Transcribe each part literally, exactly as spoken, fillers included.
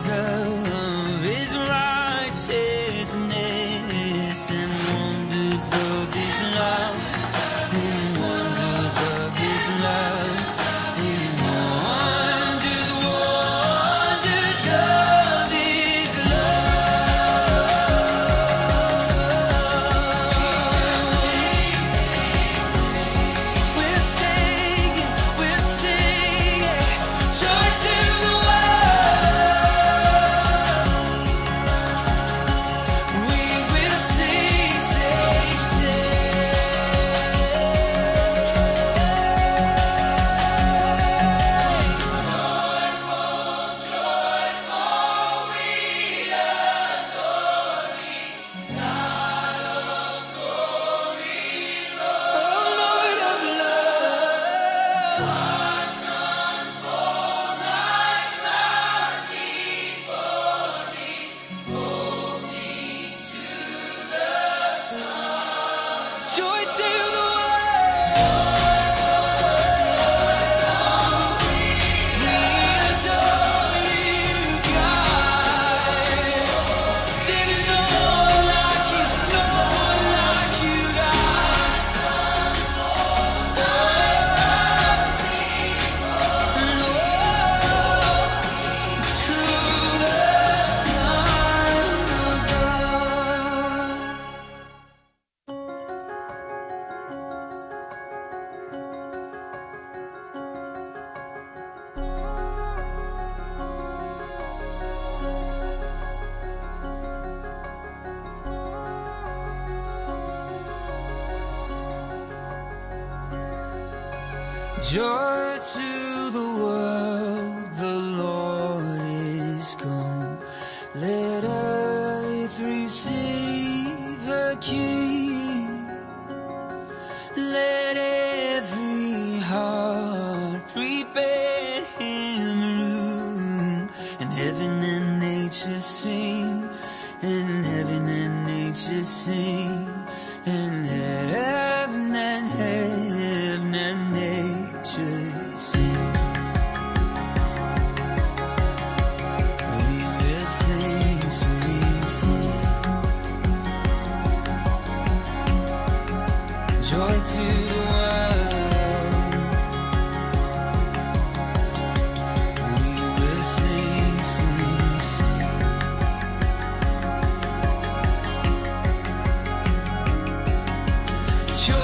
of His righteousness and wonders of His love, and wonders of His love, and wonders, wonders of His love. We're singing, we're singing, joy to the world. We will sing, sing, oh Lord of love. Joy to the world. We adore you, God. There is no one like you, no one like you, God. Lord, to the Son above. Joy to the world, the Lord is come. Let earth receive her King. Let every heart prepare Him room. And heaven and nature sing, and heaven and nature sing, and heaven and heaven and nature sing. We will sing, sing, sing. Joy to the world. We will sing, sing, sing. Joy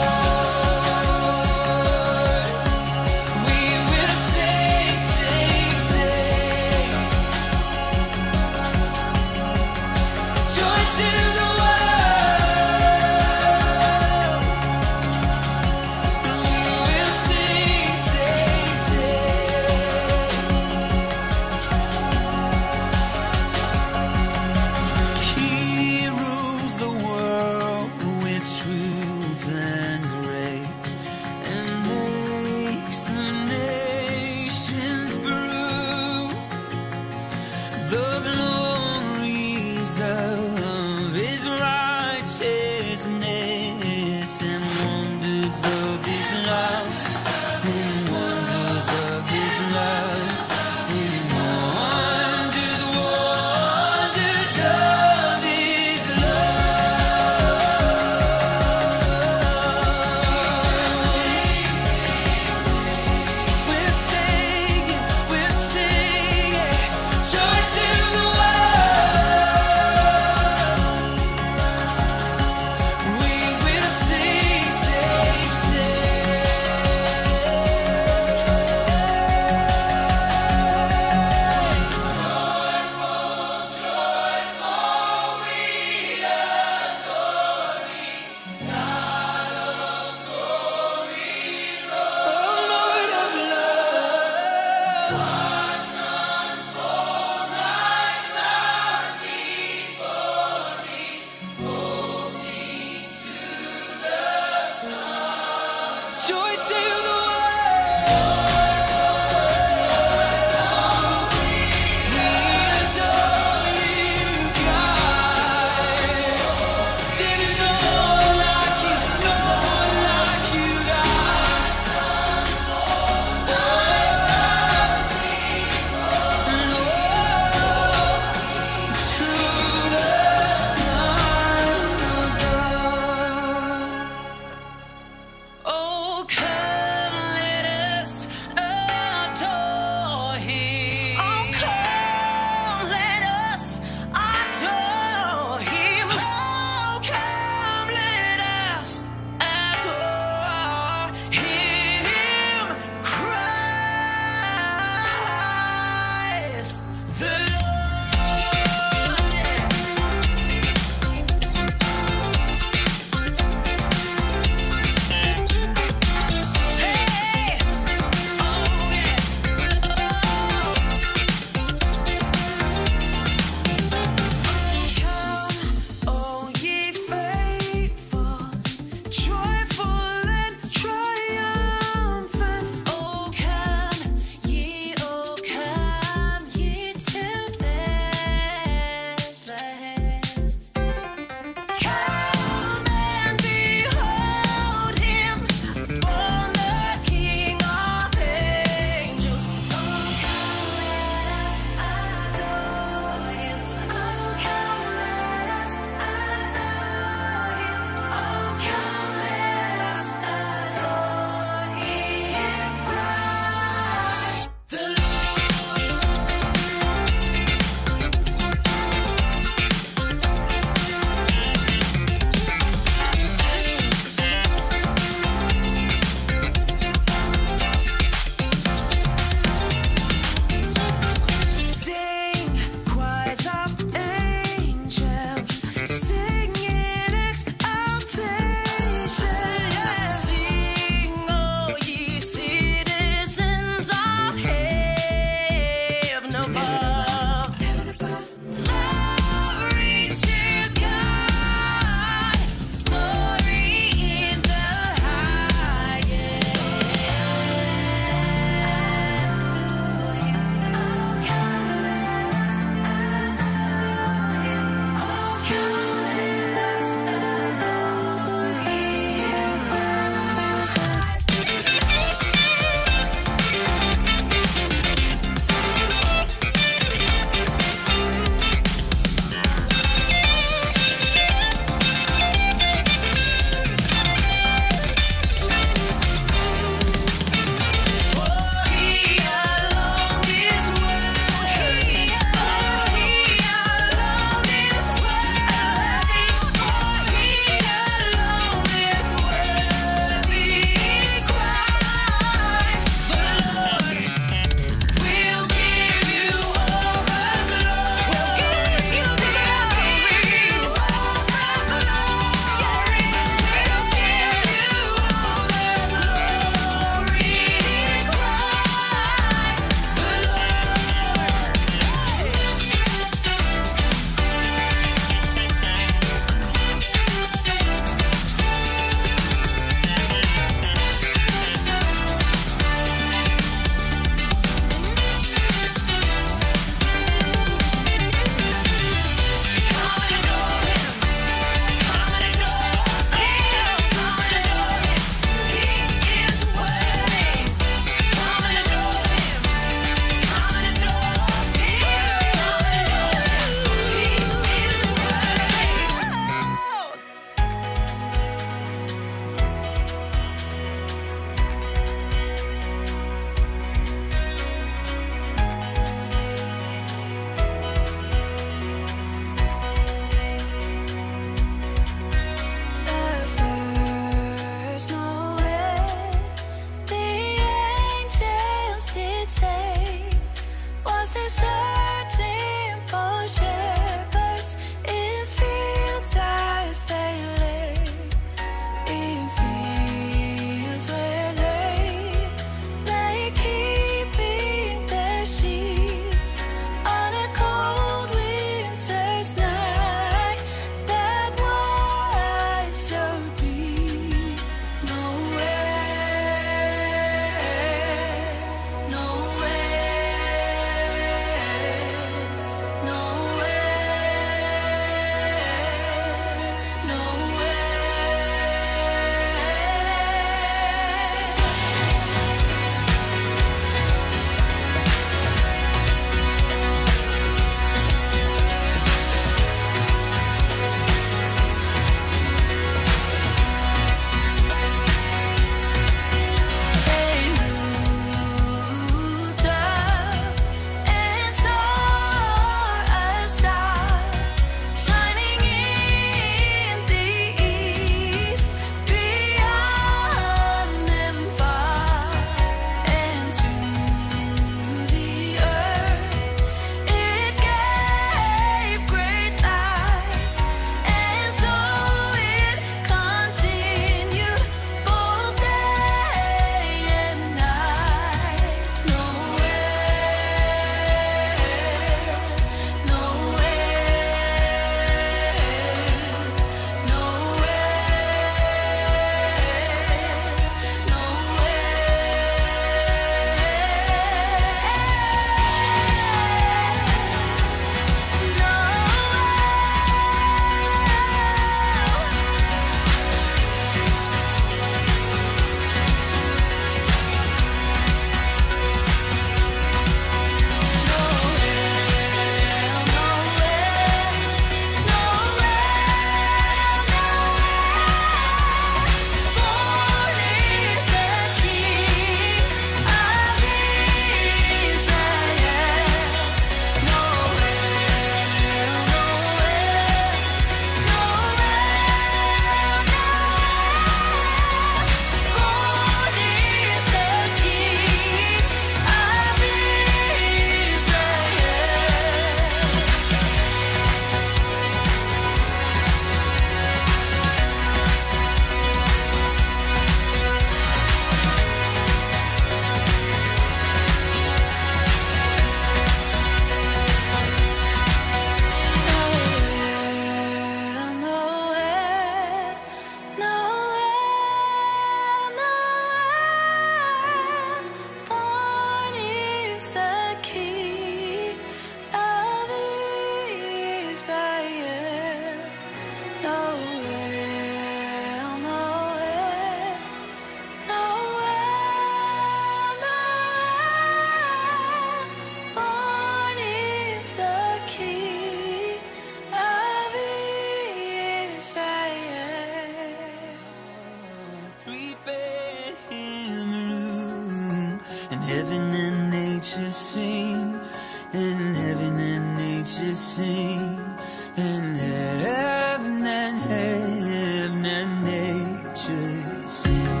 and heaven and nature sing, and heaven and heaven and nature sing.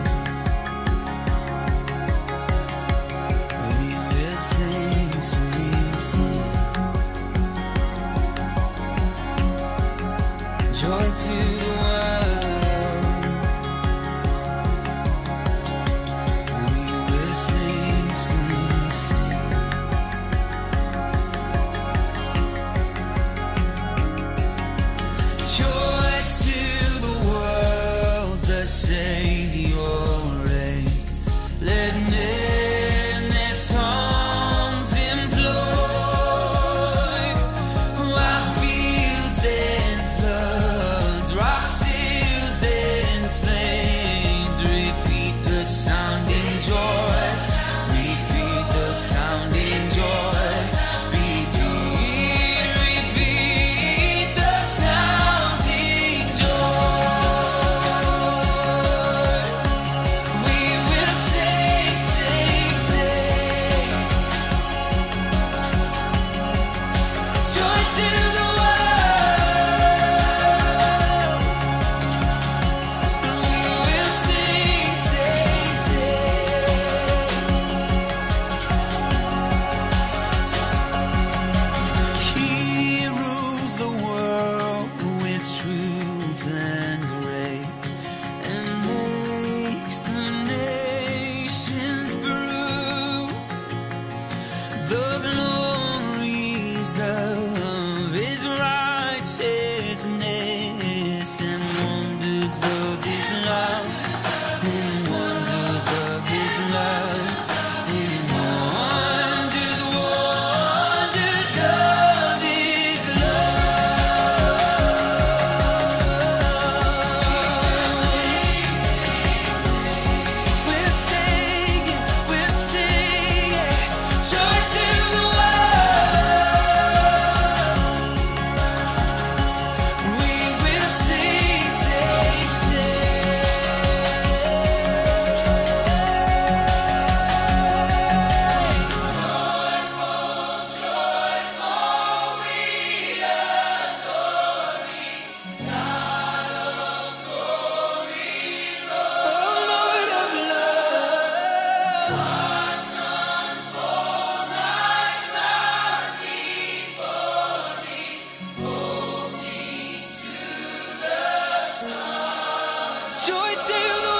We will sing, sing, sing. Joy to the world. We will sing, sing, sing. Joy to the world, the Savior reigns. Let men their songs employ, while fields and floods, rocks, hills and plains repeat the sounding joy, repeat the sounding joy, repeat, repeat the sounding joy. We will sing, sing, sing. Joy to the world. We will sing, sing, sing. He rules the world with truth and grace, and makes the nations prove the glories of his righteousness, and wonders of his love, and wonders of his love, and wonders, wonders of his love. We're singing, we're singing, joy to the world. We will sing, sing, sing. Oh Lord of love, joy to the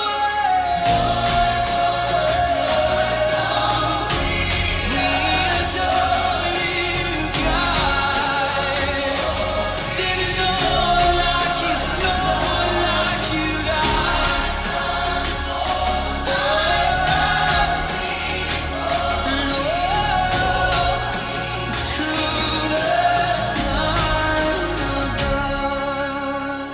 world. We adore you, God. There's no one like you, no one like you, God. To the Son of God.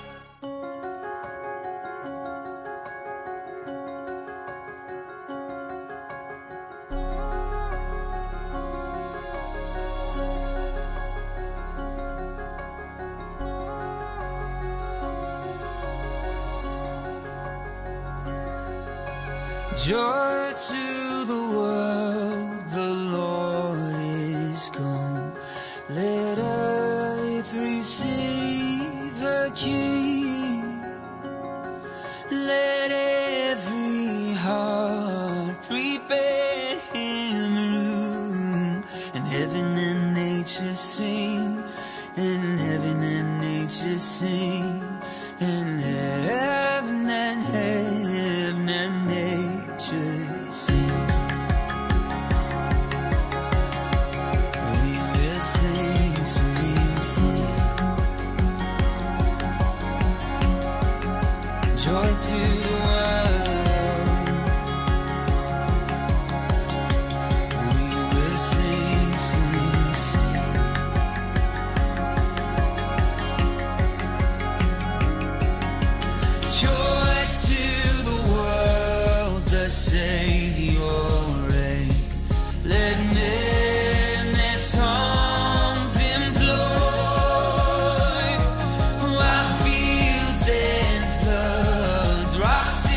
Joy to the world, the Lord is come. Let earth receive the King. Let every heart prepare him room, and heaven and nature sing, and heaven and nature sing, and heaven and heaven and nature sing. We will sing, sing, sing. Joy to the world. We will sing, sing, sing. Joy to the world, the Savior reigns. Let men their songs employ, while fields and floods, rocks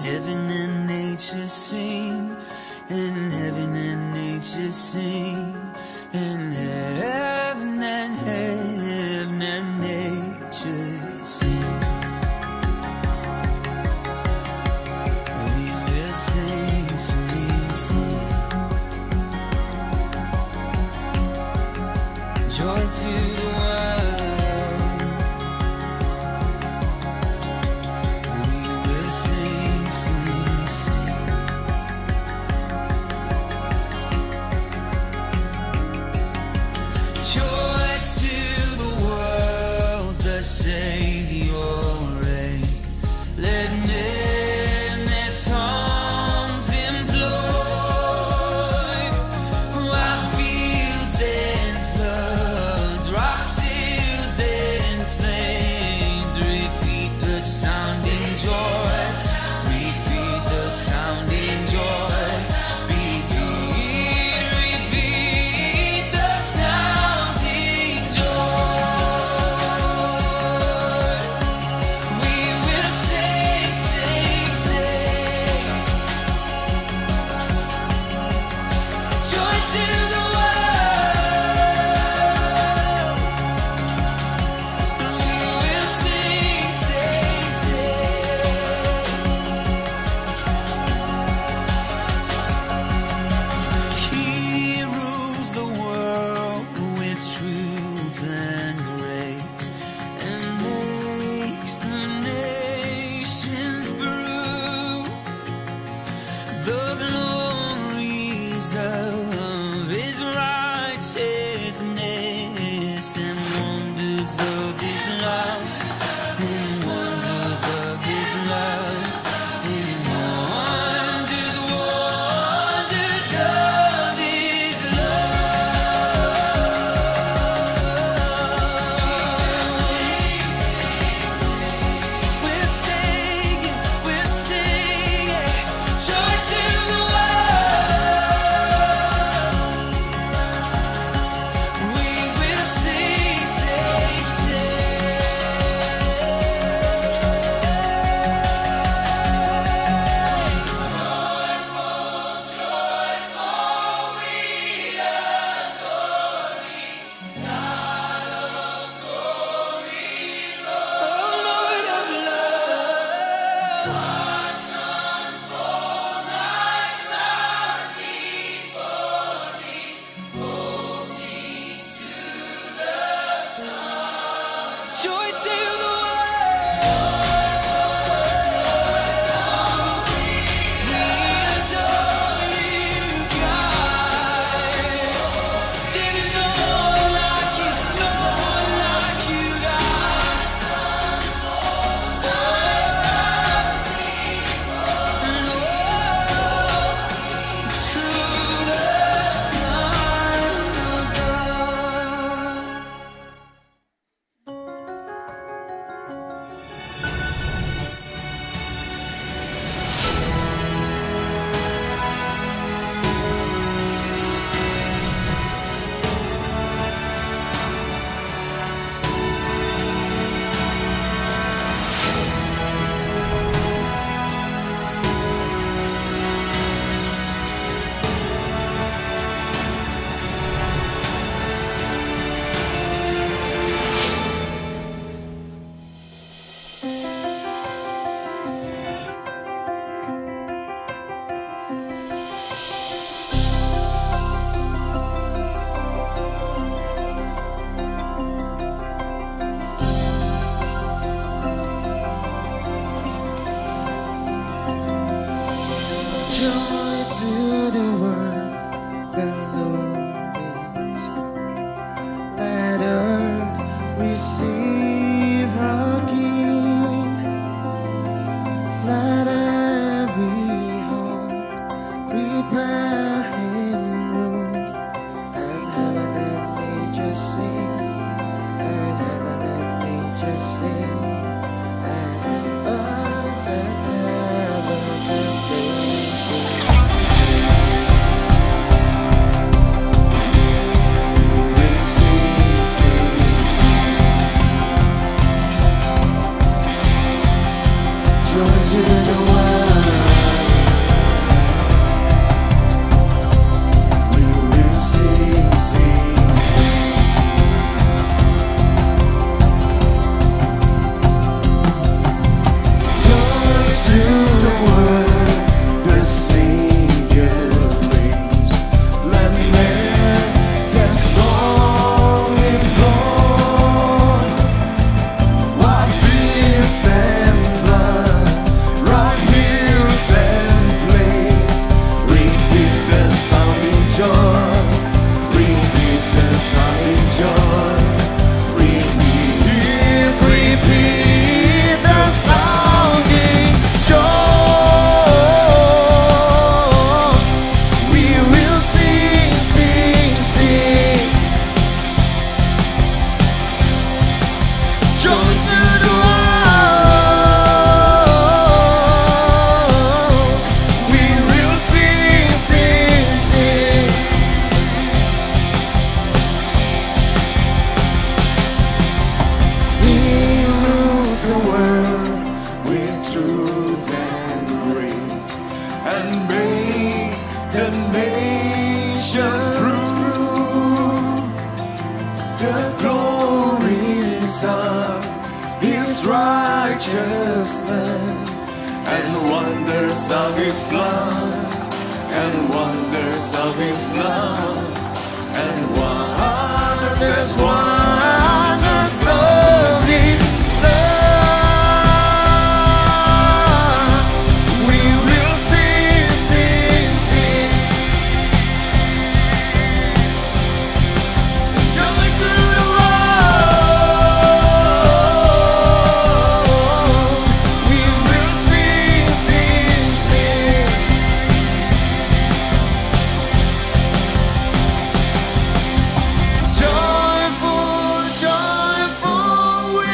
heaven and nature sing, and heaven and nature sing, and heaven and heaven and nature sing. We will sing, sing, sing. Joy to the world. We will sing, sing, sing. Joy to the world, the Savior reigns. Let men their songs employ, while fields and floods, rocks, hills, and plains repeat the sounding joy, repeat the sounding joy, repeat, repeat the sounding joy. We will sing, sing, sing. Joy to the world. We will sing, sing, sing. He rules the world with truth and grace, and makes the nations prove the glories of his righteousness, and wonders of his love, and wonders of his love, and wonders, wonders of his love. We're singing, we're singing, joy to the world. We will sing, sing, sing. Oh Lord of love, joy to the world. We adore you, God. There's no one like you, no one like you, God. To the Son of God. Joy to the world, the Lord is come. Let earth receive her King. Let every heart prepare him room, and heaven and nature sing, and heaven and nature sing, and earth and heaven and nature joy to the world. nations through the glories of His righteousness and wonders of His love and wonders of His love and wonders, wonders of His love. We will sing, sing, sing. Joy to the world. We will sing, sing, sing. Joyful, joyful, we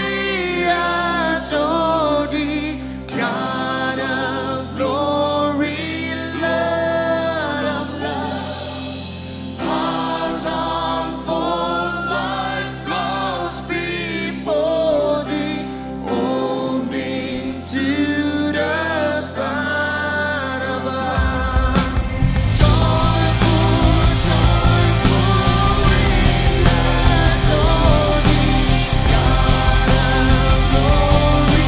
adore Thee, God of glory, Lord of love. Hearts unfold like flowers before Thee, opening to the sun above. Joyful, joyful, we adore Thee, God of glory,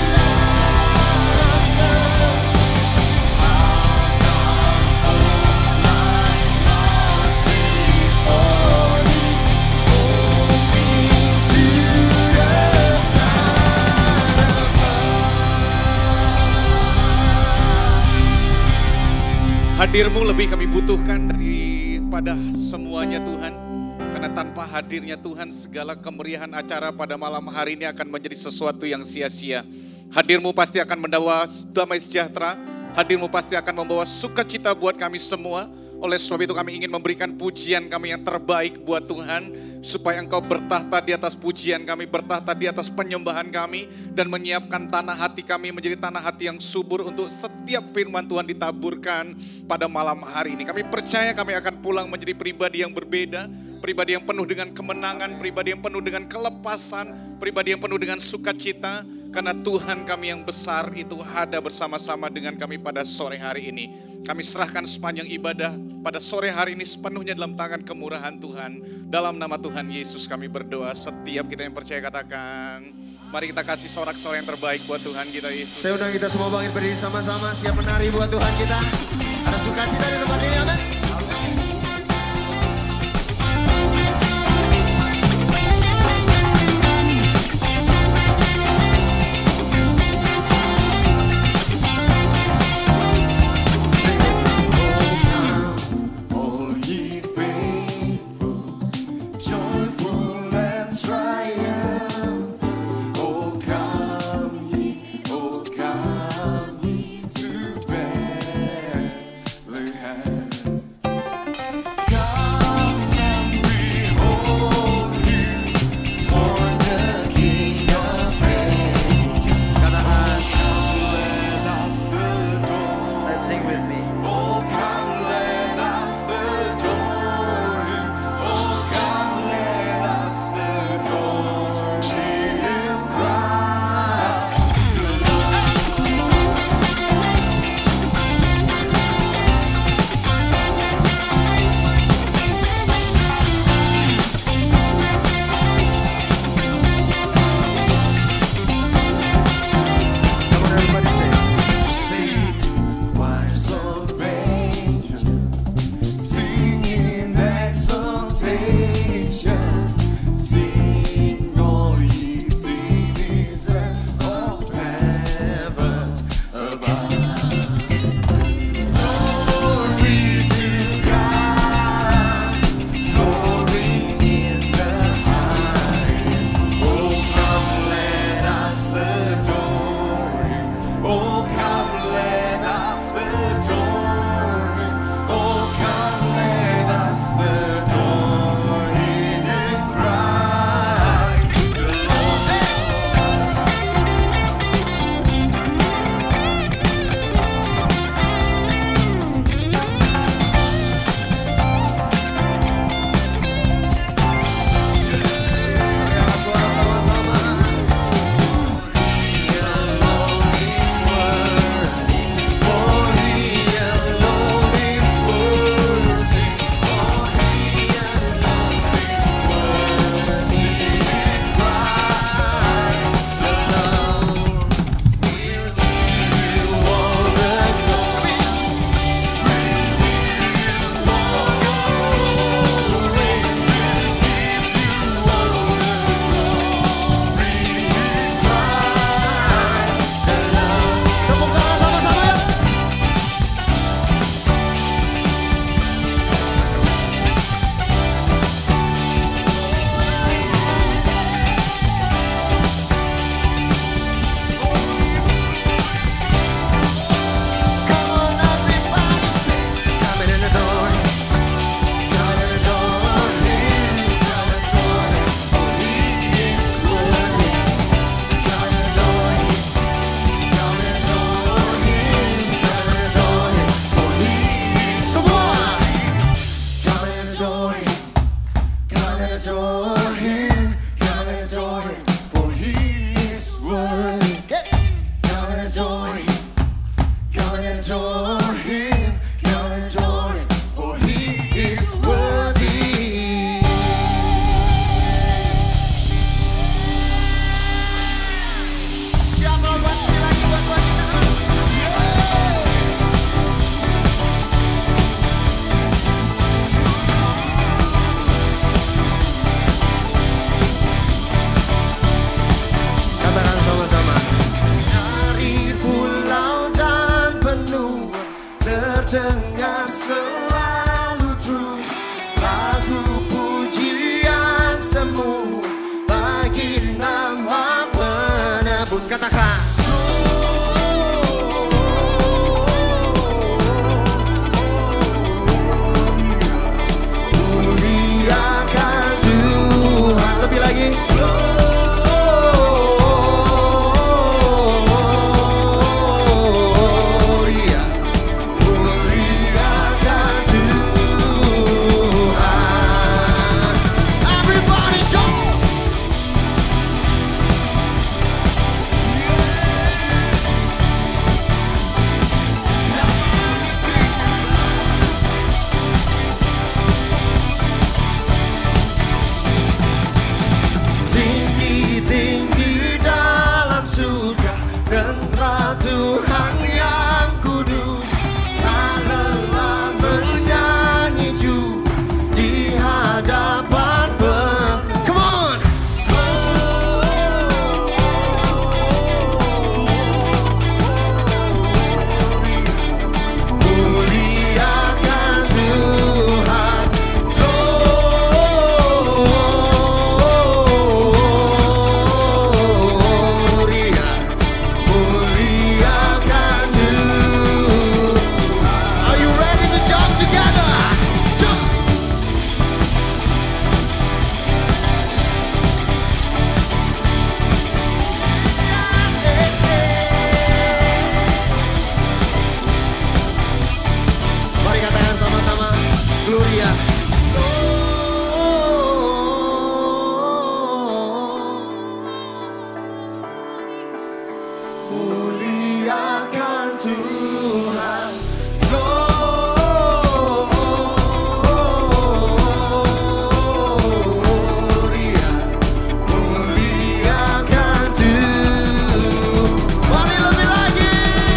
Lord of love. Hearts unfold like flowers before Thee, opening to the sun above. Hadir-Mu lebih kami butuhkan daripada semuanya Tuhan. Karena tanpa hadirnya Tuhan, segala kemeriahan acara pada malam hari ini akan menjadi sesuatu yang sia-sia. Hadir-Mu pasti akan membawa damai sejahtera. Hadir-Mu pasti akan membawa sukacita buat kami semua. Oleh sebab itu kami ingin memberikan pujian kami yang terbaik buat Tuhan. Supaya Engkau bertahta di atas pujian kami, bertahta di atas penyembahan kami. Dan menyiapkan tanah hati kami menjadi tanah hati yang subur untuk setiap firman Tuhan ditaburkan pada malam hari ini. Kami percaya kami akan pulang menjadi pribadi yang berbeda. Pribadi yang penuh dengan kemenangan, pribadi yang penuh dengan kelepasan, pribadi yang penuh dengan sukacita. Karena Tuhan kami yang besar itu ada bersama-sama dengan kami pada sore hari ini. Kami serahkan sepanjang ibadah pada sore hari ini sepenuhnya dalam tangan kemurahan Tuhan. Dalam nama Tuhan Yesus kami berdoa. Setiap kita yang percaya katakan, mari kita kasih sorak-sorai yang terbaik buat Tuhan kita Yesus. Saya undang kita semua bangkit berdiri sama-sama, siap menari buat Tuhan kita. Ada sukacita di tempat ini, amin. All ye faithful, joyful and triumphant. Oh, come ye, oh, come ye to Bethlehem. adore him. Come and adore him. Come and adore him. For he is worthy. Come and adore him. Come and adore him. Come and adore him. For he is worthy. Siapa pasti lagi buat Tuhan kita? Katakan sama-sama. Dari pulau dan benua terdengar selalu terus lagu pujian semua bagi nama penebus. Katakan. Muliakan Tuhan. Lebih lagi. Gloria. Muliakan Tuhan. Everybody jump. Tinggi-tinggi dalam surga, tentara Tuhan yang kudus, tak lelah menyanyi juga di hadapan ber... Come on! Muliakan Tuhan. Gloria. Muliakan Tuhan. Are you ready to jump together? Jump! Mari katakan sama-sama. Gloria. Muliakan Tuhan. Gloria. Muliakan Tuhan. Mari lebih lagi.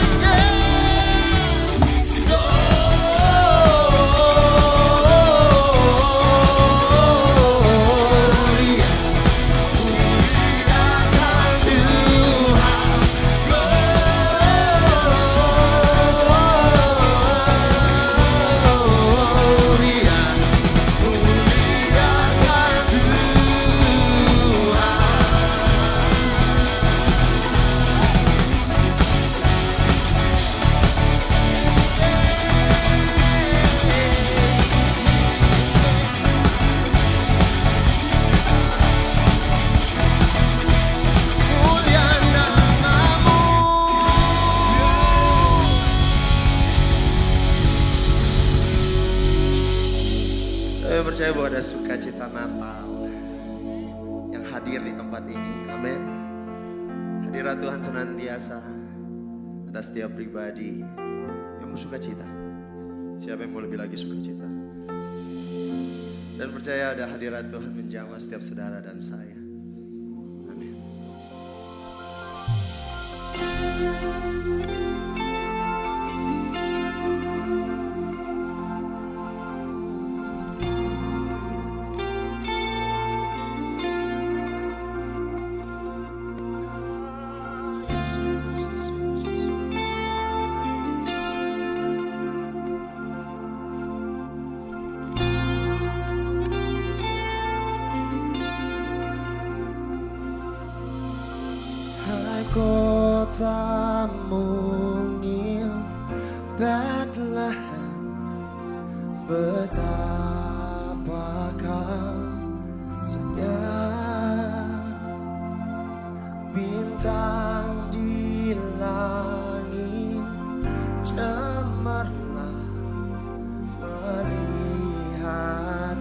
Gloria. Muliakan Tuhan. Gloria. Muliakan Tuhan. Mulia namamu. Saya percaya bahwa ada sukacita Natal yang hadir di tempat ini. Amin. Hadirat Tuhan senantiasa atas setiap pribadi yang bersukacita. Siapa yang mau lebih lagi sukacita? Dan percaya ada hadirat Tuhan menjamah setiap saudara dan saya. Amin. Hai kota mungil Bethlehem, betapa kau senyap. Bintang di langit cemerlang melihat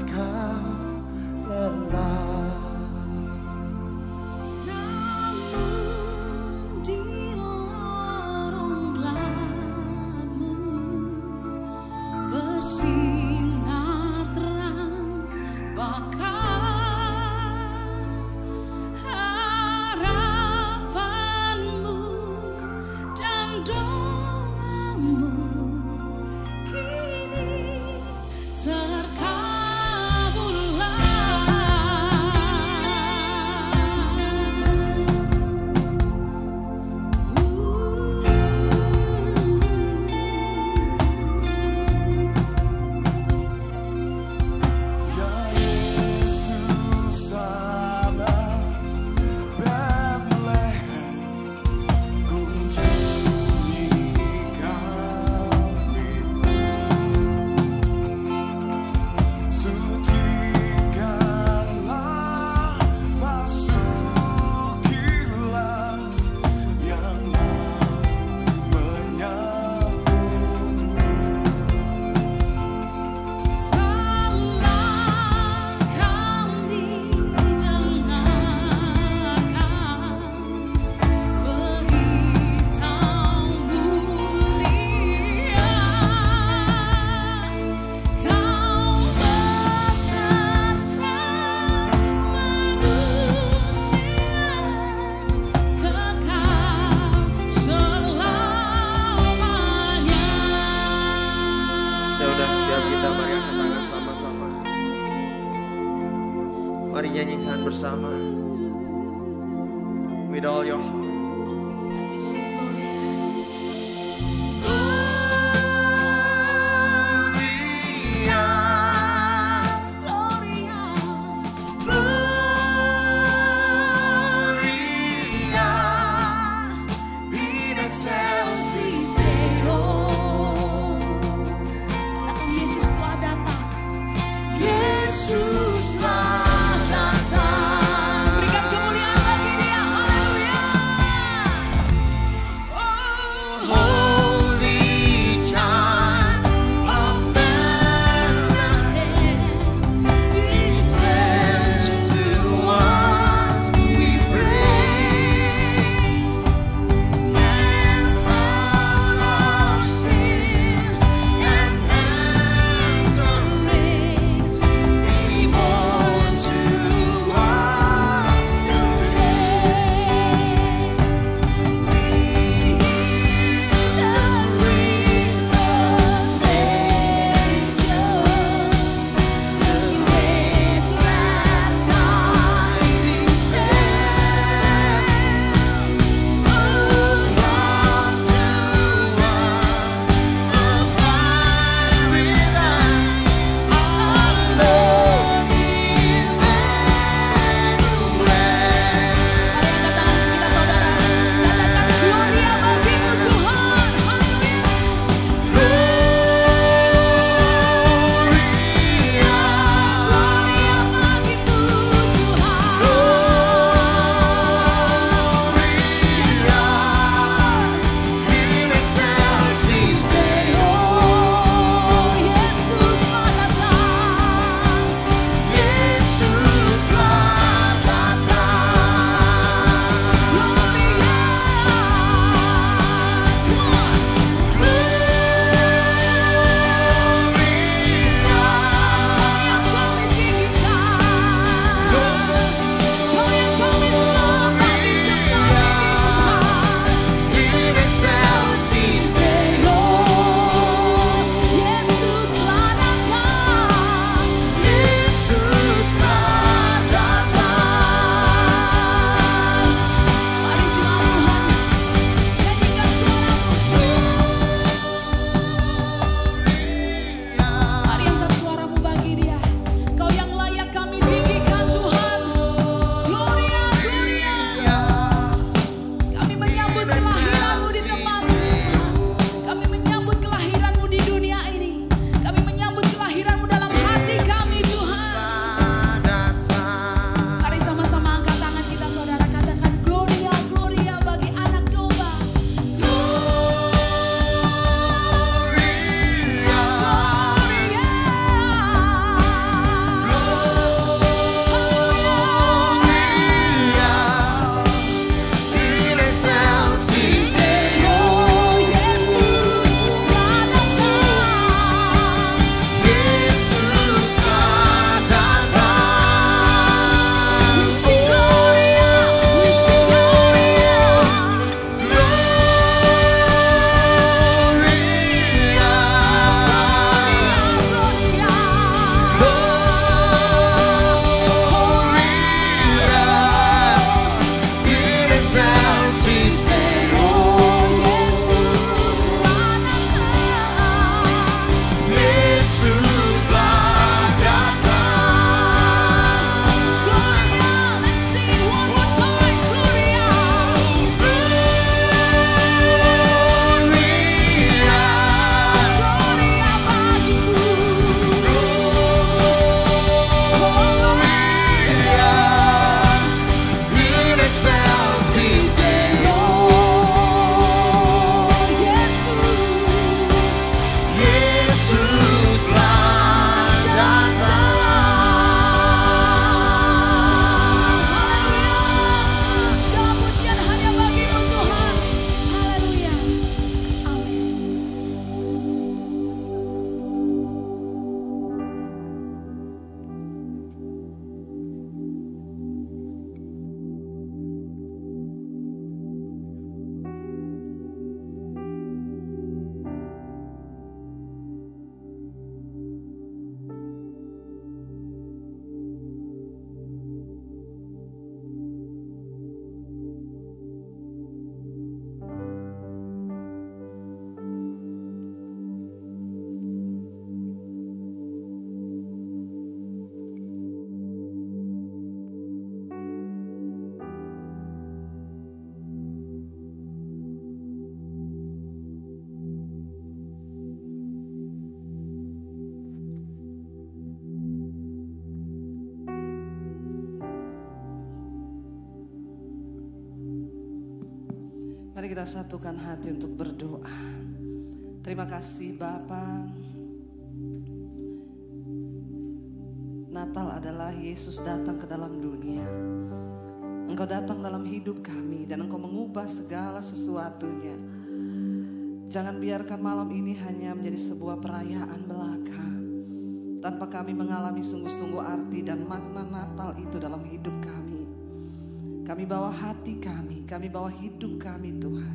sinar terang bakal harapanmu dan doamu kini terkabullah. Saudara, setiap kita mari angkat tangan sama-sama. Mari nyanyikan bersama. With all your heart. Yesus telah datang. Berikan kemuliaan bagi Dia. Haleluya. Oh, Holy Child of Bethlehem, be sent to us, we pray. Cast out our sins and enter in. Mari kita satukan hati untuk berdoa. Terima kasih Bapa. Natal adalah Yesus datang ke dalam dunia. Engkau datang dalam hidup kami dan Engkau mengubah segala sesuatunya. Jangan biarkan malam ini hanya menjadi sebuah perayaan belaka, tanpa kami mengalami sungguh-sungguh arti dan makna Natal itu dalam hidup kami. Kami bawa hati kami, kami bawa hidup kami Tuhan.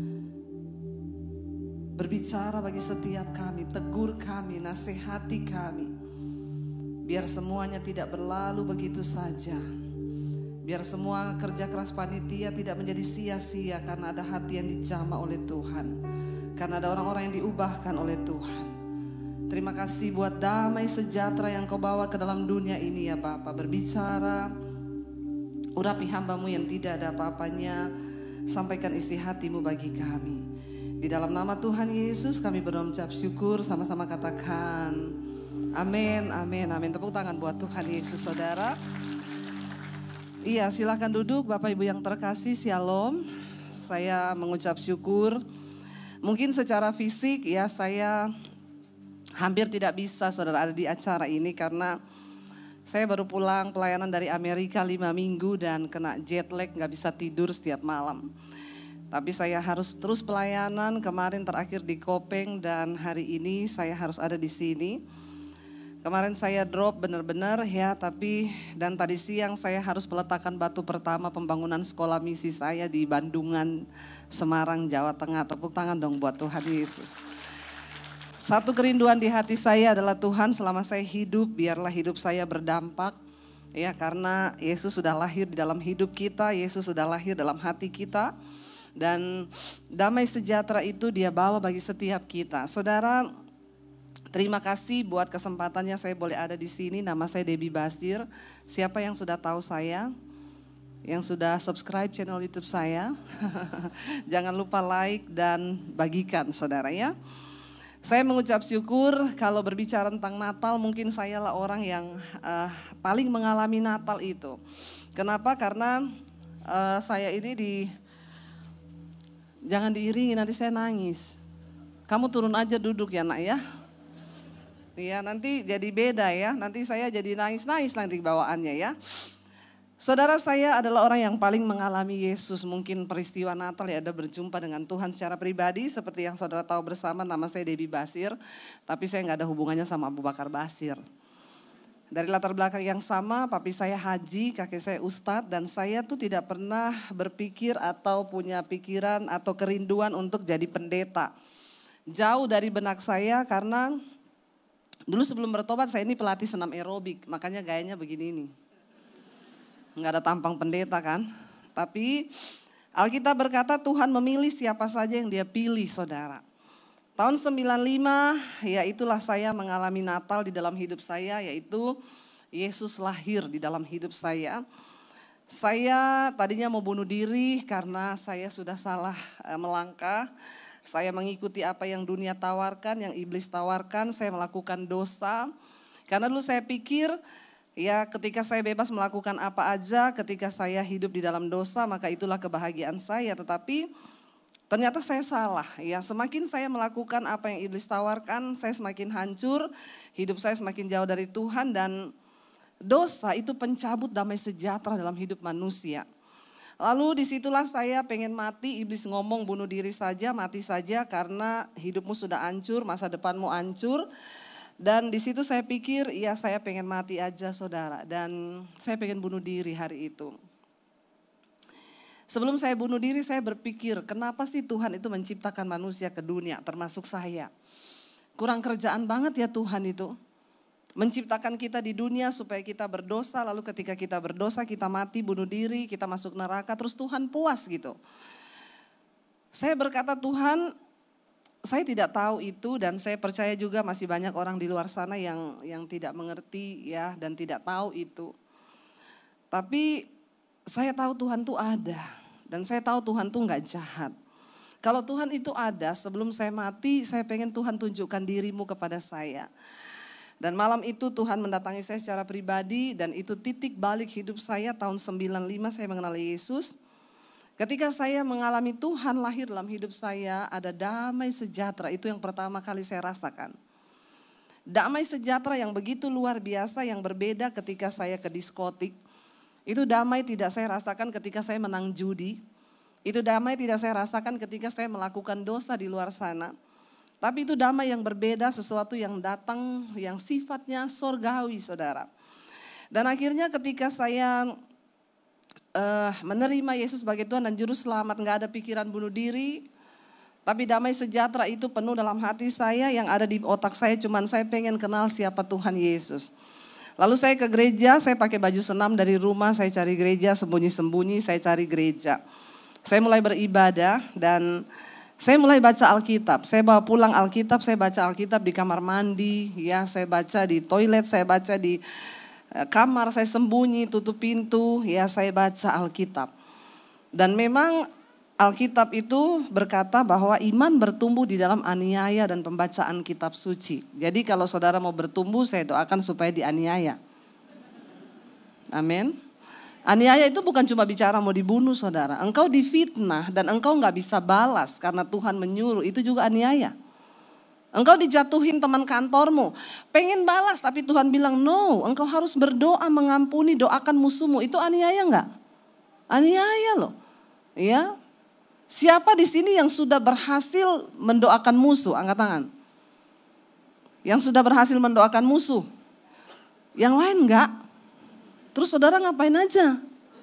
Berbicara bagi setiap kami, tegur kami, nasihati kami. Biar semuanya tidak berlalu begitu saja. Biar semua kerja keras panitia tidak menjadi sia-sia karena ada hati yang dijamah oleh Tuhan. Karena ada orang-orang yang diubahkan oleh Tuhan. Terima kasih buat damai sejahtera yang Kau bawa ke dalam dunia ini ya Bapa. Berbicara, urapi hamba-Mu yang tidak ada apa-apanya. Sampaikan isi hati-Mu bagi kami. Di dalam nama Tuhan Yesus kami berucap syukur, sama-sama katakan amin, amin, amin. Tepuk tangan buat Tuhan Yesus saudara. Iya, silakan duduk Bapak Ibu yang terkasih, shalom. Saya mengucap syukur. Mungkin secara fisik ya saya hampir tidak bisa saudara ada di acara ini karena saya baru pulang pelayanan dari Amerika lima minggu dan kena jet lag, gak bisa tidur setiap malam. Tapi saya harus terus pelayanan, kemarin terakhir di Kopeng dan hari ini saya harus ada di sini. Kemarin saya drop benar-benar ya, tapi dan tadi siang saya harus peletakan batu pertama pembangunan sekolah misi saya di Bandungan, Semarang, Jawa Tengah. Tepuk tangan dong buat Tuhan Yesus. Satu kerinduan di hati saya adalah Tuhan selama saya hidup, biarlah hidup saya berdampak. Ya, karena Yesus sudah lahir di dalam hidup kita, Yesus sudah lahir dalam hati kita. Dan damai sejahtera itu Dia bawa bagi setiap kita. Saudara, terima kasih buat kesempatannya saya boleh ada di sini. Nama saya Debbie Basir. Siapa yang sudah tahu saya? Yang sudah subscribe channel YouTube saya? Jangan lupa like dan bagikan saudara ya. Saya mengucap syukur kalau berbicara tentang Natal mungkin saya lah orang yang uh, paling mengalami Natal itu. Kenapa? Karena uh, saya ini di... Jangan diiringi nanti saya nangis. Kamu turun aja duduk ya nak ya. Iya nanti jadi beda ya. Nanti saya jadi nangis-nangis nanti bawaannya ya. Saudara, saya adalah orang yang paling mengalami Yesus. Mungkin peristiwa Natal ya ada berjumpa dengan Tuhan secara pribadi. Seperti yang saudara tahu bersama, nama saya Debbie Basir. Tapi saya gak ada hubungannya sama Abu Bakar Basir. Dari latar belakang yang sama, papi saya haji, kakek saya ustadz. Dan saya tuh tidak pernah berpikir atau punya pikiran atau kerinduan untuk jadi pendeta. Jauh dari benak saya karena dulu sebelum bertobat saya ini pelatih senam aerobik. Makanya gayanya begini nih. Nggak ada tampang pendeta kan. Tapi Alkitab berkata Tuhan memilih siapa saja yang Dia pilih saudara. Tahun sembilan puluh lima ya itulah saya mengalami Natal di dalam hidup saya, yaitu Yesus lahir di dalam hidup saya. Saya tadinya mau bunuh diri karena saya sudah salah melangkah. Saya mengikuti apa yang dunia tawarkan, yang iblis tawarkan, saya melakukan dosa. Karena dulu saya pikir ya ketika saya bebas melakukan apa aja, ketika saya hidup di dalam dosa maka itulah kebahagiaan saya. Tetapi ternyata saya salah ya, semakin saya melakukan apa yang iblis tawarkan, saya semakin hancur, hidup saya semakin jauh dari Tuhan dan dosa itu pencabut damai sejahtera dalam hidup manusia. Lalu disitulah saya pengen mati, iblis ngomong bunuh diri saja, mati saja karena hidupmu sudah hancur, masa depanmu hancur. Dan di situ saya pikir ya saya pengen mati aja saudara dan saya pengen bunuh diri hari itu. Sebelum saya bunuh diri saya berpikir kenapa sih Tuhan itu menciptakan manusia ke dunia termasuk saya. Kurang kerjaan banget ya Tuhan itu. Menciptakan kita di dunia supaya kita berdosa, lalu ketika kita berdosa kita mati, bunuh diri, kita masuk neraka, terus Tuhan puas gitu. Saya berkata Tuhan, saya tidak tahu itu dan saya percaya juga masih banyak orang di luar sana yang yang tidak mengerti ya dan tidak tahu itu. Tapi saya tahu Tuhan tuh ada dan saya tahu Tuhan tuh gak jahat. Kalau Tuhan itu ada sebelum saya mati saya pengen Tuhan tunjukkan dirimu kepada saya. Dan malam itu Tuhan mendatangi saya secara pribadi dan itu titik balik hidup saya tahun sembilan puluh lima saya mengenal Yesus. Ketika saya mengalami Tuhan lahir dalam hidup saya, ada damai sejahtera. Itu yang pertama kali saya rasakan. Damai sejahtera yang begitu luar biasa, yang berbeda ketika saya ke diskotik. Itu damai tidak saya rasakan ketika saya menang judi. Itu damai tidak saya rasakan ketika saya melakukan dosa di luar sana. Tapi itu damai yang berbeda, sesuatu yang datang, yang sifatnya sorgawi, saudara. Dan akhirnya ketika saya uh, menerima Yesus sebagai Tuhan dan Juru Selamat, gak ada pikiran bunuh diri. Tapi damai sejahtera itu penuh dalam hati saya, yang ada di otak saya cuman saya pengen kenal siapa Tuhan Yesus. Lalu saya ke gereja, saya pakai baju senam dari rumah, saya cari gereja, sembunyi-sembunyi saya cari gereja. Saya mulai beribadah dan saya mulai baca Alkitab. Saya bawa pulang Alkitab, saya baca Alkitab di kamar mandi, ya, saya baca di toilet, saya baca di kamar, saya sembunyi, tutup pintu, ya, saya baca Alkitab. Dan memang Alkitab itu berkata bahwa iman bertumbuh di dalam aniaya dan pembacaan kitab suci. Jadi kalau saudara mau bertumbuh, saya doakan supaya dianiaya. Amin. Aniaya itu bukan cuma bicara mau dibunuh, saudara. Engkau difitnah dan engkau gak bisa balas karena Tuhan menyuruh, itu juga aniaya. Engkau dijatuhin teman kantormu, pengen balas tapi Tuhan bilang no, engkau harus berdoa mengampuni, doakan musuhmu. Itu aniaya gak? Aniaya loh. Ya. Siapa di sini yang sudah berhasil mendoakan musuh? Angkat tangan. Yang sudah berhasil mendoakan musuh. Yang lain enggak? Terus saudara ngapain aja?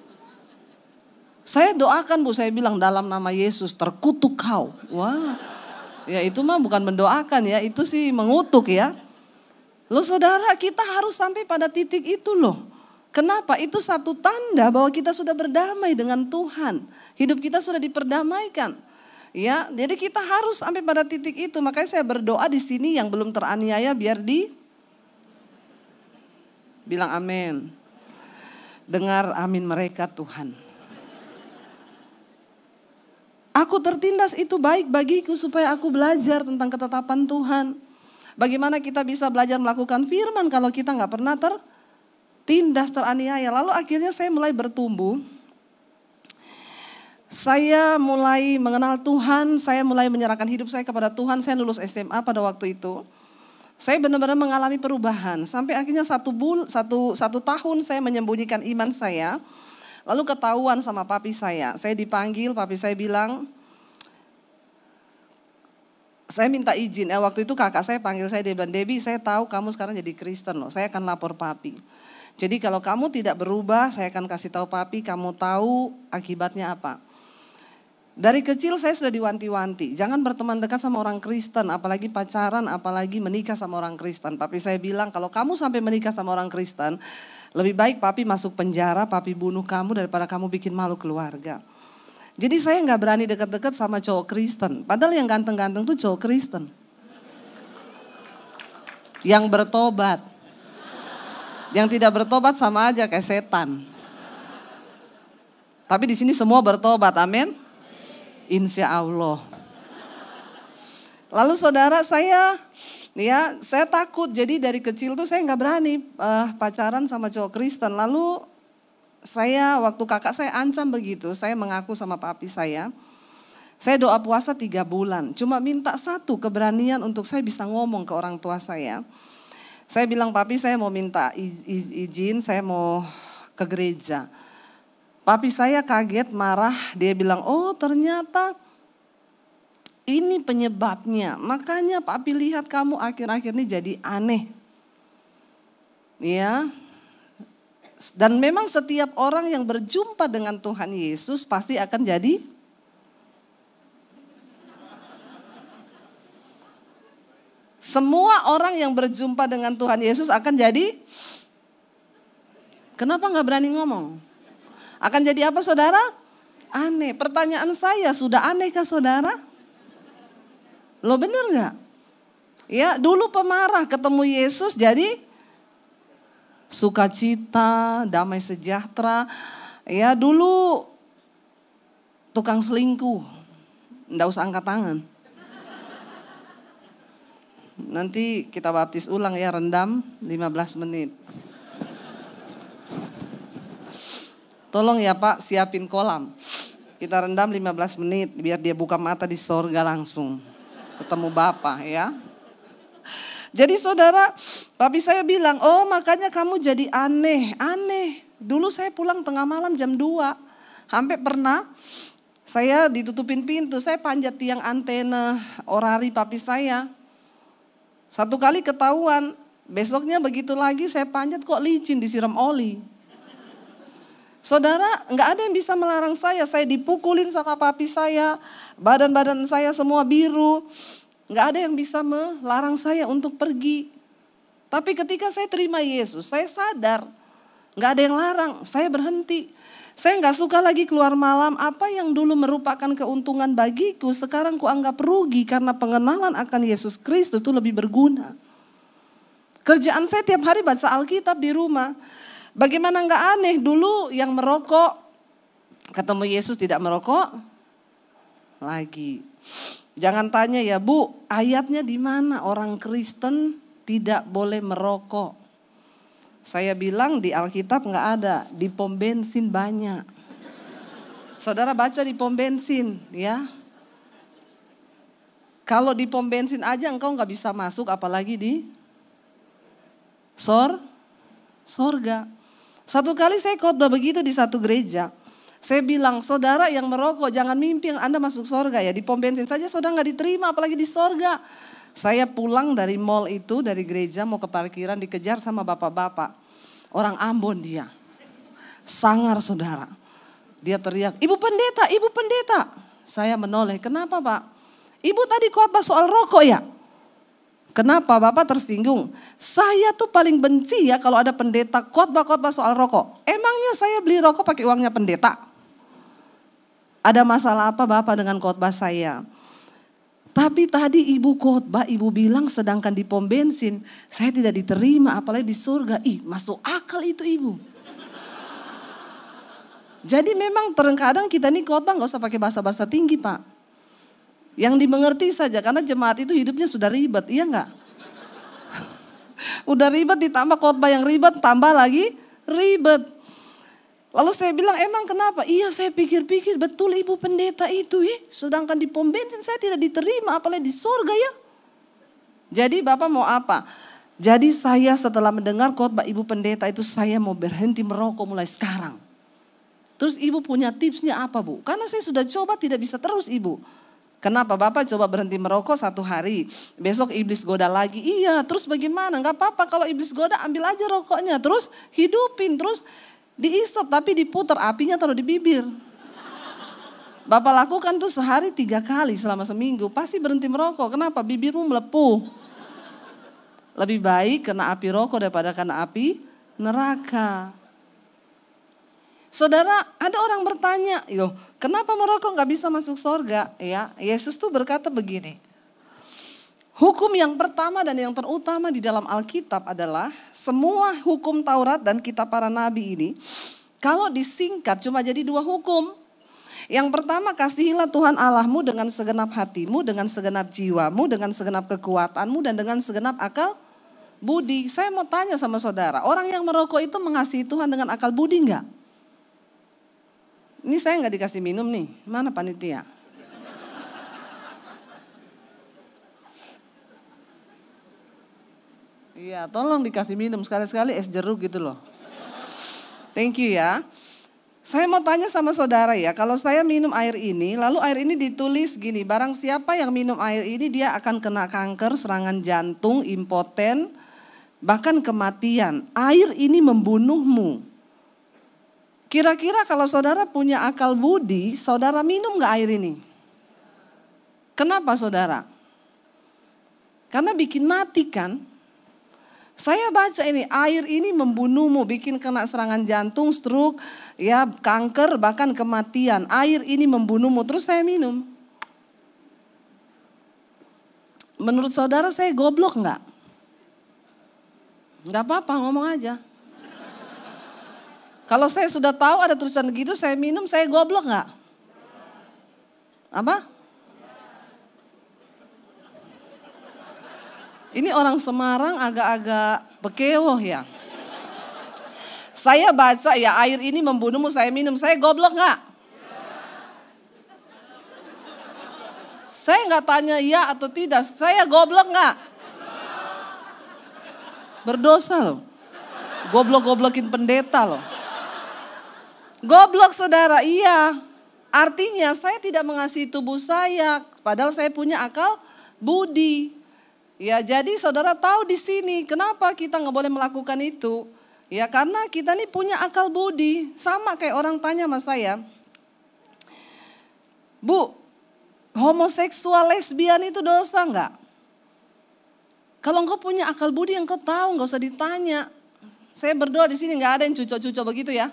Saya doakan Bu, saya bilang dalam nama Yesus terkutuk kau. Wah, ya itu mah bukan mendoakan ya, itu sih mengutuk ya. Loh saudara, kita harus sampai pada titik itu loh. Kenapa? Itu satu tanda bahwa kita sudah berdamai dengan Tuhan. Hidup kita sudah diperdamaikan. Ya, jadi kita harus sampai pada titik itu. Makanya saya berdoa di sini yang belum teraniaya biar di bilang amin. Dengar amin mereka Tuhan. Aku tertindas itu baik bagiku supaya aku belajar tentang ketetapan Tuhan. Bagaimana kita bisa belajar melakukan firman kalau kita gak pernah tertindas, teraniaya. Lalu akhirnya saya mulai bertumbuh. Saya mulai mengenal Tuhan, saya mulai menyerahkan hidup saya kepada Tuhan. Saya lulus S M A pada waktu itu. Saya benar-benar mengalami perubahan. Sampai akhirnya satu, bul, satu, satu tahun saya menyembunyikan iman saya. Lalu ketahuan sama papi saya. Saya dipanggil, papi saya bilang, saya minta izin. Eh, waktu itu kakak saya panggil saya, dia bilang, Debbie saya tahu kamu sekarang jadi Kristen loh. Saya akan lapor papi. Jadi kalau kamu tidak berubah, saya akan kasih tahu papi, kamu tahu akibatnya apa. Dari kecil saya sudah diwanti-wanti, jangan berteman dekat sama orang Kristen, apalagi pacaran, apalagi menikah sama orang Kristen. Papi saya bilang kalau kamu sampai menikah sama orang Kristen, lebih baik papi masuk penjara, papi bunuh kamu daripada kamu bikin malu keluarga. Jadi saya gak berani dekat-dekat sama cowok Kristen, padahal yang ganteng-ganteng tuh cowok Kristen. Yang bertobat, yang tidak bertobat sama aja kayak setan. Tapi di sini semua bertobat, amin. Insya Allah. Lalu saudara saya, ya saya takut. Jadi dari kecil tuh saya nggak berani uh, pacaran sama cowok Kristen. Lalu saya waktu kakak saya ancam begitu, saya mengaku sama papi saya. Saya doa puasa tiga bulan, cuma minta satu keberanian untuk saya bisa ngomong ke orang tua saya. Saya bilang papi saya mau minta izin, saya mau ke gereja. Papi saya kaget, marah, dia bilang, oh ternyata ini penyebabnya. Makanya papi lihat kamu akhir-akhir ini jadi aneh. Ya. Dan memang setiap orang yang berjumpa dengan Tuhan Yesus pasti akan jadi semua orang yang berjumpa dengan Tuhan Yesus akan jadi, kenapa gak berani ngomong? Akan jadi apa saudara? Aneh. Pertanyaan saya, sudah anehkah saudara? Lo bener gak? Ya dulu pemarah ketemu Yesus jadi sukacita, damai sejahtera. Ya dulu tukang selingkuh, nggak usah angkat tangan. Nanti kita baptis ulang ya, rendam lima belas menit. Tolong ya Pak, siapin kolam. Kita rendam lima belas menit biar dia buka mata di sorga langsung. Ketemu Bapa ya. Jadi saudara, papi saya bilang, oh makanya kamu jadi aneh, aneh. Dulu saya pulang tengah malam jam dua. Sampai pernah saya ditutupin pintu, saya panjat tiang antena orari papi saya. Satu kali ketahuan, besoknya begitu lagi saya panjat kok licin disiram oli. Saudara, nggak ada yang bisa melarang saya. Saya dipukulin sama papi saya, badan-badan saya semua biru. Nggak ada yang bisa melarang saya untuk pergi. Tapi ketika saya terima Yesus, saya sadar nggak ada yang larang. Saya berhenti. Saya nggak suka lagi keluar malam. Apa yang dulu merupakan keuntungan bagiku, sekarang ku anggap rugi karena pengenalan akan Yesus Kristus itu lebih berguna. Kerjaan saya tiap hari baca Alkitab di rumah. Bagaimana nggak aneh, dulu yang merokok, ketemu Yesus tidak merokok lagi. Jangan tanya ya Bu, ayatnya di mana orang Kristen tidak boleh merokok. Saya bilang di Alkitab nggak ada, di pom bensin banyak. Saudara baca di pom bensin ya. Kalau di pom bensin aja engkau nggak bisa masuk, apalagi di sor, sorga. Satu kali saya khotbah begitu di satu gereja. Saya bilang, saudara yang merokok jangan mimpi yang Anda masuk sorga ya. Di pom bensin saja saudara gak diterima, apalagi di sorga. Saya pulang dari mall itu, dari gereja mau ke parkiran, dikejar sama bapak-bapak. Orang Ambon dia. Sangar saudara. Dia teriak, ibu pendeta, ibu pendeta. Saya menoleh, kenapa Pak? Ibu tadi khotbah soal rokok ya? Kenapa Bapak tersinggung? Saya tuh paling benci ya kalau ada pendeta khotbah-khotbah soal rokok. Emangnya saya beli rokok pakai uangnya pendeta? Ada masalah apa Bapak dengan khotbah saya? Tapi tadi ibu khotbah, ibu bilang sedangkan di pom bensin saya tidak diterima, apalagi di surga. Ih, masuk akal itu ibu. Jadi memang terkadang kita nih khotbah gak usah pakai bahasa-bahasa tinggi Pak. Yang dimengerti saja, karena jemaat itu hidupnya sudah ribet, iya enggak? Udah ribet ditambah khotbah yang ribet, tambah lagi ribet. Lalu saya bilang, emang kenapa? Iya saya pikir-pikir, betul ibu pendeta itu ya. Sedangkan di pom bensin saya tidak diterima, apalagi di surga ya. Jadi Bapak mau apa? Jadi saya setelah mendengar khotbah ibu pendeta itu, saya mau berhenti merokok mulai sekarang. Terus ibu punya tipsnya apa Bu? Karena saya sudah coba tidak bisa terus ibu. Kenapa Bapak coba berhenti merokok satu hari, besok iblis goda lagi. Iya, terus bagaimana? Gak apa-apa kalau iblis goda, ambil aja rokoknya. Terus hidupin, terus diisap tapi diputar, apinya taruh di bibir. Bapak lakukan tuh sehari tiga kali selama seminggu, pasti berhenti merokok. Kenapa? Bibirmu melepuh. Lebih baik kena api rokok daripada kena api neraka. Saudara, ada orang bertanya, "Yo, kenapa merokok gak bisa masuk surga?" Ya, Yesus tuh berkata begini. Hukum yang pertama dan yang terutama di dalam Alkitab adalah semua hukum Taurat dan kitab para nabi ini kalau disingkat cuma jadi dua hukum. Yang pertama, kasihilah Tuhan Allahmu dengan segenap hatimu, dengan segenap jiwamu, dengan segenap kekuatanmu dan dengan segenap akal budi. Saya mau tanya sama saudara, orang yang merokok itu mengasihi Tuhan dengan akal budi enggak? Ini saya nggak dikasih minum nih, mana panitia? Iya, tolong dikasih minum sekali-sekali es jeruk gitu loh. Thank you ya. Saya mau tanya sama saudara ya, kalau saya minum air ini, lalu air ini ditulis gini, barang siapa yang minum air ini dia akan kena kanker, serangan jantung, impoten, bahkan kematian. Air ini membunuhmu. Kira-kira kalau saudara punya akal budi, saudara minum gak air ini? Kenapa saudara? Karena bikin mati kan? Saya baca ini, air ini membunuhmu, bikin kena serangan jantung, stroke, ya kanker, bahkan kematian. Air ini membunuhmu, terus saya minum. Menurut saudara saya goblok gak? Gak apa-apa, ngomong aja. Kalau saya sudah tahu ada tulisan gitu, saya minum, saya goblok nggak? Apa? Ini orang Semarang agak-agak bekewoh ya. Saya baca ya air ini membunuhmu, saya minum, saya goblok nggak? Saya nggak tanya ya atau tidak, saya goblok nggak? Berdosa loh. Goblok-goblokin pendeta loh. Goblok saudara, iya. Artinya saya tidak mengasihi tubuh saya, padahal saya punya akal budi. Ya, jadi saudara tahu di sini kenapa kita nggak boleh melakukan itu? Ya karena kita nih punya akal budi. Sama kayak orang tanya sama saya, Bu, homoseksual lesbian itu dosa nggak? Kalau engkau punya akal budi, engkau tahu, nggak usah ditanya. Saya berdoa di sini nggak ada yang cucok-cucok begitu ya.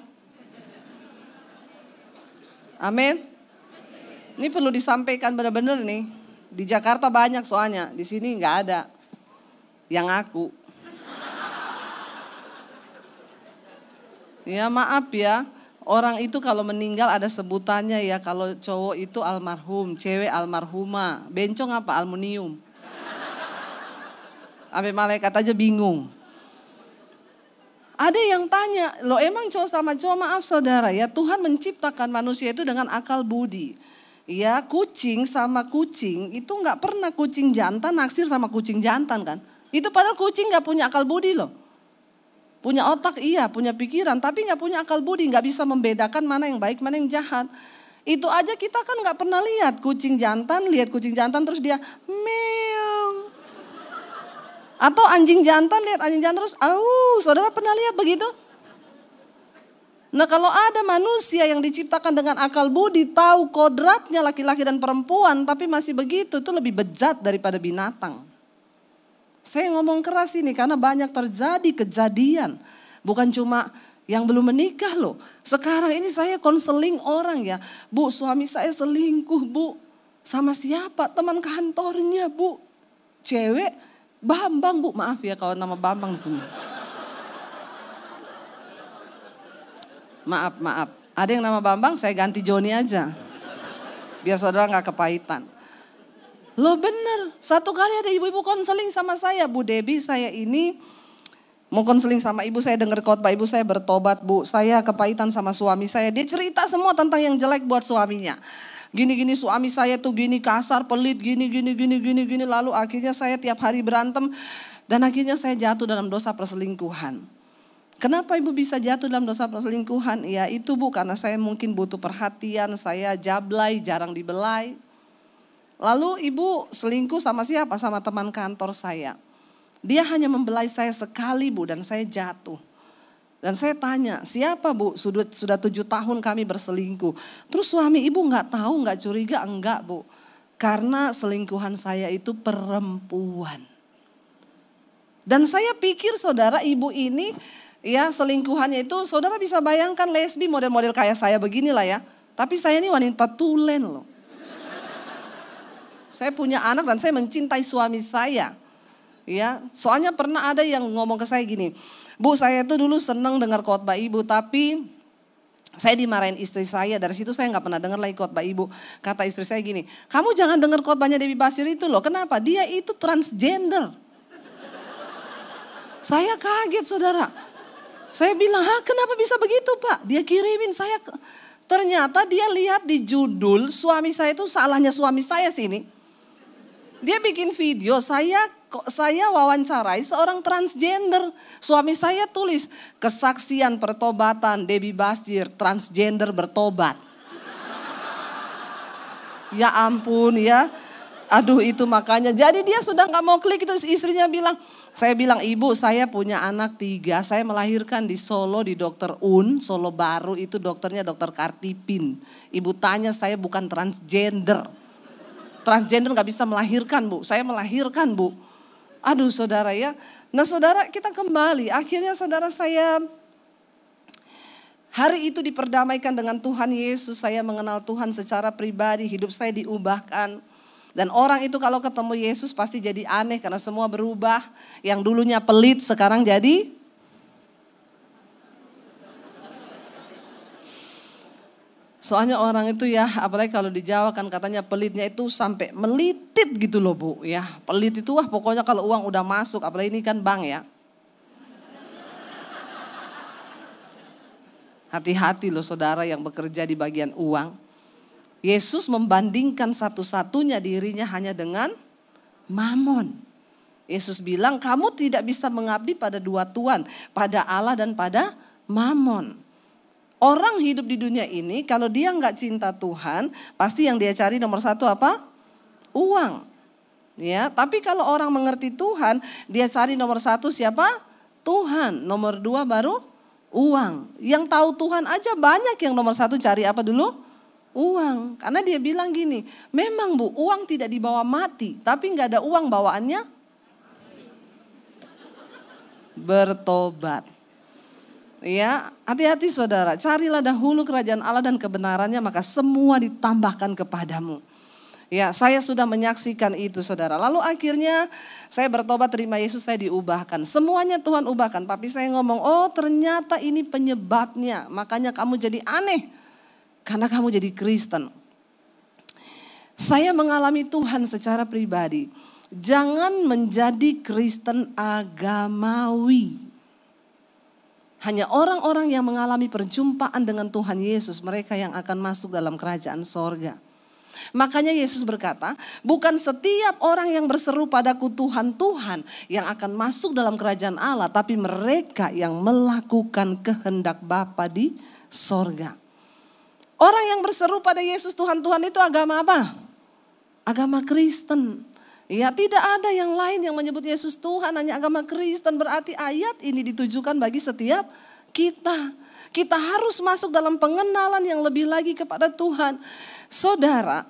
Amin. Ini perlu disampaikan benar-benar nih. Di Jakarta banyak soalnya, di sini nggak ada yang ngaku. Ya maaf ya, orang itu kalau meninggal ada sebutannya ya. Kalau cowok itu almarhum, cewek almarhumah. Bencong apa? Aluminium. Sampai malaikat aja bingung. Ada yang tanya, loh emang cowok sama cowok? Maaf saudara ya, Tuhan menciptakan manusia itu dengan akal budi. Ya kucing sama kucing itu nggak pernah kucing jantan naksir sama kucing jantan kan. Itu padahal kucing nggak punya akal budi loh. Punya otak iya, punya pikiran, tapi nggak punya akal budi, nggak bisa membedakan mana yang baik, mana yang jahat. Itu aja kita kan nggak pernah lihat kucing jantan, lihat kucing jantan terus dia meong. Atau anjing jantan lihat anjing jantan terus, au, saudara pernah lihat begitu? Nah kalau ada manusia yang diciptakan dengan akal budi, tahu kodratnya laki-laki dan perempuan, tapi masih begitu, itu lebih bejat daripada binatang. Saya ngomong keras ini karena banyak terjadi kejadian. Bukan cuma yang belum menikah loh. Sekarang ini saya konseling orang ya. Bu, suami saya selingkuh bu. Sama siapa? Teman kantornya bu. Cewek. Bambang bu, maaf ya kalau nama Bambang di sini. Maaf, maaf. Ada yang nama Bambang, saya ganti Joni aja. Biar saudara gak kepahitan. Loh bener, satu kali ada ibu-ibu konseling sama saya. Bu Debbie, saya ini mau konseling sama ibu, saya dengar khotbah ibu, saya bertobat bu. Saya kepahitan sama suami saya. Dia cerita semua tentang yang jelek buat suaminya. Gini-gini suami saya tuh gini kasar, pelit, gini, gini, gini, gini, gini. Lalu akhirnya saya tiap hari berantem. Dan akhirnya saya jatuh dalam dosa perselingkuhan. Kenapa ibu bisa jatuh dalam dosa perselingkuhan? Ya itu bu, karena saya mungkin butuh perhatian. Saya jablay, jarang dibelai. Lalu ibu selingkuh sama siapa? Sama teman kantor saya. Dia hanya membelai saya sekali bu, dan saya jatuh. Dan saya tanya, siapa bu? Sudah, sudah tujuh tahun kami berselingkuh. Terus suami ibu gak tahu, gak curiga? Enggak bu. Karena selingkuhan saya itu perempuan. Dan saya pikir saudara ibu ini ya selingkuhannya itu saudara bisa bayangkan lesbi model-model kayak saya beginilah ya. Tapi saya ini wanita tulen loh. Saya punya anak dan saya mencintai suami saya. Ya, soalnya pernah ada yang ngomong ke saya gini. Bu, saya tuh dulu senang dengar khotbah ibu, tapi saya dimarahin istri saya. Dari situ saya nggak pernah dengar lagi khotbah ibu. Kata istri saya gini, kamu jangan dengar khotbahnya Debbie Basir itu loh. Kenapa? Dia itu transgender. Saya kaget saudara. Saya bilang, hah kenapa bisa begitu pak? Dia kirimin saya. Ternyata dia lihat di judul suami saya itu salahnya suami saya sini. Dia bikin video, saya saya wawancarai seorang transgender. Suami saya tulis, kesaksian pertobatan Debbie Basir, transgender bertobat. Ya ampun ya, aduh itu makanya. Jadi dia sudah gak mau klik itu, istrinya bilang. Saya bilang, ibu saya punya anak tiga, saya melahirkan di Solo di dokter Un, Solo Baru itu dokternya dokter Kartipin. Ibu tanya saya bukan transgender. Transgender gak bisa melahirkan bu, saya melahirkan bu. Aduh saudara ya, nah saudara kita kembali, akhirnya saudara saya hari itu diperdamaikan dengan Tuhan Yesus. Saya mengenal Tuhan secara pribadi, hidup saya diubahkan. Dan orang itu kalau ketemu Yesus pasti jadi aneh karena semua berubah. Yang dulunya pelit sekarang jadi soalnya orang itu ya, apalagi kalau di Jawa kan katanya pelitnya itu sampai melitit gitu loh bu. Ya pelit itu wah pokoknya kalau uang udah masuk, apalagi ini kan bank ya. Hati-hati loh saudara yang bekerja di bagian uang. Yesus membandingkan satu-satunya dirinya hanya dengan Mamon. Yesus bilang kamu tidak bisa mengabdi pada dua tuan, pada Allah dan pada Mamon. Orang hidup di dunia ini kalau dia nggak cinta Tuhan, pasti yang dia cari nomor satu apa? Uang. Ya, tapi kalau orang mengerti Tuhan, dia cari nomor satu siapa? Tuhan. Nomor dua baru uang. Yang tahu Tuhan aja banyak yang nomor satu cari apa dulu? Uang. Karena dia bilang gini, memang Bu, uang tidak dibawa mati, tapi nggak ada uang bawaannya bertobat. Ya, hati-hati saudara, carilah dahulu kerajaan Allah dan kebenarannya, maka semua ditambahkan kepadamu. Ya, saya sudah menyaksikan itu saudara. Lalu akhirnya saya bertobat, terima Yesus, saya diubahkan. Semuanya Tuhan ubahkan. Tapi saya ngomong, oh ternyata ini penyebabnya. Makanya kamu jadi aneh. Karena kamu jadi Kristen. Saya mengalami Tuhan secara pribadi. Jangan menjadi Kristen agamawi. Hanya orang-orang yang mengalami perjumpaan dengan Tuhan Yesus, mereka yang akan masuk dalam kerajaan sorga. Makanya Yesus berkata, bukan setiap orang yang berseru padaku Tuhan, Tuhan yang akan masuk dalam kerajaan Allah, tapi mereka yang melakukan kehendak Bapa di sorga. Orang yang berseru pada Yesus Tuhan, Tuhan itu agama apa? Agama Kristen. Ya, tidak ada yang lain yang menyebut Yesus Tuhan, hanya agama Kristen. Berarti ayat ini ditujukan bagi setiap kita. Kita harus masuk dalam pengenalan yang lebih lagi kepada Tuhan. Saudara,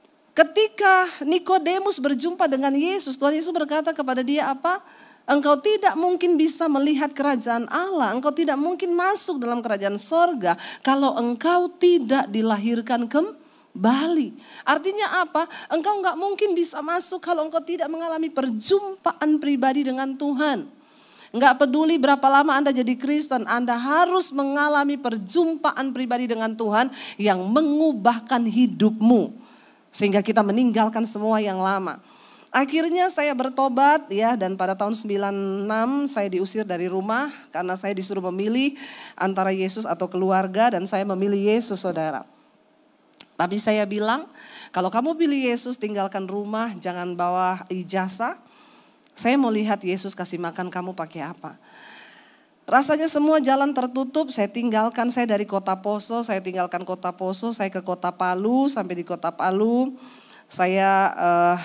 ketika Nikodemus berjumpa dengan Yesus, Tuhan Yesus berkata kepada dia apa? Engkau tidak mungkin bisa melihat kerajaan Allah. Engkau tidak mungkin masuk dalam kerajaan sorga kalau engkau tidak dilahirkan kembali. Artinya apa? Engkau nggak mungkin bisa masuk kalau engkau tidak mengalami perjumpaan pribadi dengan Tuhan. Nggak peduli berapa lama Anda jadi Kristen, Anda harus mengalami perjumpaan pribadi dengan Tuhan yang mengubahkan hidupmu. Sehingga kita meninggalkan semua yang lama. Akhirnya saya bertobat ya, dan pada tahun sembilan puluh enam saya diusir dari rumah karena saya disuruh memilih antara Yesus atau keluarga, dan saya memilih Yesus saudara. Tapi saya bilang kalau kamu pilih Yesus tinggalkan rumah, jangan bawa ijazah. Saya mau lihat Yesus kasih makan kamu pakai apa. Rasanya semua jalan tertutup, saya tinggalkan, saya dari kota Poso, saya tinggalkan kota Poso, saya ke kota Palu, sampai di kota Palu saya uh,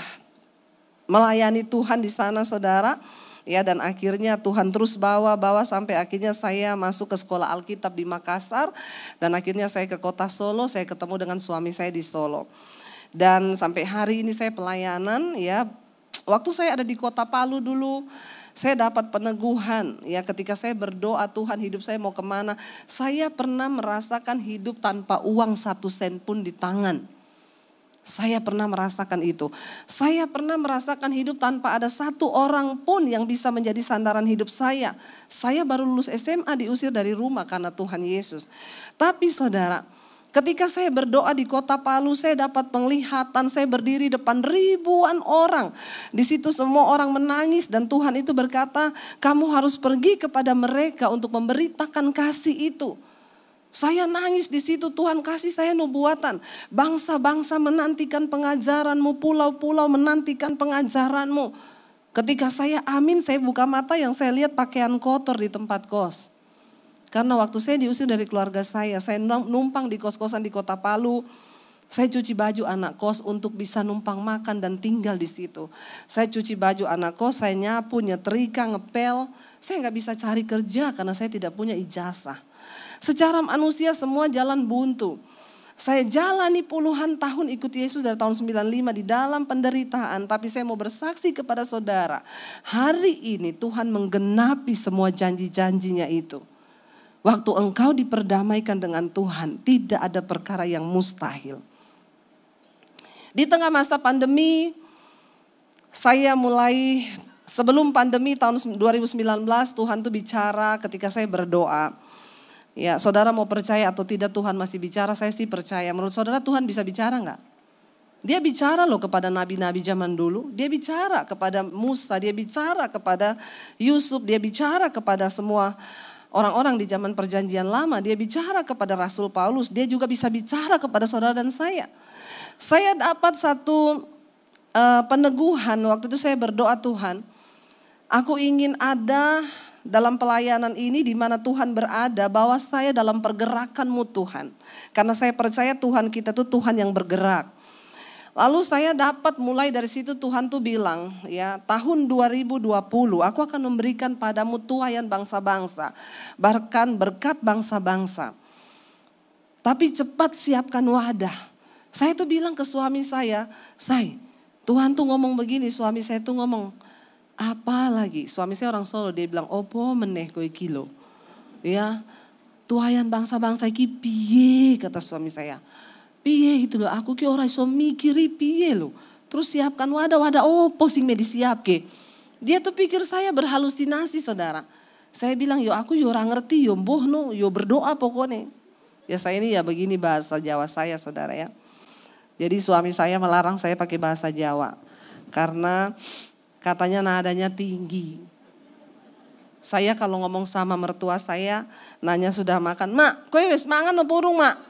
melayani Tuhan di sana saudara. Ya, dan akhirnya Tuhan terus bawa-bawa sampai akhirnya saya masuk ke sekolah Alkitab di Makassar. Dan akhirnya saya ke kota Solo, saya ketemu dengan suami saya di Solo. Dan sampai hari ini saya pelayanan ya. Waktu saya ada di kota Palu dulu, saya dapat peneguhan ya, ketika saya berdoa Tuhan hidup saya mau kemana. Saya pernah merasakan hidup tanpa uang satu sen pun di tangan. Saya pernah merasakan itu. Saya pernah merasakan hidup tanpa ada satu orang pun yang bisa menjadi sandaran hidup saya. Saya baru lulus S M A diusir dari rumah karena Tuhan Yesus. Tapi saudara, ketika saya berdoa di kota Palu, saya dapat penglihatan, saya berdiri depan ribuan orang. Di situ semua orang menangis dan Tuhan itu berkata, kamu harus pergi kepada mereka untuk memberitakan kasih itu. Saya nangis di situ, Tuhan kasih saya nubuatan. Bangsa-bangsa menantikan pengajaranmu, pulau-pulau menantikan pengajaranmu. Ketika saya amin, saya buka mata, yang saya lihat pakaian kotor di tempat kos. Karena waktu saya diusir dari keluarga saya, saya numpang di kos-kosan di kota Palu. Saya cuci baju anak kos untuk bisa numpang makan dan tinggal di situ. Saya cuci baju anak kos, saya nyapu, nyetrika, ngepel. Saya nggak bisa cari kerja karena saya tidak punya ijazah. Secara manusia semua jalan buntu. Saya jalani puluhan tahun ikut Yesus dari tahun sembilan puluh lima di dalam penderitaan. Tapi saya mau bersaksi kepada saudara. Hari ini Tuhan menggenapi semua janji-janjinya itu. Waktu engkau diperdamaikan dengan Tuhan, tidak ada perkara yang mustahil. Di tengah masa pandemi, saya mulai, sebelum pandemi tahun dua ribu sembilan belas, Tuhan tuh bicara ketika saya berdoa. Ya, saudara mau percaya atau tidak Tuhan masih bicara, saya sih percaya. Menurut saudara Tuhan bisa bicara enggak? Dia bicara loh kepada nabi-nabi zaman dulu. Dia bicara kepada Musa, dia bicara kepada Yusuf, dia bicara kepada semua orang-orang di zaman perjanjian lama, dia bicara kepada Rasul Paulus, dia juga bisa bicara kepada saudara dan saya. Saya dapat satu uh, peneguhan waktu itu saya berdoa, Tuhan, aku ingin ada dalam pelayanan ini di mana Tuhan berada, bahwa saya dalam pergerakan-Mu Tuhan. Karena saya percaya Tuhan kita tuh Tuhan yang bergerak. Lalu saya dapat mulai dari situ Tuhan tuh bilang, ya tahun dua ribu dua puluh aku akan memberikan padamu tuaian bangsa-bangsa, bahkan berkat bangsa-bangsa. Tapi cepat siapkan wadah. Saya tuh bilang ke suami saya, say, Tuhan tuh ngomong begini, suami saya tuh ngomong, apa lagi? Suami saya orang Solo, dia bilang, opo meneh kowe kilo. Ya, tuaian bangsa-bangsa iki piye, kata suami saya. Piye gitu loh, aku ki ora iso mikiri piye loh. Terus siapkan wadah-wadah, oh posing me disiapke. Dia tuh pikir saya berhalusinasi, saudara. Saya bilang, yo aku yo ora ngerti, yo mboh no, yo berdoa pokoknya. Ya saya ini ya begini bahasa Jawa saya, saudara ya. Jadi suami saya melarang saya pakai bahasa Jawa. Karena katanya nadanya tinggi. Saya kalau ngomong sama mertua saya, nanya sudah makan, mak, kowe wis mangan opo urung, mak?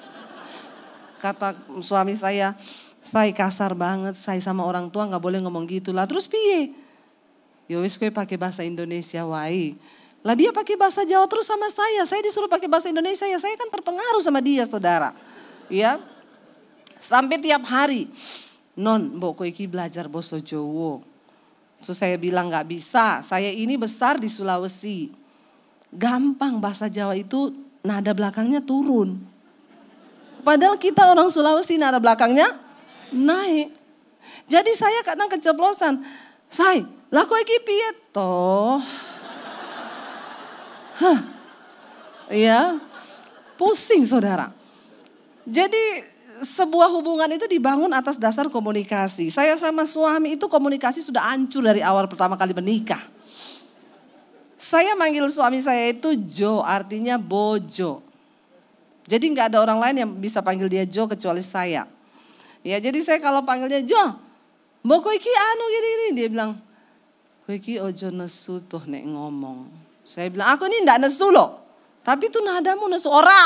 Kata suami saya, saya kasar banget, saya sama orang tua gak boleh ngomong gitu lah. Terus piye? Ya wis kowe pakai bahasa Indonesia wae. Lah dia pakai bahasa Jawa terus sama saya, saya disuruh pakai bahasa Indonesia, ya saya kan terpengaruh sama dia, saudara. Ya, sampai tiap hari, non, mbok kowe iki belajar basa Jawa. Terus saya bilang gak bisa, saya ini besar di Sulawesi. Gampang bahasa Jawa itu nada belakangnya turun. Padahal kita orang Sulawesi nada belakangnya naik. Jadi saya kadang keceplosan. Say, lah kowe iki piye toh? Hah. Ya. Pusing, saudara. Jadi sebuah hubungan itu dibangun atas dasar komunikasi. Saya sama suami itu komunikasi sudah hancur dari awal pertama kali menikah. Saya manggil suami saya itu Jo, artinya bojo. Jadi nggak ada orang lain yang bisa panggil dia Jo kecuali saya. Ya jadi saya kalau panggilnya Jo, mbok kowe iki anu gini-gini, dia bilang, kowe iki ojo nesu tuh nek ngomong. Saya bilang, aku ini ndak nesu loh, tapi tuh nadamu nesu ora.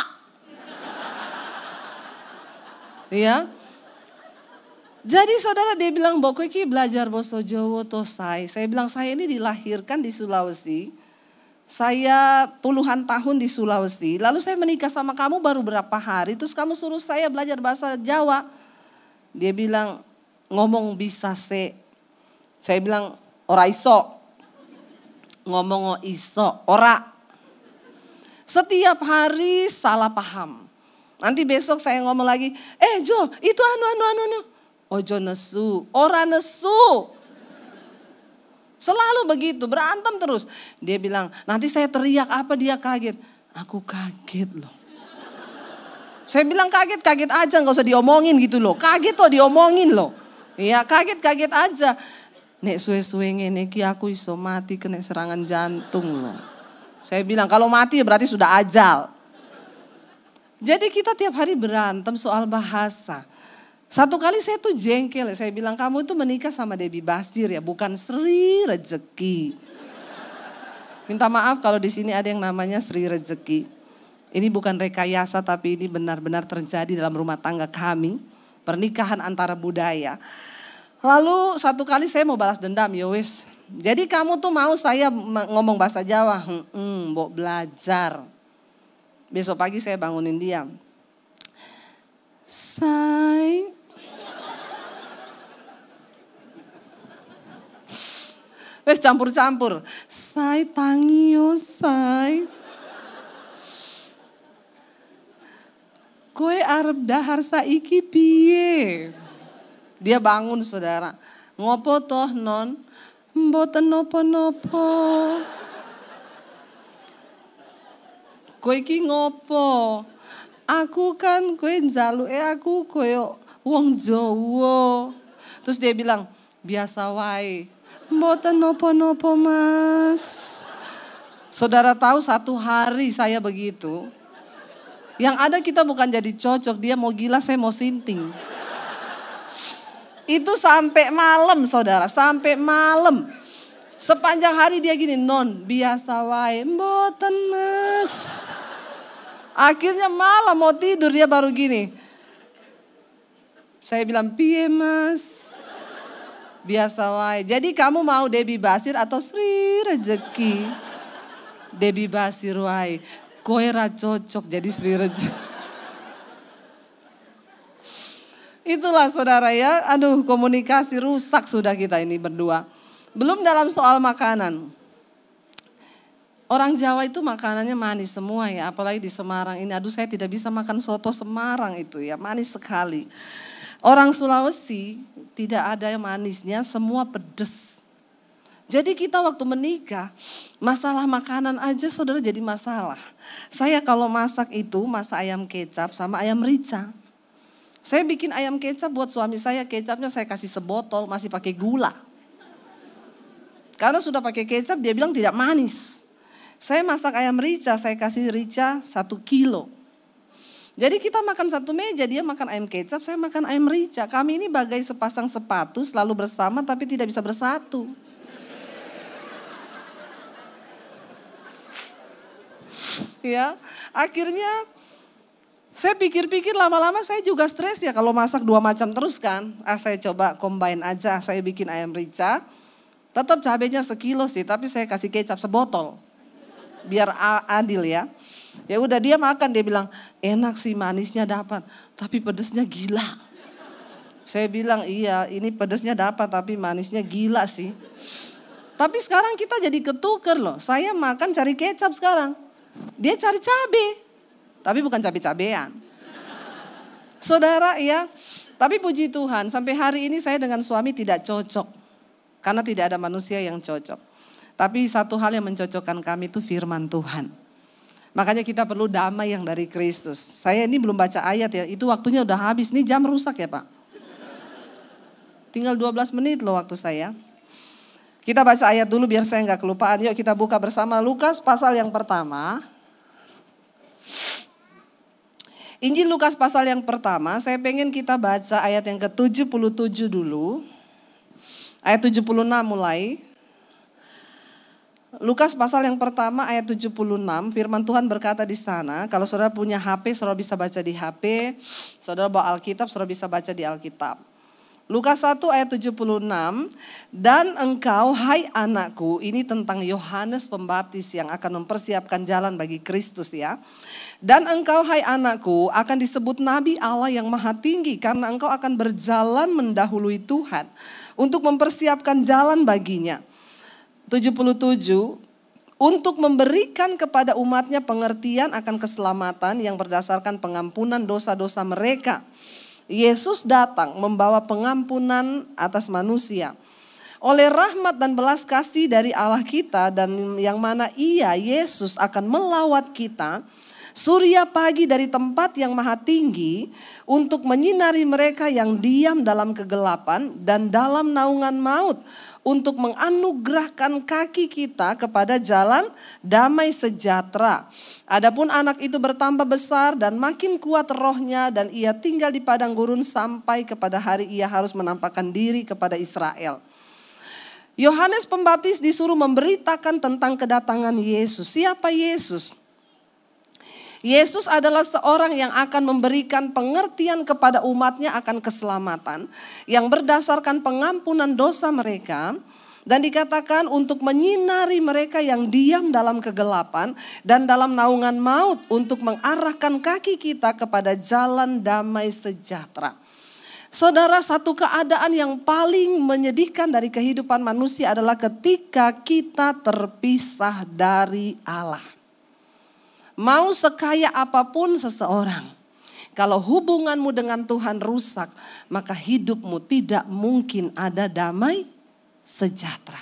Ya. Jadi saudara dia bilang, mbok kowe iki belajar basa Jawa toh say. Saya bilang, saya ini dilahirkan di Sulawesi. Saya puluhan tahun di Sulawesi, lalu saya menikah sama kamu baru berapa hari, terus kamu suruh saya belajar bahasa Jawa. Dia bilang, ngomong bisa se. Saya bilang, ora iso. Ngomong o iso, ora. Setiap hari salah paham. Nanti besok saya ngomong lagi, eh Jo, itu anu anu anu anu. Ojo nesu, ora nesu. Selalu begitu, berantem terus. Dia bilang, nanti saya teriak apa, dia kaget. Aku kaget loh. Saya bilang kaget, kaget aja, gak usah diomongin gitu loh. Kaget loh, diomongin loh. Iya, kaget-kaget aja. Nek suwe-suwe ngene iki aku iso mati kena serangan jantung loh. Saya bilang, kalau mati ya berarti sudah ajal. Jadi kita tiap hari berantem soal bahasa. Satu kali saya tuh jengkel, saya bilang kamu itu menikah sama Debbie Basdir ya, bukan Sri Rezeki. Minta maaf kalau di sini ada yang namanya Sri Rezeki. Ini bukan rekayasa tapi ini benar-benar terjadi dalam rumah tangga kami, pernikahan antara budaya. Lalu satu kali saya mau balas dendam, ya wis. Jadi kamu tuh mau saya ngomong bahasa Jawa, hmm, mbok belajar. Besok pagi saya bangunin dia. Say. Wes campur-campur. Say tangi yo say. Kowe arep dahar saiki piye? Dia bangun saudara. Ngopo toh non? Mboten nopo-nopo. Kowe iki ngopo? Aku kan kowe njaluke aku koyo wong Jawa. Terus dia bilang, biasa wae. Mboten nopo-nopo mas. Saudara tahu satu hari saya begitu. Yang ada kita bukan jadi cocok, dia mau gila saya mau sinting. Itu sampai malam saudara, sampai malam. Sepanjang hari dia gini, non biasa wae, mboten mas. Akhirnya malam mau tidur dia baru gini. Saya bilang, piye mas? Biasa wae. Jadi kamu mau Debbie Basir atau Sri Rezeki? Debbie Basir wae. Koe ra cocok jadi Sri Rezeki. Itulah saudara ya, aduh komunikasi rusak sudah kita ini berdua. Belum dalam soal makanan. Orang Jawa itu makanannya manis semua ya, apalagi di Semarang ini. Aduh saya tidak bisa makan soto Semarang itu ya, manis sekali. Orang Sulawesi tidak ada yang manisnya, semua pedes. Jadi kita waktu menikah, masalah makanan aja saudara jadi masalah. Saya kalau masak itu, masak ayam kecap sama ayam rica. Saya bikin ayam kecap buat suami saya, kecapnya saya kasih sebotol, masih pakai gula. Karena sudah pakai kecap dia bilang tidak manis. Saya masak ayam rica, saya kasih rica satu kilo. Jadi kita makan satu meja, dia makan ayam kecap, saya makan ayam rica. Kami ini bagai sepasang sepatu selalu bersama tapi tidak bisa bersatu. Ya, akhirnya saya pikir-pikir lama-lama saya juga stres ya kalau masak dua macam terus kan. Ah saya coba combine aja, saya bikin ayam rica. Tetap cabenya sekilo sih, tapi saya kasih kecap sebotol. Biar adil ya. Ya udah dia makan, dia bilang enak sih manisnya dapat, tapi pedesnya gila. Saya bilang iya ini pedesnya dapat tapi manisnya gila sih. Tapi sekarang kita jadi ketuker loh. Saya makan cari kecap sekarang. Dia cari cabe, tapi bukan cabe-cabean. Saudara ya, tapi puji Tuhan sampai hari ini saya dengan suami tidak cocok. Karena tidak ada manusia yang cocok. Tapi satu hal yang mencocokkan kami itu firman Tuhan. Makanya kita perlu damai yang dari Kristus. Saya ini belum baca ayat ya, itu waktunya udah habis. Ini jam rusak ya Pak. Tinggal dua belas menit loh waktu saya. Kita baca ayat dulu biar saya nggak kelupaan. Yuk kita buka bersama Lukas pasal yang pertama. Injil Lukas pasal yang pertama, saya pengen kita baca ayat yang ke tujuh puluh tujuh dulu. Ayat tujuh puluh enam mulai. Lukas pasal yang pertama ayat tujuh puluh enam, firman Tuhan berkata di sana, kalau saudara punya H P, saudara bisa baca di H P, saudara bawa Alkitab, saudara bisa baca di Alkitab. Lukas satu ayat tujuh puluh enam, dan engkau hai anakku, ini tentang Yohanes Pembaptis yang akan mempersiapkan jalan bagi Kristus ya. Dan engkau hai anakku akan disebut Nabi Allah yang maha tinggi karena engkau akan berjalan mendahului Tuhan untuk mempersiapkan jalan baginya. tujuh puluh tujuh, untuk memberikan kepada umatnya pengertian akan keselamatan yang berdasarkan pengampunan dosa-dosa mereka. Yesus datang membawa pengampunan atas manusia. Oleh rahmat dan belas kasih dari Allah kita dan yang mana ia, Yesus akan melawat kita, surya pagi dari tempat yang maha tinggi untuk menyinari mereka yang diam dalam kegelapan dan dalam naungan maut, untuk menganugerahkan kaki kita kepada jalan damai sejahtera. Adapun anak itu bertambah besar dan makin kuat rohnya dan ia tinggal di padang gurun sampai kepada hari ia harus menampakkan diri kepada Israel. Yohanes Pembaptis disuruh memberitakan tentang kedatangan Yesus. Siapa Yesus? Yesus adalah seorang yang akan memberikan pengertian kepada umatnya akan keselamatan yang berdasarkan pengampunan dosa mereka, dan dikatakan untuk menyinari mereka yang diam dalam kegelapan dan dalam naungan maut, untuk mengarahkan kaki kita kepada jalan damai sejahtera. Saudara, satu keadaan yang paling menyedihkan dari kehidupan manusia adalah ketika kita terpisah dari Allah. Mau sekaya apapun seseorang, kalau hubunganmu dengan Tuhan rusak, maka hidupmu tidak mungkin ada damai sejahtera.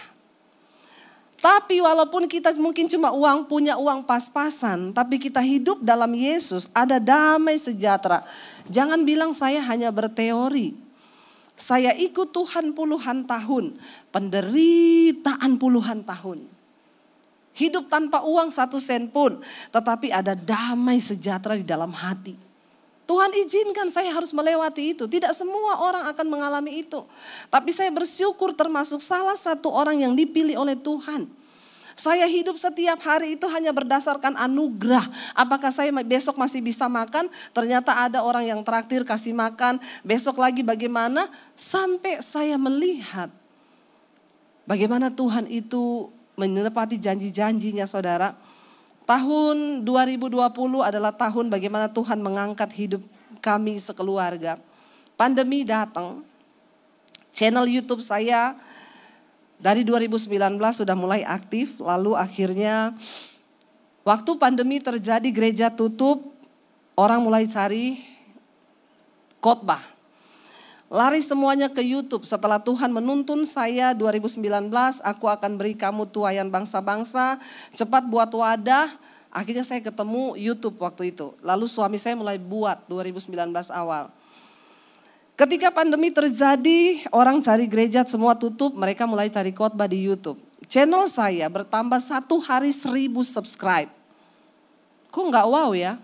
Tapi walaupun kita mungkin cuma uang, punya uang pas-pasan, tapi kita hidup dalam Yesus, ada damai sejahtera. Jangan bilang saya hanya berteori. Saya ikut Tuhan puluhan tahun, penderitaan puluhan tahun. Hidup tanpa uang satu sen pun, tetapi ada damai sejahtera di dalam hati. Tuhan izinkan saya harus melewati itu. Tidak semua orang akan mengalami itu. Tapi saya bersyukur termasuk salah satu orang yang dipilih oleh Tuhan. Saya hidup setiap hari itu hanya berdasarkan anugerah. Apakah saya besok masih bisa makan? Ternyata ada orang yang traktir kasih makan. Besok lagi bagaimana? Sampai saya melihat bagaimana Tuhan itu menepati janji-janjinya, saudara. Tahun dua ribu dua puluh adalah tahun bagaimana Tuhan mengangkat hidup kami sekeluarga. Pandemi datang, channel YouTube saya dari dua ribu sembilan belas sudah mulai aktif. Lalu akhirnya waktu pandemi terjadi, gereja tutup, orang mulai cari khotbah. Lari semuanya ke YouTube. Setelah Tuhan menuntun saya dua ribu sembilan belas, aku akan beri kamu tuaian bangsa-bangsa, cepat buat wadah. Akhirnya saya ketemu YouTube waktu itu. Lalu suami saya mulai buat dua ribu sembilan belas awal. Ketika pandemi terjadi, orang cari gereja semua tutup, mereka mulai cari khotbah di YouTube. Channel saya bertambah satu hari seribu subscribe. Kok nggak wow ya?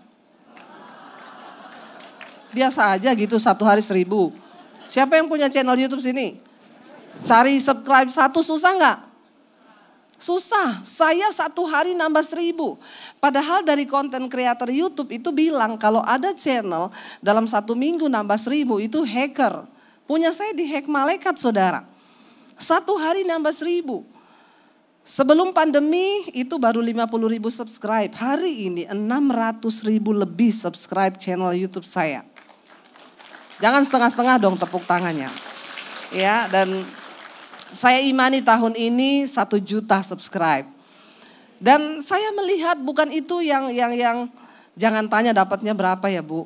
Biasa aja gitu satu hari seribu. Siapa yang punya channel YouTube sini? Cari subscribe satu susah nggak? Susah. Saya satu hari nambah seribu. Padahal dari konten kreator YouTube itu bilang kalau ada channel dalam satu minggu nambah seribu itu hacker. Punya saya dihack malaikat, saudara. Satu hari nambah seribu. Sebelum pandemi itu baru lima puluh ribu subscribe. Hari ini enam ratus ribu lebih subscribe channel YouTube saya. Jangan setengah-setengah dong tepuk tangannya. Ya, dan saya imani tahun ini satu juta subscribe. Dan saya melihat bukan itu yang yang yang jangan tanya dapatnya berapa ya, Bu.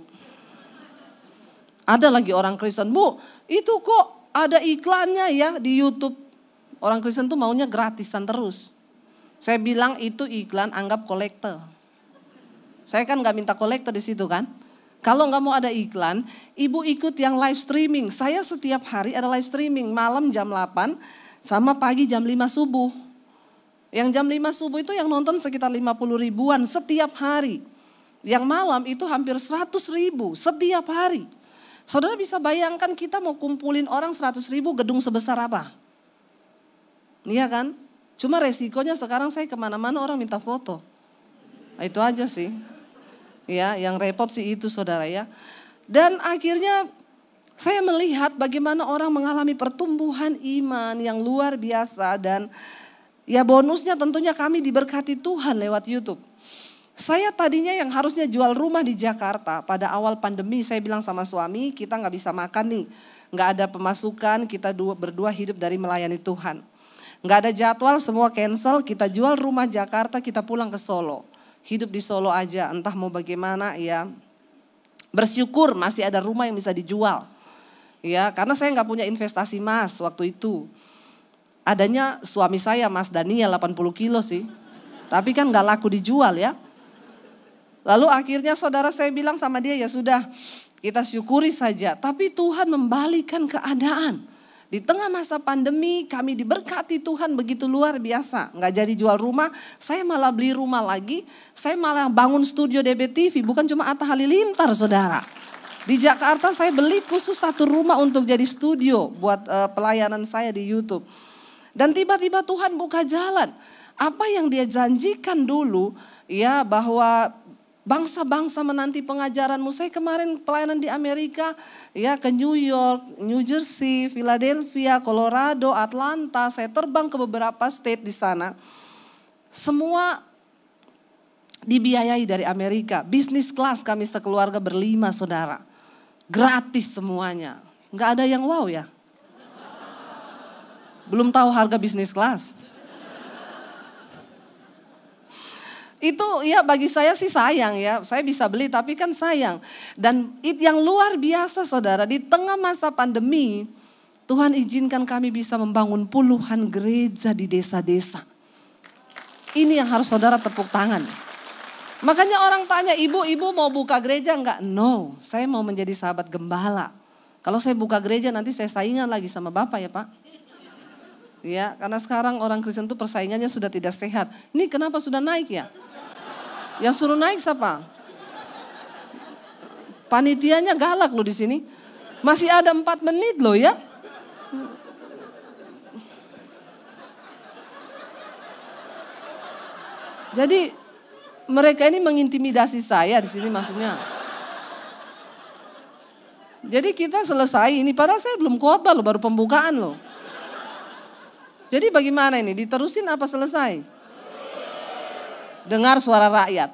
Ada lagi orang Kristen, Bu, itu kok ada iklannya ya di YouTube. Orang Kristen tuh maunya gratisan terus. Saya bilang itu iklan, anggap kolektor. Saya kan gak minta kolektor di situ kan. Kalau nggak mau ada iklan, ibu ikut yang live streaming. Saya setiap hari ada live streaming, malam jam delapan sama pagi jam lima subuh. Yang jam lima subuh itu yang nonton sekitar lima puluh ribuan setiap hari. Yang malam itu hampir seratus ribu setiap hari. Saudara bisa bayangkan kita mau kumpulin orang seratus ribu, gedung sebesar apa? Iya kan? Cuma resikonya sekarang saya kemana-mana orang minta foto. Nah, itu aja sih. Ya, yang repot sih itu, saudara ya. Dan akhirnya saya melihat bagaimana orang mengalami pertumbuhan iman yang luar biasa. Dan ya bonusnya tentunya kami diberkati Tuhan lewat YouTube. Saya tadinya yang harusnya jual rumah di Jakarta. Pada awal pandemi saya bilang sama suami, kita gak bisa makan nih. Gak ada pemasukan, kita dua, berdua hidup dari melayani Tuhan. Gak ada jadwal, semua cancel, kita jual rumah Jakarta, kita pulang ke Solo. Hidup di Solo aja, entah mau bagaimana ya. Bersyukur masih ada rumah yang bisa dijual. Ya, karena saya nggak punya investasi emas waktu itu. Adanya suami saya, Mas Daniel, delapan puluh kilo sih. Tapi kan nggak laku dijual ya. Lalu akhirnya saudara saya bilang sama dia, ya sudah kita syukuri saja. Tapi Tuhan membalikan keadaan. Di tengah masa pandemi kami diberkati Tuhan begitu luar biasa. Nggak jadi jual rumah, saya malah beli rumah lagi. Saya malah bangun studio D B T V, bukan cuma Atta Halilintar, saudara. Di Jakarta saya beli khusus satu rumah untuk jadi studio buat uh, pelayanan saya di YouTube. Dan tiba-tiba Tuhan buka jalan. Apa yang dia janjikan dulu ya, bahwa bangsa-bangsa menanti pengajaranmu. Saya kemarin pelayanan di Amerika, ya ke New York, New Jersey, Philadelphia, Colorado, Atlanta. Saya terbang ke beberapa state di sana. Semua dibiayai dari Amerika. Bisnis kelas kami sekeluarga berlima, saudara. Gratis semuanya. Nggak ada yang wow ya. Belum tahu harga bisnis kelas. Itu ya bagi saya sih sayang ya, saya bisa beli tapi kan sayang. Dan itu yang luar biasa, saudara, di tengah masa pandemi Tuhan izinkan kami bisa membangun puluhan gereja di desa-desa. Ini yang harus saudara tepuk tangan. Makanya orang tanya, ibu-ibu mau buka gereja enggak? No, saya mau menjadi sahabat gembala. Kalau saya buka gereja nanti saya saingan lagi sama Bapak ya Pak. Ya, karena sekarang orang Kristen itu persaingannya sudah tidak sehat. Ini kenapa sudah naik ya? Yang suruh naik siapa? Panitianya galak loh di sini. Masih ada empat menit loh ya. Jadi mereka ini mengintimidasi saya di sini maksudnya. Jadi kita selesai ini, padahal saya belum khotbah loh, baru pembukaan loh. Jadi bagaimana ini, diterusin apa selesai? Dengar suara rakyat.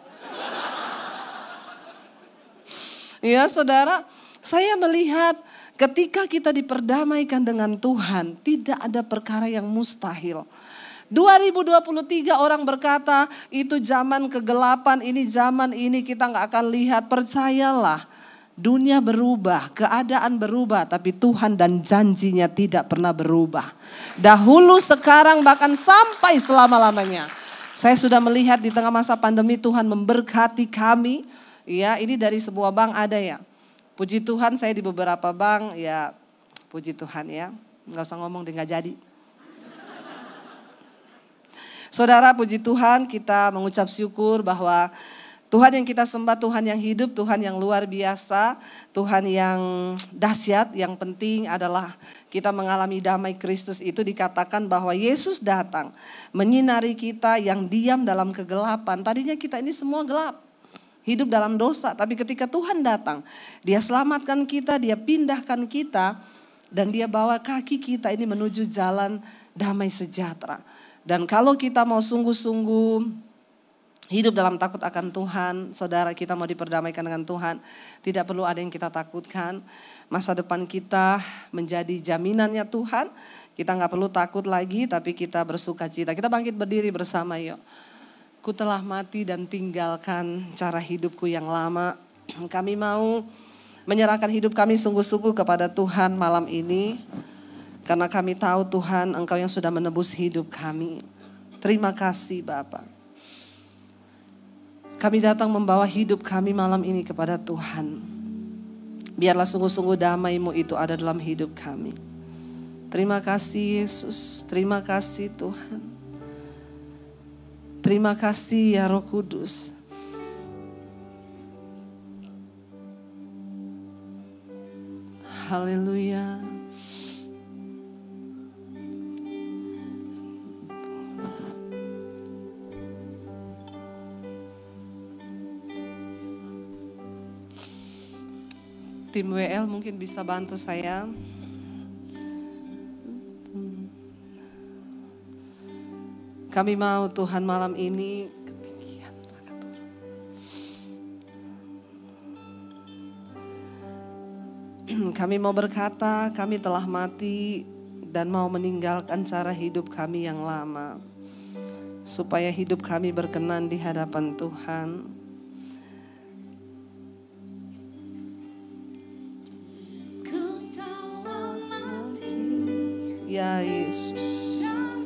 Ya saudara, saya melihat ketika kita diperdamaikan dengan Tuhan, tidak ada perkara yang mustahil. dua ribu dua puluh tiga orang berkata itu zaman kegelapan, ini zaman ini kita gak akan lihat. Percayalah, dunia berubah, keadaan berubah, tapi Tuhan dan janjinya tidak pernah berubah. Dahulu, sekarang, bahkan sampai selama-lamanya. Saya sudah melihat di tengah masa pandemi Tuhan memberkati kami. Ya, ini dari sebuah bank ada ya. Puji Tuhan saya di beberapa bank ya, puji Tuhan ya. Gak usah ngomong deh, gak jadi. Saudara, puji Tuhan, kita mengucap syukur bahwa Tuhan yang kita sembah, Tuhan yang hidup, Tuhan yang luar biasa, Tuhan yang dahsyat. Yang penting adalah kita mengalami damai Kristus. Itu dikatakan bahwa Yesus datang menyinari kita yang diam dalam kegelapan. Tadinya kita ini semua gelap, hidup dalam dosa. Tapi ketika Tuhan datang, Dia selamatkan kita, Dia pindahkan kita, dan Dia bawa kaki kita ini menuju jalan damai sejahtera. Dan kalau kita mau sungguh-sungguh hidup dalam takut akan Tuhan, saudara, kita mau diperdamaikan dengan Tuhan, tidak perlu ada yang kita takutkan. Masa depan kita menjadi jaminannya Tuhan. Kita gak perlu takut lagi, tapi kita bersuka cita. Kita bangkit berdiri bersama yuk. Ku telah mati dan tinggalkan cara hidupku yang lama. Kami mau menyerahkan hidup kami sungguh-sungguh kepada Tuhan malam ini. Karena kami tahu Tuhan, Engkau yang sudah menebus hidup kami. Terima kasih Bapa. Kami datang membawa hidup kami malam ini kepada Tuhan. Biarlah sungguh-sungguh damai-Mu itu ada dalam hidup kami. Terima kasih Yesus, terima kasih Tuhan. Terima kasih ya Roh Kudus. Haleluya. Tim W L mungkin bisa bantu saya. Kami mau Tuhan malam ini kami mau berkata, kami telah mati dan mau meninggalkan cara hidup kami yang lama, supaya hidup kami berkenan di hadapan Tuhan. Ya Yesus.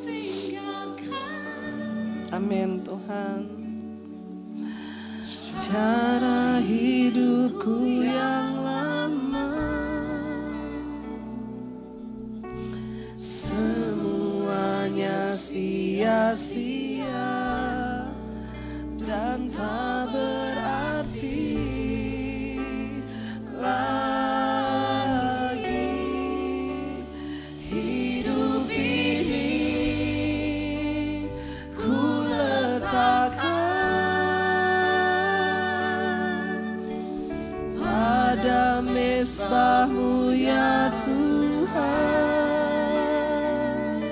Amin Tuhan. Cara hidupku yang lama, semuanya sia-sia dan tak berarti lagi. Mesbah-Mu ya Tuhan,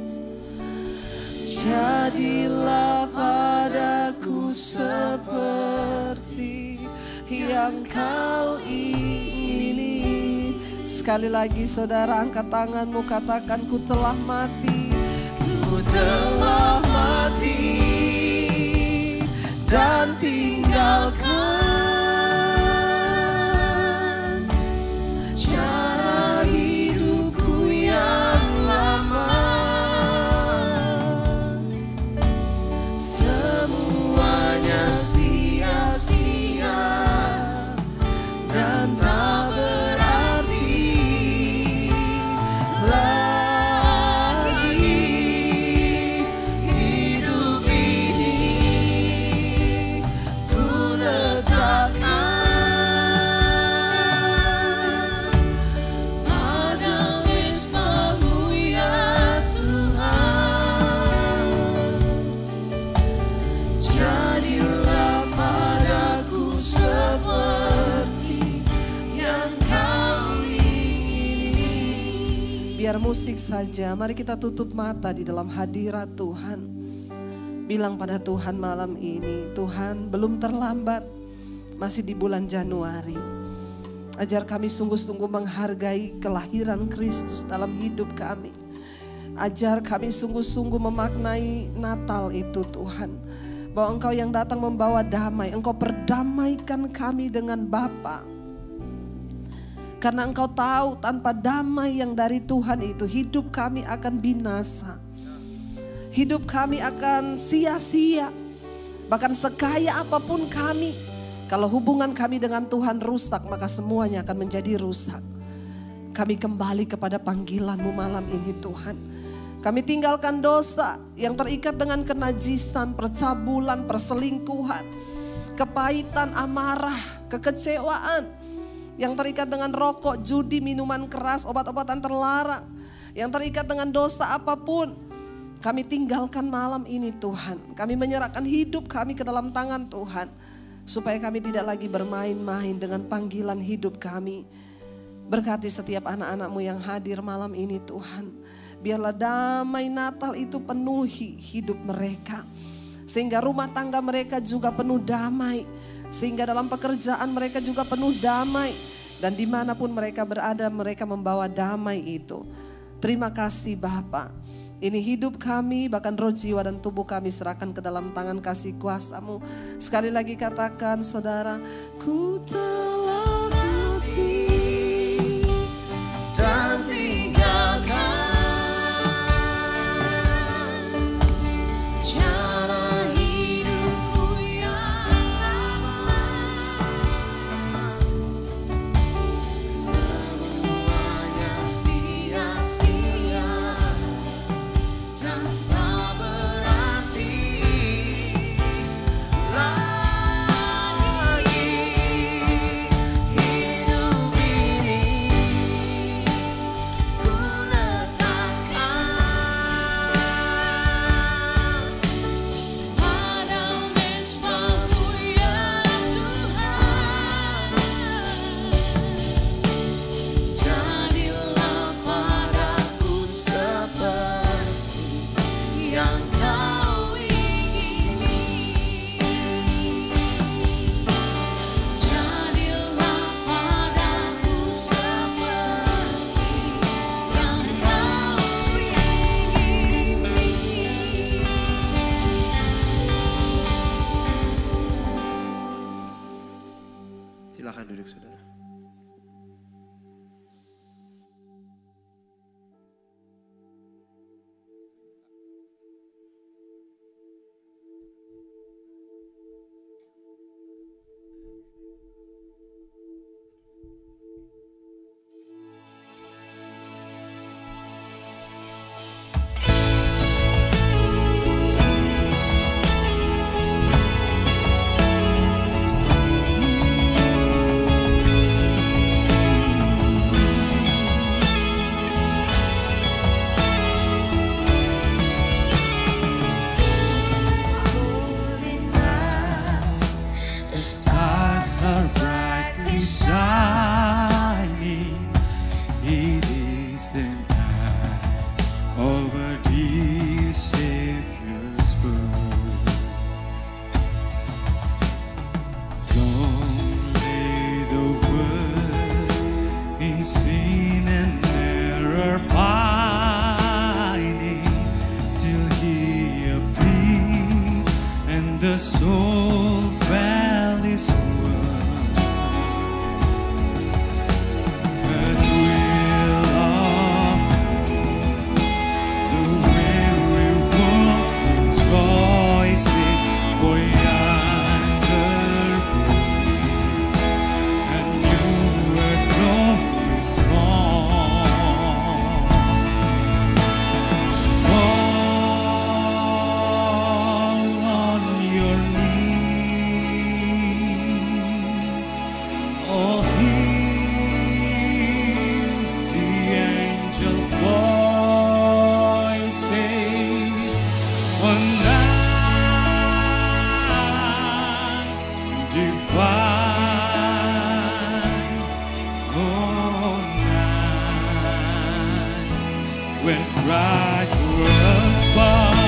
jadilah padaku seperti yang Kau ingini. Sekali lagi saudara, angkat tanganmu, katakan, ku telah mati, ku telah mati dan tinggalkan cara hidupku yang lama, semuanya sia-sia dan tak berarti lagi. Hidup ini ku biar musik saja, mari kita tutup mata di dalam hadirat Tuhan. Bilang pada Tuhan malam ini, Tuhan belum terlambat, masih di bulan Januari. Ajar kami sungguh-sungguh menghargai kelahiran Kristus dalam hidup kami. Ajar kami sungguh-sungguh memaknai Natal itu Tuhan. Bahwa Engkau yang datang membawa damai, Engkau perdamaikan kami dengan Bapa. Karena Engkau tahu tanpa damai yang dari Tuhan itu hidup kami akan binasa. Hidup kami akan sia-sia. Bahkan sekaya apapun kami, kalau hubungan kami dengan Tuhan rusak, maka semuanya akan menjadi rusak. Kami kembali kepada panggilan-Mu malam ini Tuhan. Kami tinggalkan dosa yang terikat dengan kenajisan, percabulan, perselingkuhan, kepahitan, amarah, kekecewaan. Yang terikat dengan rokok, judi, minuman keras, obat-obatan terlarang. Yang terikat dengan dosa apapun. Kami tinggalkan malam ini Tuhan. Kami menyerahkan hidup kami ke dalam tangan Tuhan. Supaya kami tidak lagi bermain-main dengan panggilan hidup kami. Berkati setiap anak-anak-Mu yang hadir malam ini Tuhan. Biarlah damai Natal itu penuhi hidup mereka. Sehingga rumah tangga mereka juga penuh damai. Sehingga dalam pekerjaan mereka juga penuh damai. Dan dimanapun mereka berada mereka membawa damai itu. Terima kasih Bapa. Ini hidup kami, bahkan roh, jiwa, dan tubuh kami serahkan ke dalam tangan kasih kuasa-Mu. Sekali lagi katakan saudara, ku telah mati dan tinggalkan cara hidupku yang lama. Semuanya sia-sia dan tak berarti lagi. Hidup ini ku letakkan pada mezbah-Mu ya Tuhan. Jadilah padaku seperti yang Kau ingini. Jadilah padaku seperti yang Kau ingini. Silakan duduk saudara. The stars are brightly shining. It is the night over the Savior's birth. Long lay the world in sin and error pining, till He appeared and the soul fell His word. A thrill of the weary world rejoices, for yonder breaks a new and glorious morn. Fall on your knees, oh hear the angel voices. On night divine, oh night Christ was born.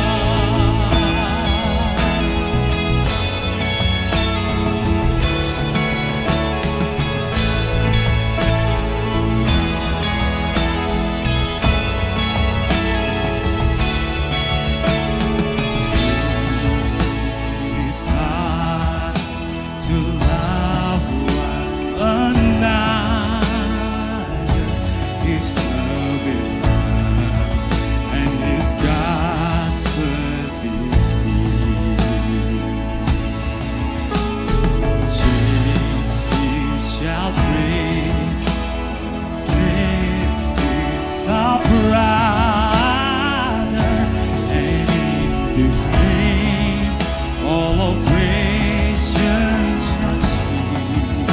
His love is love, and His gospel is peace. The chains He shall break, slave is our brother, and in His name all oppression shall cease.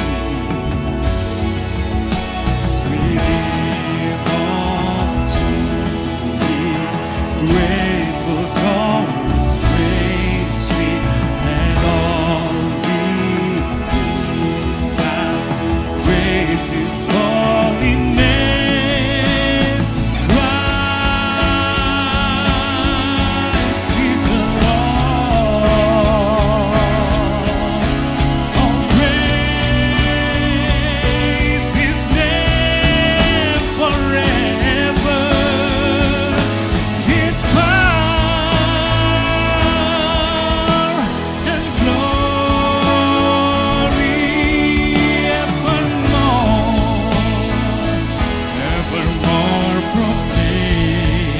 Sweet grateful chorus, praise sweet melody, as praise His holy name. Christ is the Lord. Oh, praise His name forever. His power and glory evermore, evermore proclaim.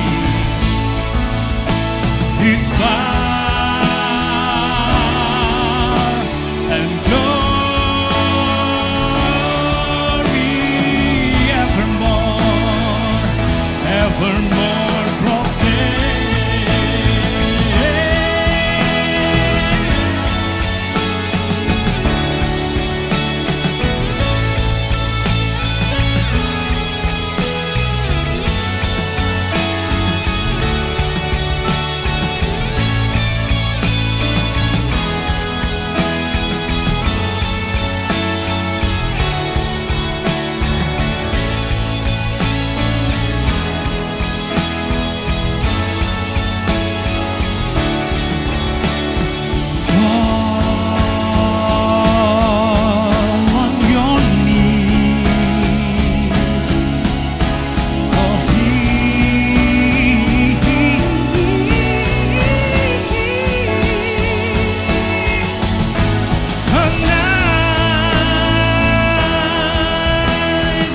His power and glory evermore, evermore proclaim. Fall on your knees, oh a night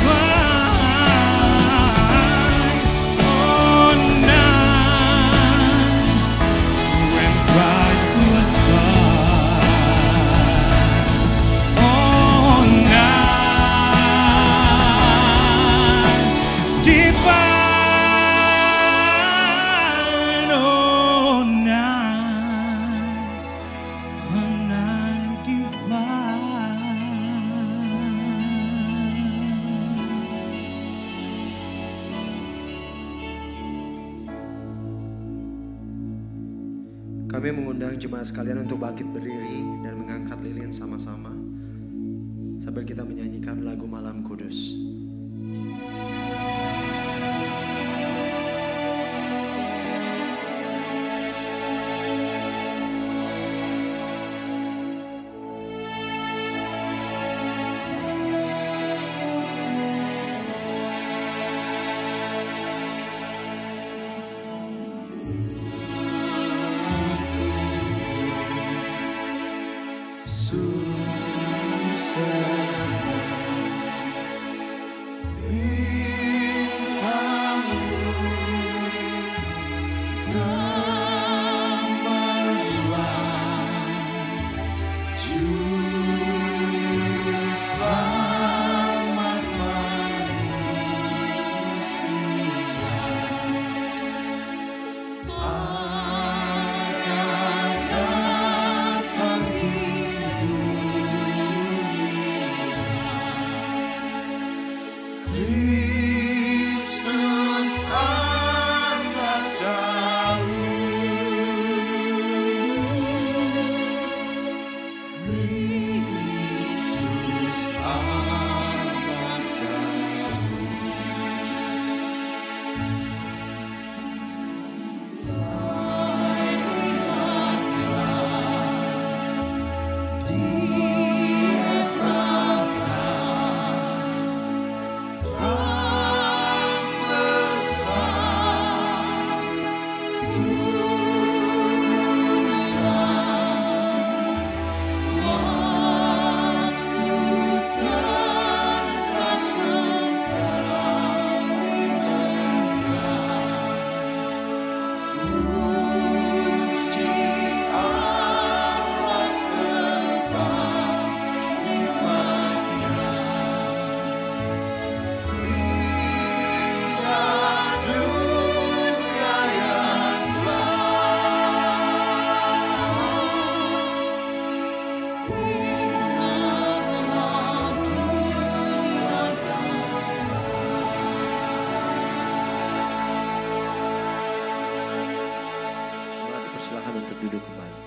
divine, oh night when Christ was born, oh night divine, oh night, oh night divine. Kami mengundang jemaat sekalian untuk bangkit berdiri dan mengangkat lilin sama-sama sambil kita menyanyikan lagu Malam Kudus. Anak Daud. Jemaat dipersilakan untuk duduk kembali.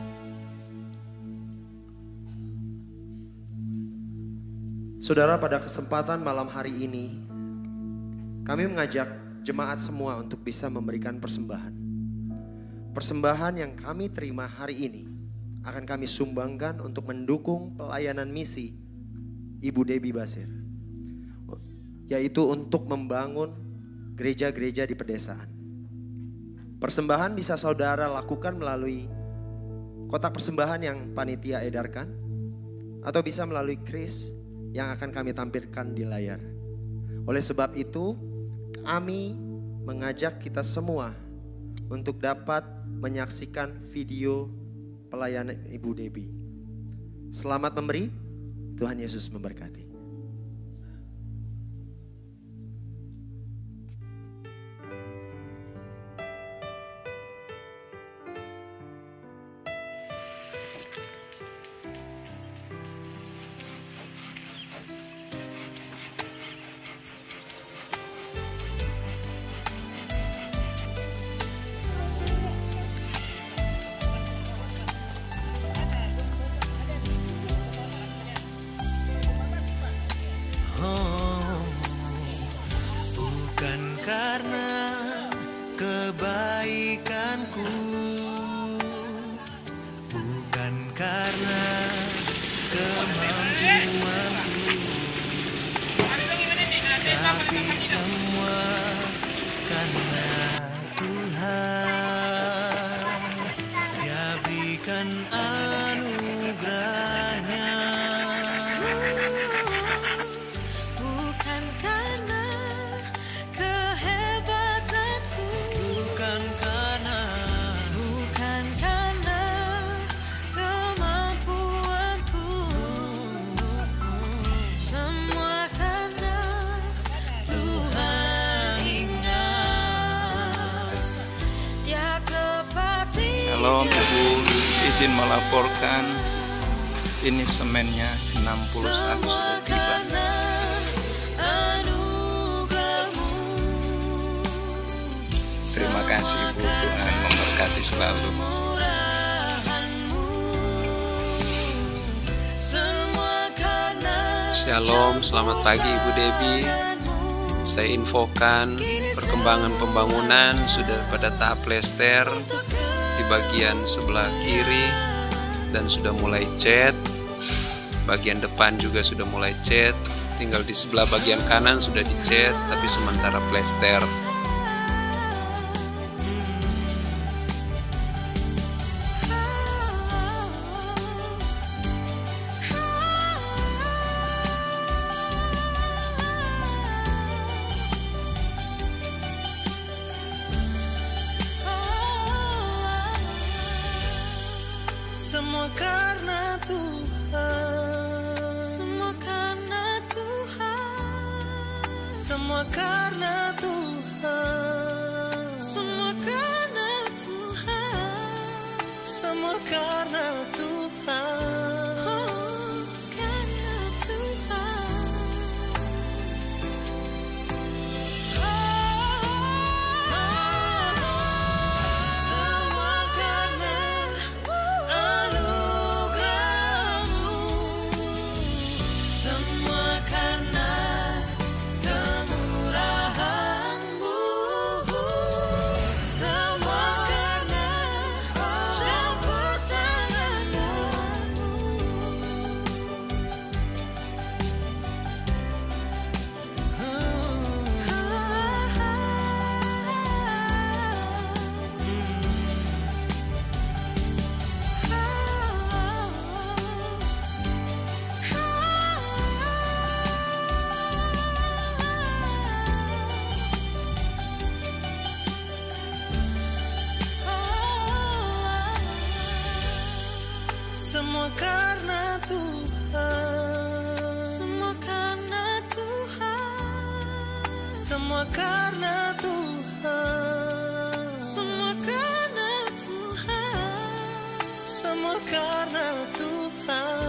Saudara, pada kesempatan malam hari ini, kami mengajak jemaat semua untuk bisa memberikan persembahan. Persembahan yang kami terima hari ini akan kami sumbangkan untuk mendukung pelayanan misi Ibu Debbie Basir, yaitu untuk membangun gereja-gereja di pedesaan. Persembahan bisa saudara lakukan melalui kotak persembahan yang panitia edarkan, atau bisa melalui kris yang akan kami tampilkan di layar. Oleh sebab itu, kami mengajak kita semua untuk dapat menyaksikan video pelayanan Ibu Debbie. Selamat memberi, Tuhan Yesus memberkati. Oh, bukan karena kebaikanku, bukan karena kemampuanku, tapi semua karena Tuhan. Dia berikan anugerahnya. Bukan karena kehebatanku, Bukan karena bukan karena kemampuanku, semua karena Tuhan ingat. Dia tepati. Shalom Ibu, izin melaporkan ini semennya enam puluh satu sudah tiba. Terima kasih Ibu, Tuhan memberkati selalu. Shalom, selamat pagi Ibu Debbie. Saya infokan perkembangan pembangunan sudah pada tahap plester di bagian sebelah kiri dan sudah mulai cat. Bagian depan juga sudah mulai cat. Tinggal di sebelah bagian kanan sudah dicat, tapi sementara plester. semua karena Tuhan, Semua karena Tuhan, semua karena Tuhan, semua karena Tuhan, semua karena Tuhan. oh, karena Tuhan. Semua karena anugerahmu, Semua karena kemurahan-Mu, semua karena campur tangan-Mu. semua karena Tuhan, Semua karena Tuhan, semua karena Tuhan, semua karena Tuhan. semua karena Tuhan.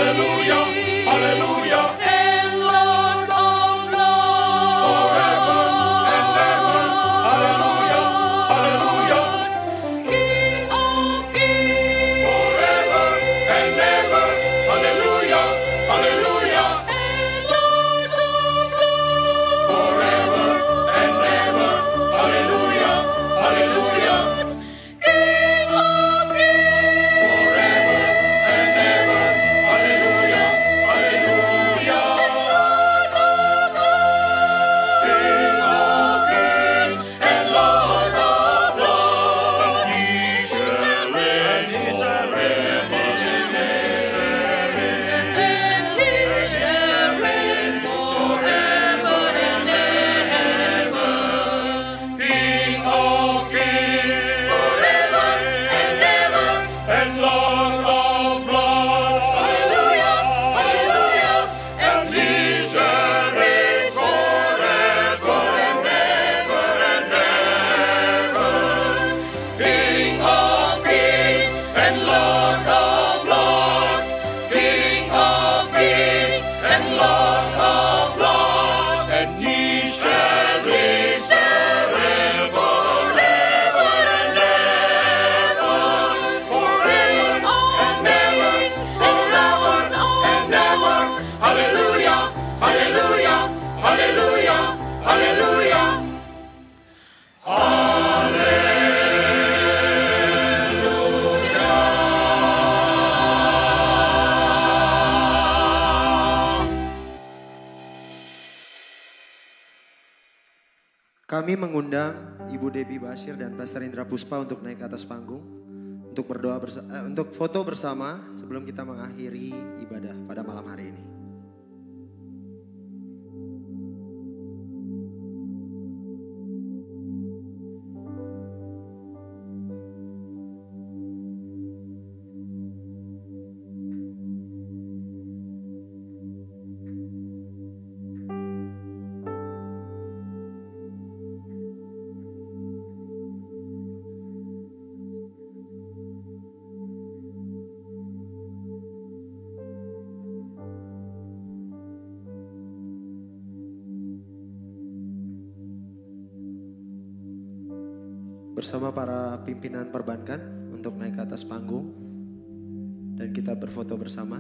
hallelujah, hallelujah. And Lord of Lords, forever and ever, hallelujah, hallelujah. King of Kings, forever and ever, hallelujah, hallelujah. And Lord of Lords, forever and ever, hallelujah, hallelujah. King of Kings, forever and ever, hallelujah, hallelujah. King of Kings and Lord of Lords, He shall reign forever and He shall reign forever and ever. King of Kings, forever and ever, and Lord of Lords, hallelujah, hallelujah, and He shall reign forever and ever and ever. King of Kings and Lord of Lords, King of Kings and Lord of Lords, and He shall reign forever, ever and ever, forever and ever, and ever and ever. Hallelujah, hallelujah, hallelujah, hallelujah. Kami mengundang Ibu Debbie Bashir dan Pastor Indra Puspa untuk naik ke atas panggung untuk berdoa bersa- eh, untuk foto bersama sebelum kita mengakhiri ibadah pada malam hari ini. Bersama para pimpinan perbankan untuk naik ke atas panggung dan kita berfoto bersama.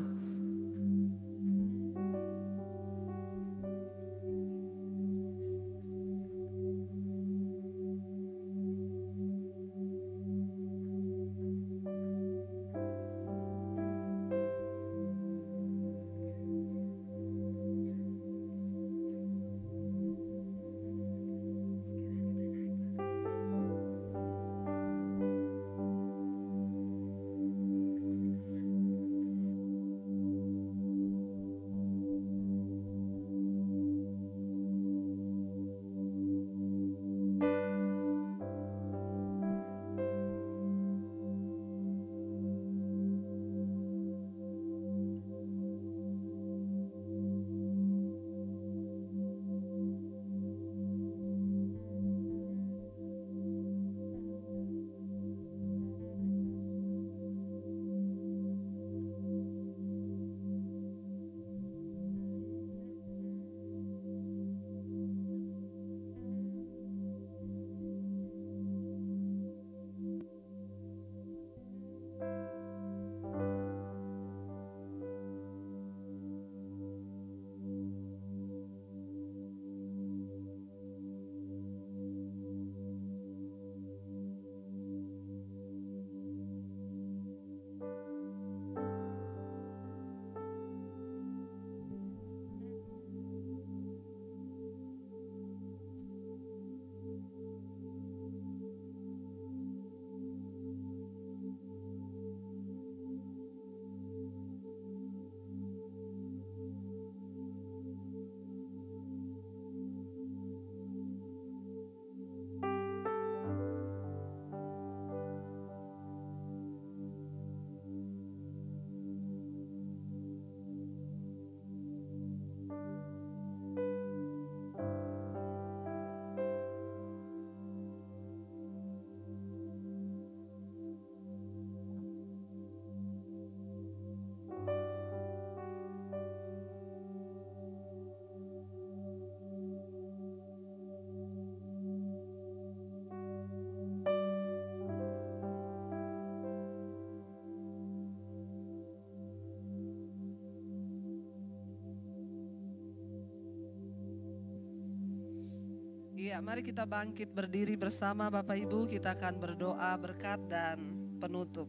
Iya, mari kita bangkit berdiri bersama Bapak Ibu, kita akan berdoa berkat dan penutup.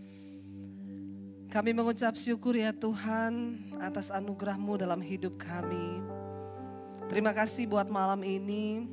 Kami mengucap syukur ya Tuhan atas anugerah-Mu dalam hidup kami. Terima kasih buat malam ini.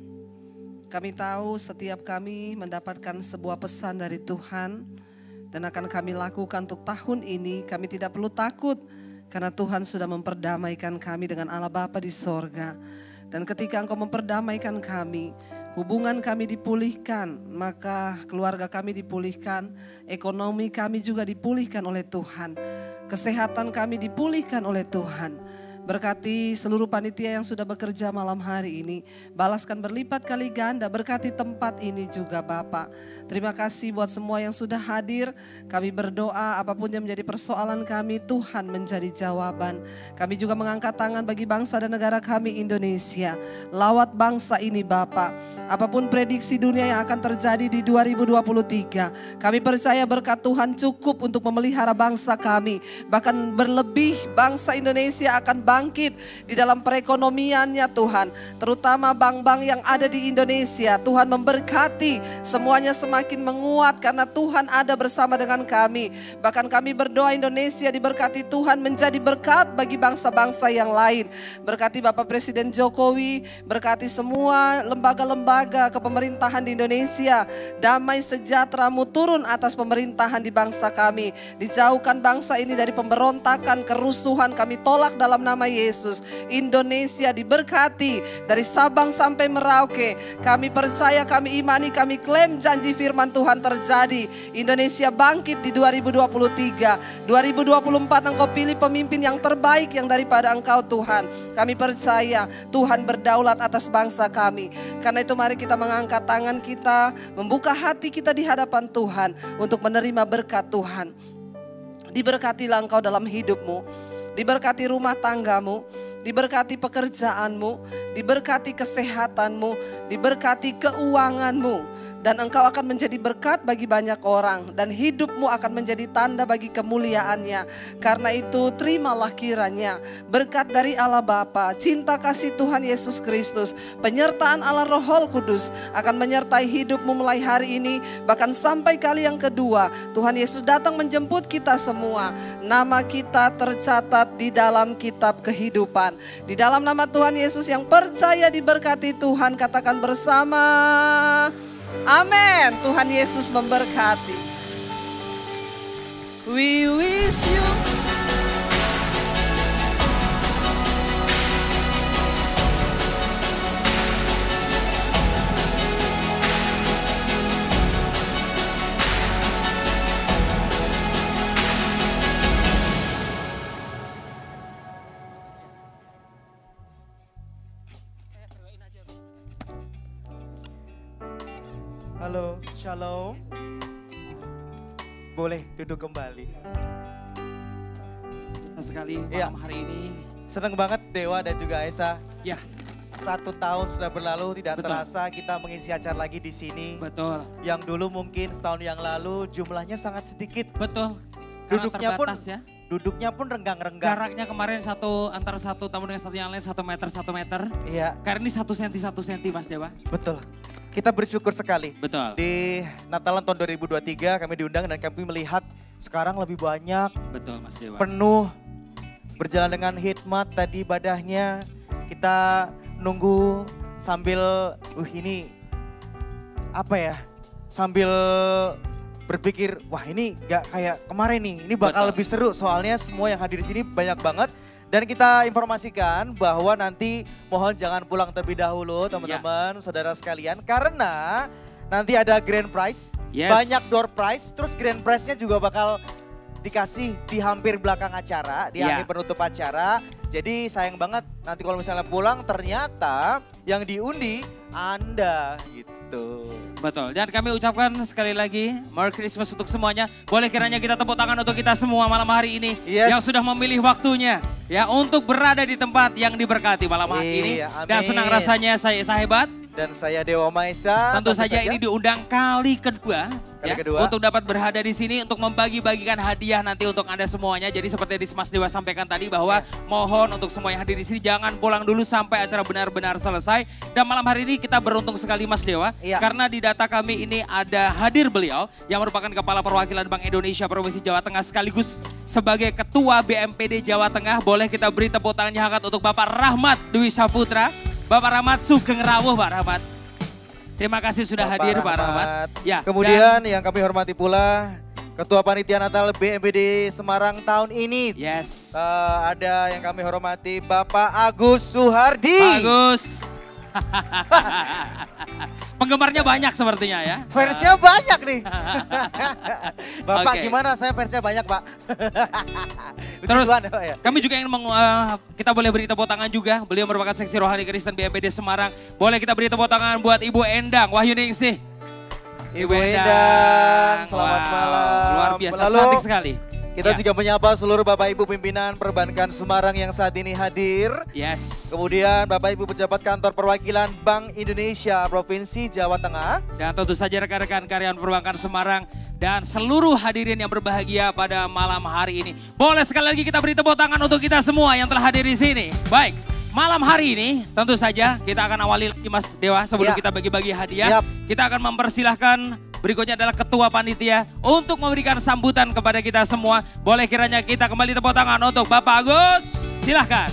Kami tahu setiap kami mendapatkan sebuah pesan dari Tuhan dan akan kami lakukan untuk tahun ini. Kami tidak perlu takut karena Tuhan sudah memperdamaikan kami dengan Allah Bapa di sorga. Dan ketika Engkau memperdamaikan kami, hubungan kami dipulihkan, maka keluarga kami dipulihkan, ekonomi kami juga dipulihkan oleh Tuhan, kesehatan kami dipulihkan oleh Tuhan. Berkati seluruh panitia yang sudah bekerja malam hari ini, balaskan berlipat kali ganda, berkati tempat ini juga Bapak. Terima kasih buat semua yang sudah hadir, kami berdoa apapun yang menjadi persoalan kami, Tuhan menjadi jawaban. Kami juga mengangkat tangan bagi bangsa dan negara kami Indonesia. Lawat bangsa ini Bapak, apapun prediksi dunia yang akan terjadi di dua ribu dua puluh tiga, kami percaya berkat Tuhan cukup untuk memelihara bangsa kami. Bahkan berlebih bangsa Indonesia akan bangkit di dalam perekonomiannya Tuhan. Terutama bank-bank yang ada di Indonesia. Tuhan memberkati semuanya semakin menguat karena Tuhan ada bersama dengan kami. Bahkan kami berdoa Indonesia diberkati Tuhan menjadi berkat bagi bangsa-bangsa yang lain. Berkati Bapak Presiden Jokowi, berkati semua lembaga-lembaga kepemerintahan di Indonesia. Damai sejahtera-Mu turun atas pemerintahan di bangsa kami. Dijauhkan bangsa ini dari pemberontakan, kerusuhan, kami tolak dalam nama Yesus. Indonesia diberkati dari Sabang sampai Merauke. Kami percaya, kami imani, kami klaim janji firman Tuhan terjadi. Indonesia bangkit di dua ribu dua puluh tiga. dua ribu dua puluh empat Engkau pilih pemimpin yang terbaik yang daripada Engkau Tuhan. Kami percaya Tuhan berdaulat atas bangsa kami. Karena itu mari kita mengangkat tangan kita, membuka hati kita di hadapan Tuhan untuk menerima berkat Tuhan. Diberkatilah Engkau dalam hidupmu. Diberkati rumah tanggamu, diberkati pekerjaanmu, diberkati kesehatanmu, diberkati keuanganmu. Dan engkau akan menjadi berkat bagi banyak orang. Dan hidupmu akan menjadi tanda bagi kemuliaannya. Karena itu terimalah kiranya berkat dari Allah Bapa, cinta kasih Tuhan Yesus Kristus, penyertaan Allah Roh Kudus akan menyertai hidupmu mulai hari ini. Bahkan sampai kali yang kedua Tuhan Yesus datang menjemput kita semua. Nama kita tercatat di dalam kitab kehidupan. Di dalam nama Tuhan Yesus yang percaya diberkati Tuhan, katakan bersama. Amin. Tuhan Yesus memberkati. We wish you. Halo, shalom. Boleh duduk kembali. Senang sekali malam Iya. hari ini. Senang banget Dewa dan juga Esa. Ya, Satu tahun sudah berlalu, tidak Betul. terasa kita mengisi acara lagi di sini. betul. Yang dulu mungkin setahun yang lalu jumlahnya sangat sedikit. Betul. Karena Duduknya pun terbatas ya. Duduknya pun renggang-renggang. Jaraknya kemarin satu antara satu tamu dengan satu yang lain satu meter satu meter. Iya, Karena ini satu senti satu senti Mas Dewa. betul. Kita bersyukur sekali. Betul. Di Natalan tahun dua ribu dua puluh tiga kami diundang dan kami melihat sekarang lebih banyak, Betul Mas Dewa. penuh, berjalan dengan hikmat tadi ibadahnya. Kita nunggu sambil, uh ini apa ya, sambil berpikir, wah ini gak kayak kemarin nih, ini bakal Betul. lebih seru soalnya semua yang hadir di sini banyak banget. Dan kita informasikan bahwa nanti mohon jangan pulang terlebih dahulu teman-teman, saudara sekalian. Karena nanti ada grand prize, Yes. banyak door prize, terus grand prize-nya juga bakal dikasih di hampir belakang acara, di Ya. akhir penutup acara. Jadi sayang banget nanti kalau misalnya pulang ternyata yang diundi Anda gitu. Betul, dan kami ucapkan sekali lagi Merry Christmas untuk semuanya. Boleh kiranya kita tepuk tangan untuk kita semua malam hari ini. Yes. Yang sudah memilih waktunya ya untuk berada di tempat yang diberkati malam hari Iya, ini. amin. Dan senang rasanya saya Sahebat. Dan saya Dewa Maesa. Tentu saja ini diundang kali kedua, Kali ya, kedua. untuk dapat berada di sini untuk membagi-bagikan hadiah nanti untuk Anda semuanya. Jadi seperti yang Mas Dewa sampaikan tadi bahwa mohon untuk semua yang hadir di sini jangan pulang dulu sampai acara benar-benar selesai. Dan malam hari ini kita beruntung sekali Mas Dewa, Iya. karena di data kami ini ada hadir beliau yang merupakan Kepala Perwakilan Bank Indonesia Provinsi Jawa Tengah sekaligus sebagai Ketua B M P D Jawa Tengah. Boleh kita beri tepuk tangan yang hangat untuk Bapak Rahmat Dwi Saputra. Bapak Rahmat Sugeng Rawuh Pak Rahmat. Terima kasih sudah Bapak hadir Pak Rahmat. Ya, Kemudian yang kami hormati pula Ketua Panitia Natal B M P D Semarang tahun ini. Yes. Eh, ada yang kami hormati Bapak Agus Suhardi. Bagus. Penggemarnya banyak sepertinya ya. Fansnya banyak nih. Bapak Oke. gimana? Saya fansnya banyak Pak. Terus Puji Tuhan, Pak, ya. kami juga ingin meng, eh, kita boleh beri tepuk tangan juga. Beliau merupakan seksi rohani Kristen B M P D Semarang. Boleh kita beri tepuk tangan buat Ibu Endang Wahyuningsih. Ibu Endang, selamat Wow, malam. Luar biasa, Lalu, cantik sekali. Kita Ya. juga menyapa seluruh Bapak Ibu pimpinan Perbankan Semarang yang saat ini hadir. Yes. Kemudian Bapak Ibu pejabat kantor perwakilan Bank Indonesia Provinsi Jawa Tengah. Dan tentu saja rekan-rekan karyawan perbankan Semarang dan seluruh hadirin yang berbahagia pada malam hari ini. Boleh sekali lagi kita beri tepuk tangan untuk kita semua yang telah hadir di sini. Baik, malam hari ini tentu saja kita akan awali lagi Mas Dewa sebelum Ya. kita bagi-bagi hadiah. Siap. Kita akan mempersilahkan berikutnya adalah Ketua Panitia untuk memberikan sambutan kepada kita semua. Boleh kiranya kita kembali tepuk tangan untuk Bapak Agus. Silahkan.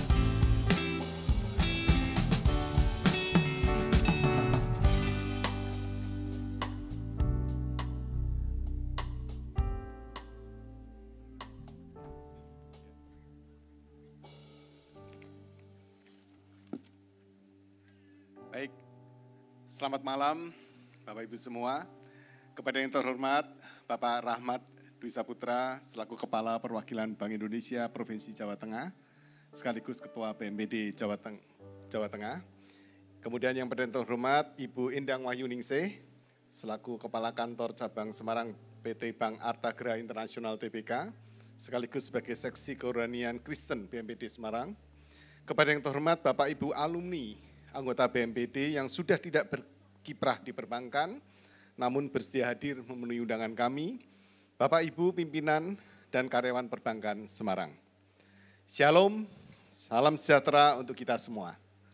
Baik, selamat malam Bapak Ibu semua. Kepada yang terhormat Bapak Rahmat Dwi Saputra selaku Kepala Perwakilan Bank Indonesia Provinsi Jawa Tengah, sekaligus Ketua B M P D Jawa, Teng Jawa Tengah. Kemudian yang pada yang terhormat Ibu Endang Wahyuningsih selaku Kepala Kantor Cabang Semarang P T Bank Artagra Internasional T B K, sekaligus sebagai Seksi Kerohanian Kristen B M P D Semarang. Kepada yang terhormat Bapak Ibu alumni anggota B M P D yang sudah tidak berkiprah di perbankan, namun bersedia hadir memenuhi undangan kami, Bapak Ibu pimpinan dan karyawan perbankan Semarang. Shalom, salam sejahtera untuk kita semua.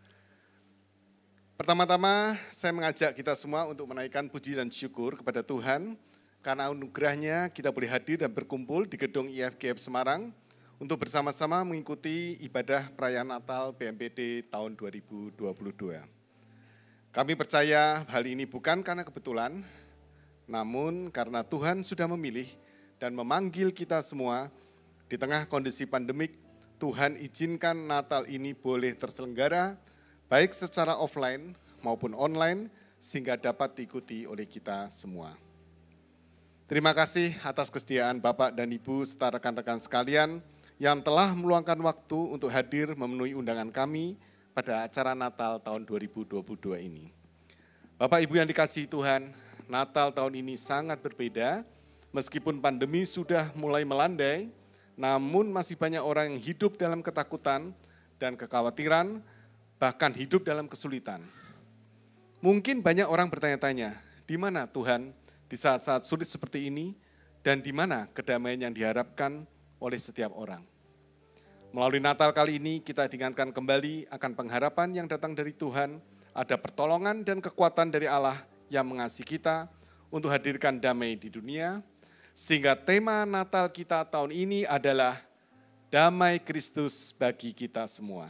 Pertama-tama saya mengajak kita semua untuk menaikkan puji dan syukur kepada Tuhan, karena anugerahnya kita boleh hadir dan berkumpul di gedung I F G F Semarang untuk bersama-sama mengikuti ibadah perayaan Natal B M P D tahun dua ribu dua puluh dua. Kami percaya hal ini bukan karena kebetulan, namun karena Tuhan sudah memilih dan memanggil kita semua di tengah kondisi pandemik. Tuhan izinkan Natal ini boleh terselenggara baik secara offline maupun online sehingga dapat diikuti oleh kita semua. Terima kasih atas kesediaan Bapak dan Ibu serta rekan-rekan sekalian yang telah meluangkan waktu untuk hadir memenuhi undangan kami pada acara Natal tahun dua ribu dua puluh dua ini. Bapak Ibu yang dikasihi Tuhan, Natal tahun ini sangat berbeda. Meskipun pandemi sudah mulai melandai, namun masih banyak orang yang hidup dalam ketakutan dan kekhawatiran, bahkan hidup dalam kesulitan. Mungkin banyak orang bertanya-tanya, di mana Tuhan di saat-saat sulit seperti ini dan di mana kedamaian yang diharapkan oleh setiap orang. Melalui Natal kali ini kita diingatkan kembali akan pengharapan yang datang dari Tuhan, ada pertolongan dan kekuatan dari Allah yang mengasihi kita untuk hadirkan damai di dunia, sehingga tema Natal kita tahun ini adalah damai Kristus bagi kita semua.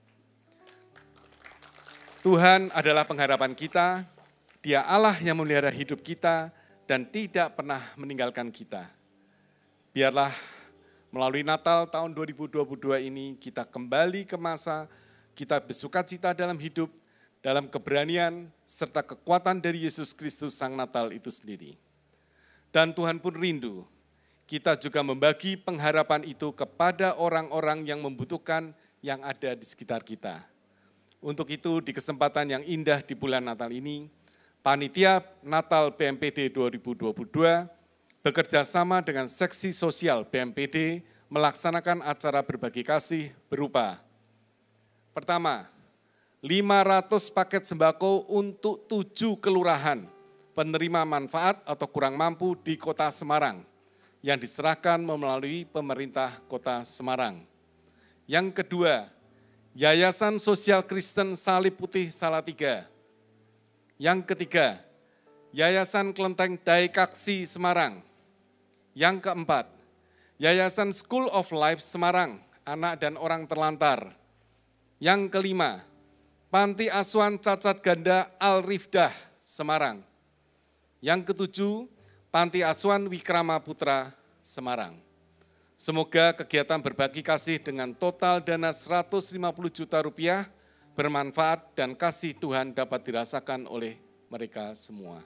Tuhan adalah pengharapan kita, Dia Allah yang memelihara hidup kita dan tidak pernah meninggalkan kita. Biarlah melalui Natal tahun dua ribu dua puluh dua ini kita kembali ke masa kita bersukacita dalam hidup, dalam keberanian serta kekuatan dari Yesus Kristus Sang Natal itu sendiri. Dan Tuhan pun rindu kita juga membagi pengharapan itu kepada orang-orang yang membutuhkan yang ada di sekitar kita. Untuk itu di kesempatan yang indah di bulan Natal ini, Panitia Natal B M P D dua ribu dua puluh dua bekerja sama dengan seksi sosial B M P D melaksanakan acara berbagi kasih berupa pertama, lima ratus paket sembako untuk tujuh kelurahan penerima manfaat atau kurang mampu di Kota Semarang yang diserahkan melalui pemerintah Kota Semarang. Yang kedua, Yayasan Sosial Kristen Salib Putih Salatiga. Yang ketiga, Yayasan Kelenteng Daikaksi Semarang. Yang keempat, Yayasan School of Life Semarang, anak dan orang terlantar. Yang kelima, Panti Asuhan Cacat Ganda Al-Rifdah Semarang. Yang ketujuh, Panti Asuhan Wikrama Putra Semarang. Semoga kegiatan berbagi kasih dengan total dana seratus lima puluh juta rupiah bermanfaat dan kasih Tuhan dapat dirasakan oleh mereka semua.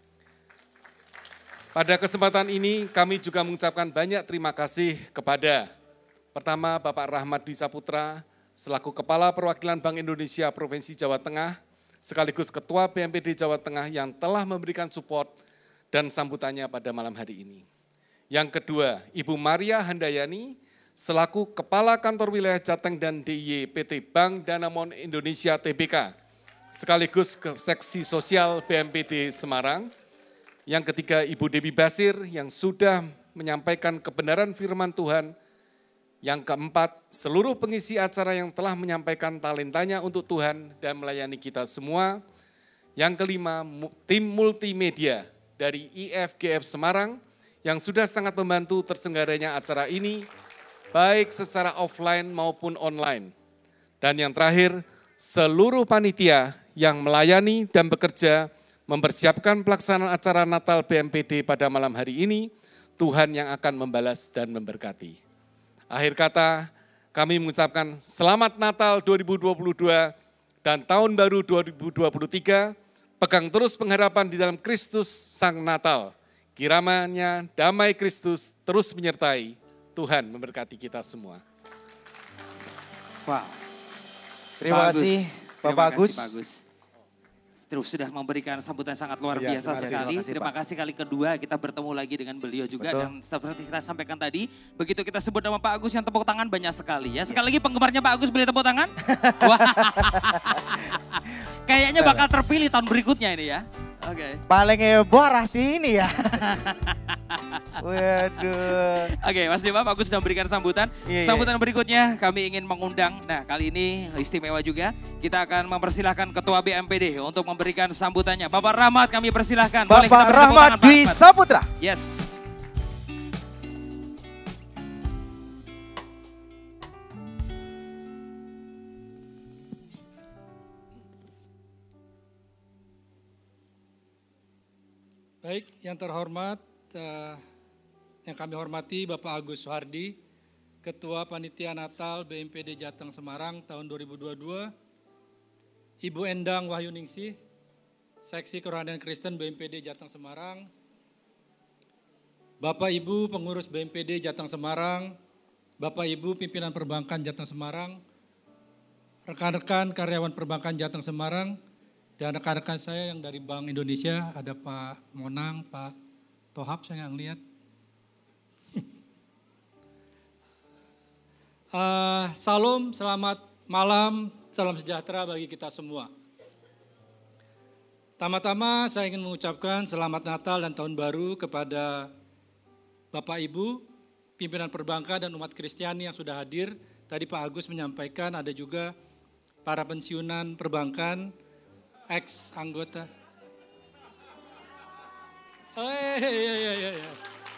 Pada kesempatan ini kami juga mengucapkan banyak terima kasih kepada pertama Bapak Rahmat Dwi Saputra selaku Kepala Perwakilan Bank Indonesia Provinsi Jawa Tengah sekaligus Ketua B M P D Jawa Tengah yang telah memberikan support dan sambutannya pada malam hari ini. Yang kedua, Ibu Maria Handayani selaku Kepala Kantor Wilayah Jateng dan D I Y P T Bank Danamon Indonesia T B K, sekaligus ke Seksi Sosial B M P D Semarang. Yang ketiga, Ibu Debbie Basir yang sudah menyampaikan kebenaran firman Tuhan. Yang keempat, seluruh pengisi acara yang telah menyampaikan talentanya untuk Tuhan dan melayani kita semua. Yang kelima, tim multimedia dari I F G F Semarang yang sudah sangat membantu terselenggaranya acara ini, baik secara offline maupun online. Dan yang terakhir, seluruh panitia yang melayani dan bekerja mempersiapkan pelaksanaan acara Natal B M P D pada malam hari ini, Tuhan yang akan membalas dan memberkati. Akhir kata, kami mengucapkan Selamat Natal dua ribu dua puluh dua dan Tahun Baru dua ribu dua puluh tiga, pegang terus pengharapan di dalam Kristus Sang Natal. Kiranya damai Kristus terus menyertai. Tuhan memberkati kita semua. Wow. Terima Bagus. kasih Terima Bapak kasih, Agus. Pak Agus. Terus sudah memberikan sambutan sangat luar Ya, biasa terima kasih. sekali. Terima kasih, Terima Pak. kasih kali kedua kita bertemu lagi dengan beliau juga. Betul. Dan seperti kita sampaikan tadi, begitu kita sebut nama Pak Agus yang tepuk tangan banyak sekali ya. Sekali lagi penggemarnya Pak Agus beri tepuk tangan. Wah. Kayaknya bakal terpilih tahun berikutnya ini ya. Oke. Paling heboh rasi ini ya. Waduh. Oke, Mas Dewa, Pak Agus sudah memberikan sambutan. Iya, iya. Sambutan berikutnya kami ingin mengundang, nah kali ini istimewa juga, kita akan mempersilahkan Ketua B M P D untuk memberikan sambutannya. Bapak Rahmat kami persilahkan. Boleh kita Bapak beri tepuk Rahmat tangan, Pak Dwi Rahmat? Saputra. Yes. Baik, yang terhormat, eh, yang kami hormati Bapak Agus Suhardi, Ketua Panitia Natal B M P D Jateng Semarang tahun dua ribu dua puluh dua, Ibu Endang Wahyuningsih, Seksi Kerohanian Kristen B M P D Jateng Semarang, Bapak Ibu Pengurus B M P D Jateng Semarang, Bapak Ibu Pimpinan Perbankan Jateng Semarang, rekan-rekan karyawan Perbankan Jateng Semarang, dan rekan-rekan saya yang dari Bank Indonesia, ada Pak Monang, Pak Tohab saya nggak ngeliat. uh, salam, selamat malam, salam sejahtera bagi kita semua. Tama-tama saya ingin mengucapkan selamat Natal dan Tahun Baru kepada Bapak Ibu, pimpinan perbankan dan umat Kristiani yang sudah hadir. Tadi Pak Agus menyampaikan ada juga para pensiunan perbankan, ex anggota. Oh iya, iya, iya, iya.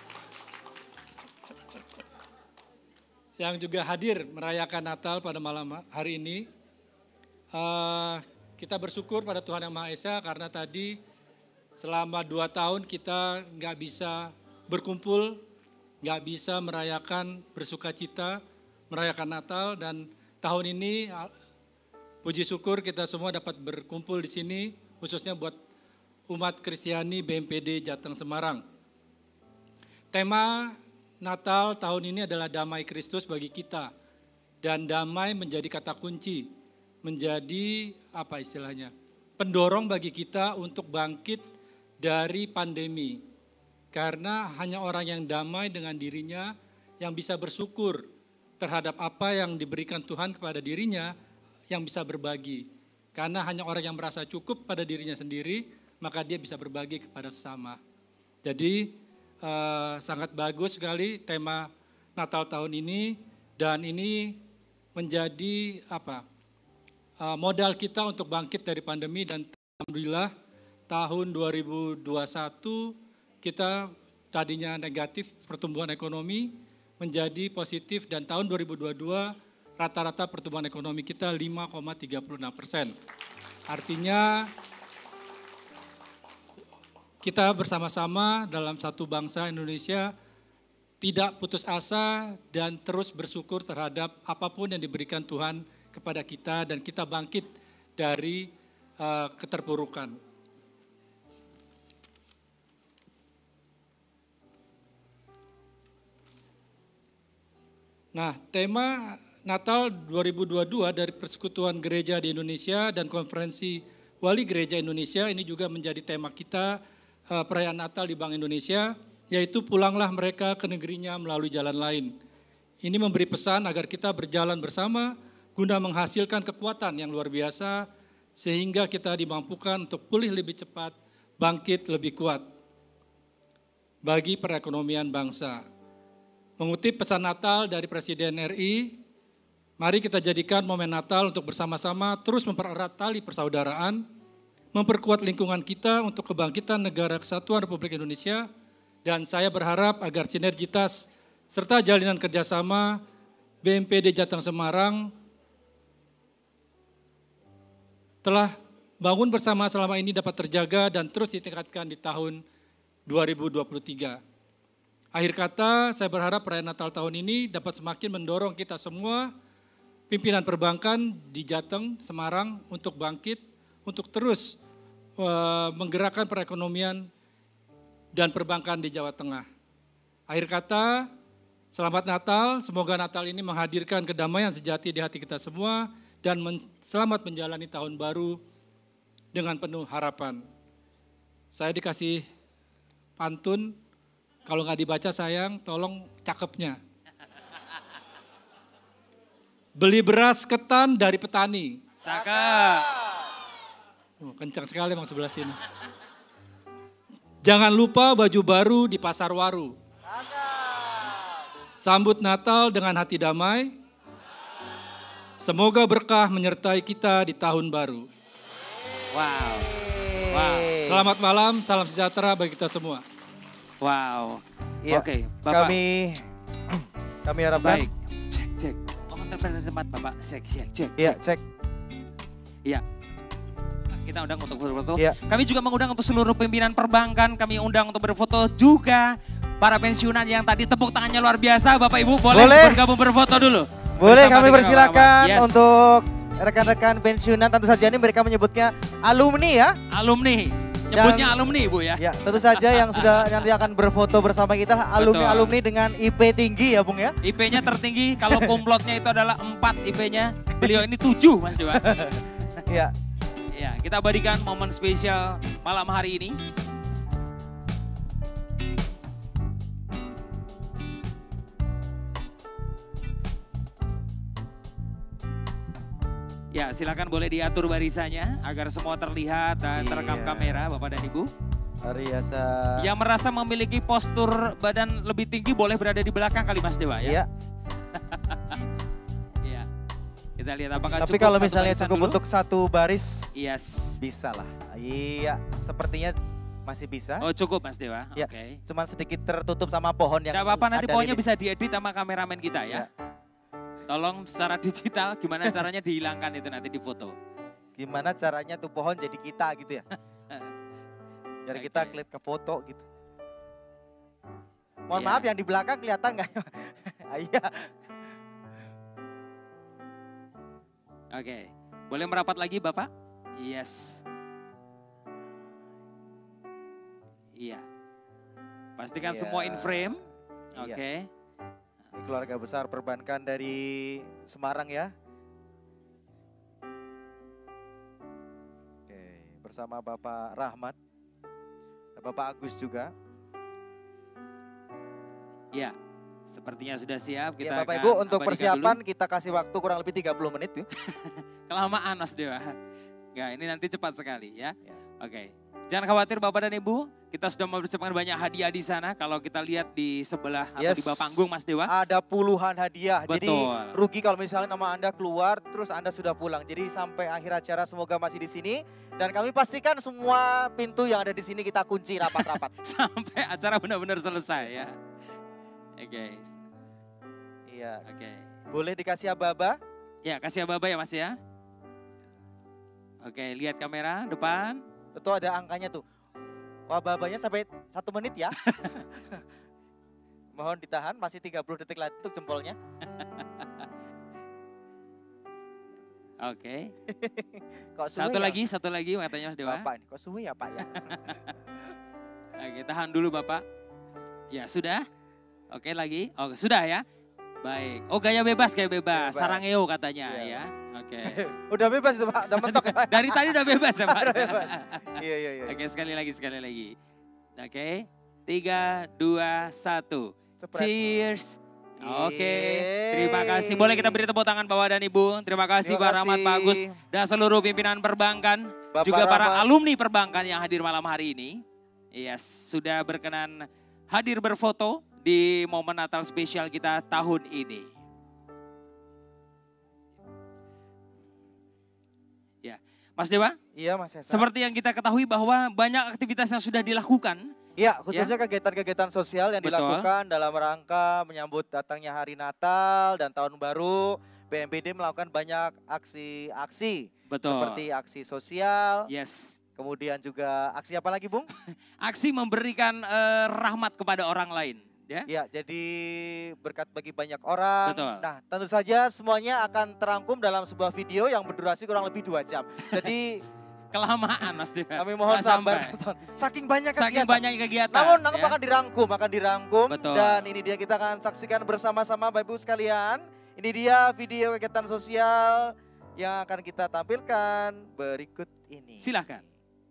Yang juga hadir merayakan Natal pada malam hari ini. Uh, kita bersyukur pada Tuhan Yang Maha Esa karena tadi selama dua tahun kita nggak bisa berkumpul, nggak bisa merayakan bersuka cita, merayakan Natal, dan tahun ini puji syukur kita semua dapat berkumpul di sini, khususnya buat umat Kristiani B M P D Jateng Semarang. Tema Natal tahun ini adalah damai Kristus bagi kita. Dan damai menjadi kata kunci, menjadi apa istilahnya, pendorong bagi kita untuk bangkit dari pandemi. Karena hanya orang yang damai dengan dirinya yang bisa bersyukur terhadap apa yang diberikan Tuhan kepada dirinya yang bisa berbagi. Karena hanya orang yang merasa cukup pada dirinya sendiri, maka dia bisa berbagi kepada sesama. Jadi eh, sangat bagus sekali tema Natal tahun ini, dan ini menjadi apa eh, modal kita untuk bangkit dari pandemi, dan alhamdulillah tahun dua ribu dua puluh satu kita tadinya negatif pertumbuhan ekonomi menjadi positif, dan tahun dua ribu dua puluh dua rata-rata pertumbuhan ekonomi kita lima koma tiga puluh enam persen. Artinya kita bersama-sama dalam satu bangsa Indonesia tidak putus asa dan terus bersyukur terhadap apapun yang diberikan Tuhan kepada kita, dan kita bangkit dari uh, keterpurukan. Nah, tema Natal dua ribu dua puluh dua dari Persekutuan Gereja di Indonesia dan Konferensi Wali Gereja Indonesia ini juga menjadi tema kita uh, perayaan Natal di Bank Indonesia, yaitu pulanglah mereka ke negerinya melalui jalan lain. Ini memberi pesan agar kita berjalan bersama guna menghasilkan kekuatan yang luar biasa sehingga kita dimampukan untuk pulih lebih cepat, bangkit lebih kuat bagi perekonomian bangsa. Mengutip pesan Natal dari Presiden R I, mari kita jadikan momen Natal untuk bersama-sama terus mempererat tali persaudaraan, memperkuat lingkungan kita untuk kebangkitan negara kesatuan Republik Indonesia, dan saya berharap agar sinergitas serta jalinan kerjasama B M P D Jateng Semarang telah bangun bersama selama ini dapat terjaga dan terus ditingkatkan di tahun dua ribu dua puluh tiga. Akhir kata, saya berharap perayaan Natal tahun ini dapat semakin mendorong kita semua, pimpinan perbankan di Jateng, Semarang, untuk bangkit, untuk terus uh, menggerakkan perekonomian dan perbankan di Jawa Tengah. Akhir kata, selamat Natal, semoga Natal ini menghadirkan kedamaian sejati di hati kita semua, dan men- selamat menjalani tahun baru dengan penuh harapan. Saya dikasih pantun, kalau nggak dibaca sayang, tolong cakepnya. Beli beras ketan dari petani. Cakep. Oh, kencang sekali emang sebelah sini. Jangan lupa baju baru di pasar waru. Sambut Natal dengan hati damai. Semoga berkah menyertai kita di tahun baru. Wow. Wow. Selamat malam, salam sejahtera bagi kita semua. Wow. Iya, Oke, Bapak. Kami kami harapkan. Baik. Cek, cek. Oh, tempat tempat Bapak. Cek, cek, cek. Iya, cek. Iya. Kita undang untuk berfoto. Iya. Kami juga mengundang untuk seluruh pimpinan perbankan. Kami undang untuk berfoto juga. Para pensiunan yang tadi tepuk tangannya luar biasa. Bapak Ibu boleh, Boleh. bergabung berfoto dulu. Boleh, Bersama kami dengan persilakan Bapak. Yes. untuk rekan-rekan pensiunan. Tentu saja ini mereka menyebutnya alumni ya. Alumni. Nyebutnya Yang- alumni Bu ya. Ya, tentu saja yang sudah nanti akan berfoto bersama kita alumni-alumni dengan I P tinggi ya Bung ya. I P-nya tertinggi, kalau kumlotnya itu adalah empat I P-nya. Beliau ini tujuh Mas Dewa. Ya. Ya, kita berikan momen spesial malam hari ini. Ya, silakan boleh diatur barisannya agar semua terlihat dan terekam Iya. kamera Bapak dan Ibu. Hari biasa. Yang merasa memiliki postur badan lebih tinggi boleh berada di belakang kali Mas Dewa ya. Iya. Iya. Kita lihat apakah Tapi cukup kalau satu misalnya barisan cukup dulu? untuk satu baris, Yes. bisa lah. Iya, sepertinya masih bisa. Oh cukup Mas Dewa, Ya, oke. cuman sedikit tertutup sama pohon yang Gak apa-apa nanti ada pokoknya di- bisa diedit sama kameramen kita ya. Tolong secara digital gimana caranya dihilangkan itu nanti di foto. Gimana caranya tuh pohon jadi kita gitu ya. Biar kita klik ke foto gitu. Mohon Iya. maaf yang di belakang kelihatan nggak? Iya. Oke, boleh merapat lagi Bapak? Yes. Iya. Pastikan Iya. semua in frame. Iya. Oke. Ini keluarga besar perbankan dari Semarang ya. Oke. bersama Bapak Rahmat dan Bapak Agus juga. Ya, sepertinya sudah siap. Kita Ya Bapak akan Ibu untuk abadikan persiapan dulu. kita kasih waktu kurang lebih tiga puluh menit yuk. Kelamaan Mas Dewa. Enggak, ini nanti cepat sekali ya. Ya. Oke. Jangan khawatir Bapak dan Ibu, kita sudah mempersiapkan banyak hadiah di sana. Kalau kita lihat di sebelah atau Yes. di bawah panggung Mas Dewa. Ada puluhan hadiah. Jadi Betul. rugi kalau misalnya nama Anda keluar terus Anda sudah pulang. Jadi sampai akhir acara semoga masih di sini dan kami pastikan semua pintu yang ada di sini kita kunci rapat-rapat. Sampai acara benar-benar selesai ya. Oke. Iya. Oke. Boleh dikasih aba-aba? Ya, kasih aba-aba ya Mas ya. Oke, lihat kamera depan. Itu ada angkanya tuh. Wah, babanya sampai satu menit ya. Mohon ditahan, masih tiga puluh detik lagi untuk jempolnya. Oke. Kok suwe Satu ya? lagi, satu lagi katanya Mas Dewa. Bapak ini, kok suwe ya Pak ya? Oke, tahan dulu Bapak. Ya, sudah. Oke, lagi. Oh, sudah ya. Baik. Oh, gaya bebas, gaya bebas. Bebas. Sarangeo katanya Iya. ya. Oke. Udah bebas itu Pak, udah mentok ya Pak. Dari tadi udah bebas ya Pak. Udah bebas. Iya, iya, iya. Oke, sekali lagi, sekali lagi. Oke, tiga, dua, satu. Cepret. Cheers. Oke, Yeay. terima kasih. Boleh kita beri tepuk tangan Bapak dan Ibu. Terima kasih Terima Pak Rahmat, kasih. Pak Agus, dan seluruh pimpinan perbankan. Bapak juga para Rahmat. alumni perbankan yang hadir malam hari ini. Yes, sudah berkenan hadir berfoto di momen Natal spesial kita tahun ini. Ya, Mas Dewa, Iya Mas Esa. seperti yang kita ketahui bahwa banyak aktivitas yang sudah dilakukan. Ya, khususnya kegiatan-kegiatan sosial yang Betul. dilakukan dalam rangka menyambut datangnya hari Natal dan Tahun Baru. B M P D melakukan banyak aksi-aksi. Betul. Seperti aksi sosial. Yes. Kemudian juga aksi apa lagi Bung? Aksi memberikan eh, rahmat kepada orang lain. Ya. Ya, jadi berkat bagi banyak orang. Betul. Nah, tentu saja semuanya akan terangkum dalam sebuah video yang berdurasi kurang lebih dua jam. Jadi Kelamaan Mas Dewa. kami mohon Nggak sabar. sampai. nonton. Saking banyak kegiatan. Saking banyak kegiatan. Namun, namun ya. akan dirangkum, akan dirangkum. Betul. Dan ini dia kita akan saksikan bersama-sama Bapak Ibu sekalian. Ini dia video kegiatan sosial yang akan kita tampilkan berikut ini. Silahkan.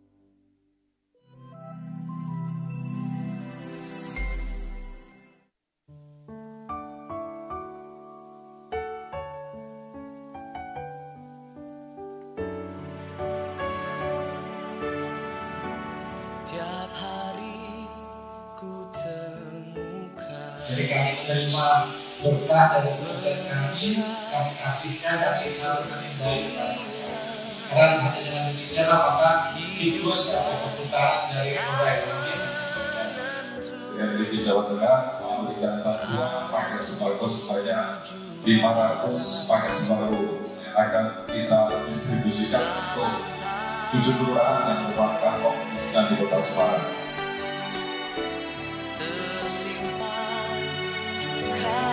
Tiap hari ku temukan. Jadi kami menerima berkah dari pekerjaan kami, kami kasihkan dan kita kami baik kepada masyarakat. Karena hanya dengan demikian maka siklus atau perputaran dari roda ekonomi. B M P D Jawa Tengah memberikan bantuan paket sembako sebanyak lima ratus paket sembako yang akan kita distribusikan untuk tujuh kelurahan yang merupakan komunitas di Kota Semarang. Tersimpan duka,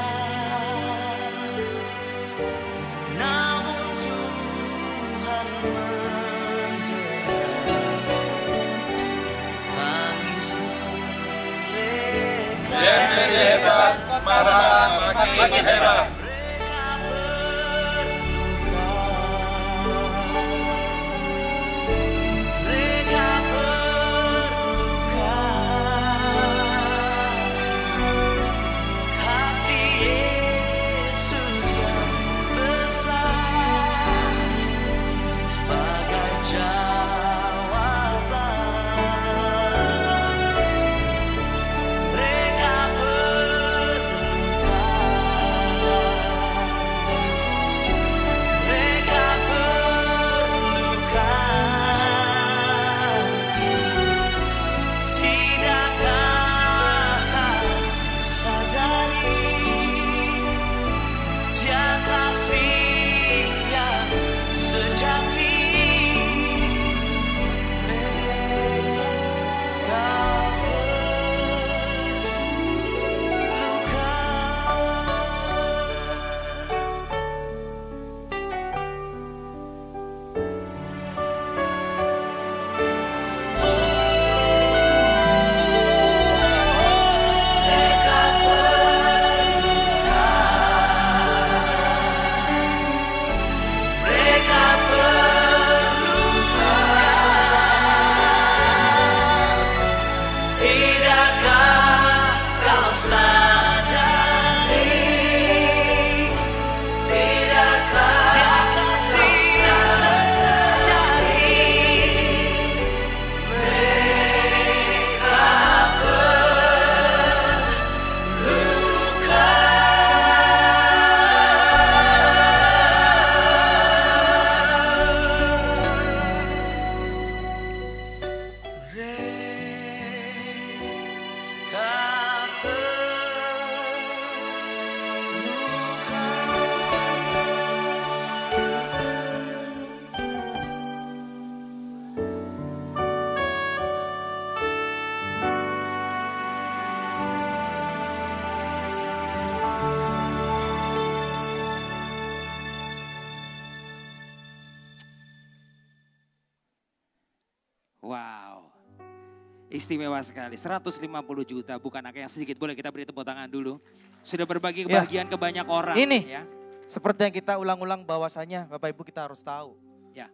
namun Tuhan mendengar tangismu mereka. B M P D hebat, Semarang makin hebat. Mereka berluka, kasih Yesus yang besar sebagai jawaban. Mereka berluka, Wow. Istimewa sekali, seratus lima puluh juta bukan angka yang sedikit. Boleh kita beri tepuk tangan dulu. Sudah berbagi kebahagiaan ke banyak orang. Ini, ya. seperti yang kita ulang-ulang bahwasanya Bapak Ibu kita harus tahu. Ya.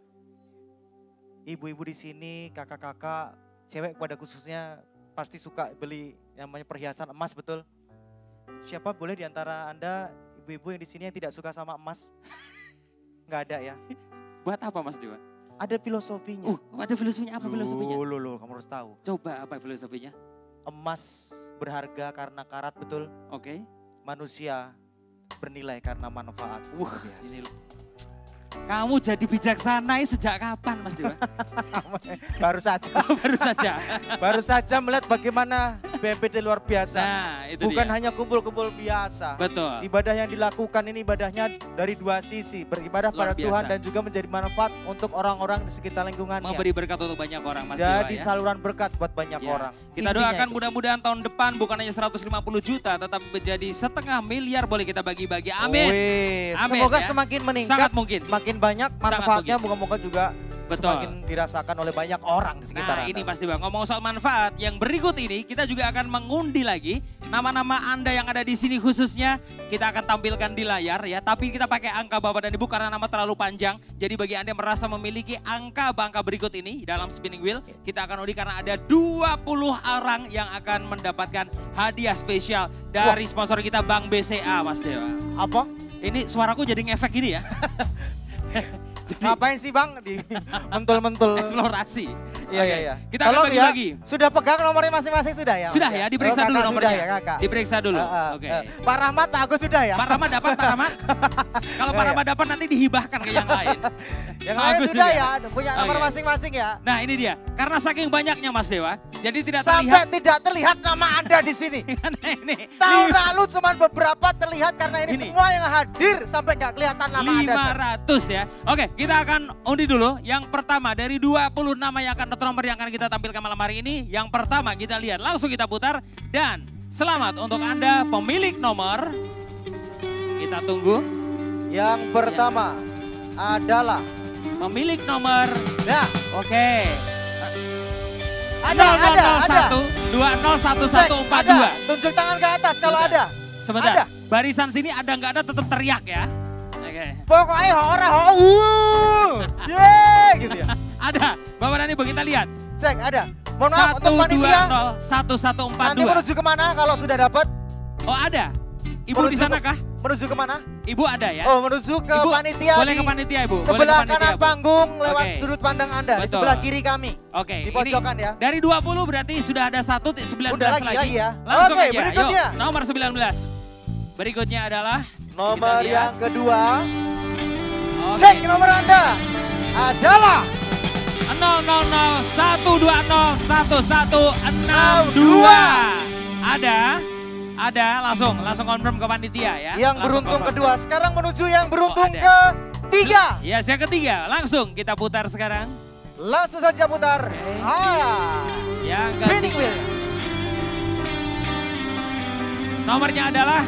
Ibu-ibu di sini, kakak-kakak, cewek pada khususnya pasti suka beli yang namanya perhiasan emas, betul? Siapa boleh di antara Anda, ibu-ibu yang di sini yang tidak suka sama emas? Enggak ada ya? Buat apa Mas Dewa? Ada filosofinya. Uh, ada filosofinya, apa filosofinya? Loh, loh, loh, kamu harus tahu. Coba apa filosofinya? Emas berharga karena karat, betul? Oke. Okay. Manusia bernilai karena manfaat. Wah, ini kamu jadi bijaksana sejak kapan Mas Dewa? Baru saja. Baru saja. Baru saja melihat bagaimana B M P D luar biasa. Nah, itu bukan dia. hanya kumpul-kumpul biasa. Betul. Ibadah yang dilakukan ini ibadahnya dari dua sisi. Beribadah Luar pada biasa. Tuhan dan juga menjadi manfaat untuk orang-orang di sekitar lingkungannya. Memberi berkat untuk banyak orang Mas Jadi Dewa ya. saluran berkat buat banyak Ya. orang. Kita Intinya doakan itu. mudah-mudahan tahun depan bukan hanya seratus lima puluh juta tetapi menjadi setengah miliar boleh kita bagi-bagi. Amin. Wih, Amin, semoga ya. semakin meningkat. Sangat mungkin. Makin banyak manfaatnya moga-moga juga Betul. semakin dirasakan oleh banyak orang di sekitar Nah Anda. ini Mas Dewa, ngomong soal manfaat yang berikut ini kita juga akan mengundi lagi nama-nama Anda yang ada di sini khususnya kita akan tampilkan di layar ya. Tapi kita pakai angka Bapak dan Ibu karena nama terlalu panjang. Jadi bagi Anda yang merasa memiliki angka-angka berikut ini dalam spinning wheel kita akan undi karena ada dua puluh orang yang akan mendapatkan hadiah spesial dari Wah. sponsor kita Bank B C A Mas Dewa. Apa? Ini suaraku jadi ngefek gini ya. Ngapain sih Bang di mentul-mentul? Eksplorasi. Iya, iya, iya. Kita akan Tolong ya, bagi-bagi. Sudah pegang nomornya masing-masing sudah ya? Sudah Mas? ya, diperiksa Oh, dulu kakak nomornya. Sudah ya, kakak. Diperiksa dulu. Uh, uh, Oke. uh. Pak Rahmat, Pak Agus sudah ya? Pak Rahmat dapat, Pak Rahmat. Kalau Pak Ya, ya. Rahmat dapat nanti dihibahkan ke yang lain. Yang Pak lain Agus sudah juga. ya, punya nomor Oke. masing-masing ya. Nah ini dia, karena saking banyaknya Mas Dewa, jadi tidak Sampai terlihat. tidak terlihat nama Anda di sini. ini, Tahun lima- lalu cuma beberapa terlihat karena ini, Ini. semua yang hadir sampai nggak kelihatan nama Anda. lima Sir. ratus ya. Oke, kita akan undi dulu. Yang pertama dari dua puluh nama yang akan nomor yang akan kita tampilkan malam hari ini. Yang pertama kita lihat, langsung kita putar. Dan selamat untuk Anda pemilik nomor. Kita tunggu. Yang pertama adalah pemilik nomor. Nah, oke. Ada, nol nol ada, nol ada. satu dua nol satu satu empat Cek, dua. ada. Tunjuk tangan ke atas kalau ada. Sebentar. Ada. Barisan sini ada nggak ada tetap teriak ya. Oke. Pokoknya orang uh, yeay gitu ya. Ada. Bapak dan Ibu kita lihat. Cek ada. Mohon maaf untuk satu dua panitia. nol satu satu empat Nanti dua. menuju kemana kalau sudah dapat? Oh ada. Ibu Menuju di sana ke- kah? Menuju kemana? Ibu ada ya? Oh menuju ke Ibu, panitia. boleh di ke panitia Ibu. Boleh Sebelah ke panitia, kanan Bu. panggung lewat Oke. sudut pandang Anda. Di Betul. sebelah kiri kami. Oke. Di pojokan ini ya. Dari dua puluh berarti sudah ada satu sembilan belas Udah lagi, lagi ya. Langsung Oke, aja. berikutnya. Yuk, nomor sembilan belas. Berikutnya adalah Nomor kita lihat. yang kedua. Oke. Cek nomor Anda. Adalah nol nol nol satu dua nol satu satu enam dua. Ada, ada langsung, langsung confirm ke panitia ya. yang Langsung beruntung confirm. kedua. Sekarang menuju yang beruntung Oh, ada. ketiga. Yes, yang ketiga. Langsung kita putar sekarang. Langsung saja putar. Ah, Yang spinning ketiga. wheel. Nomornya adalah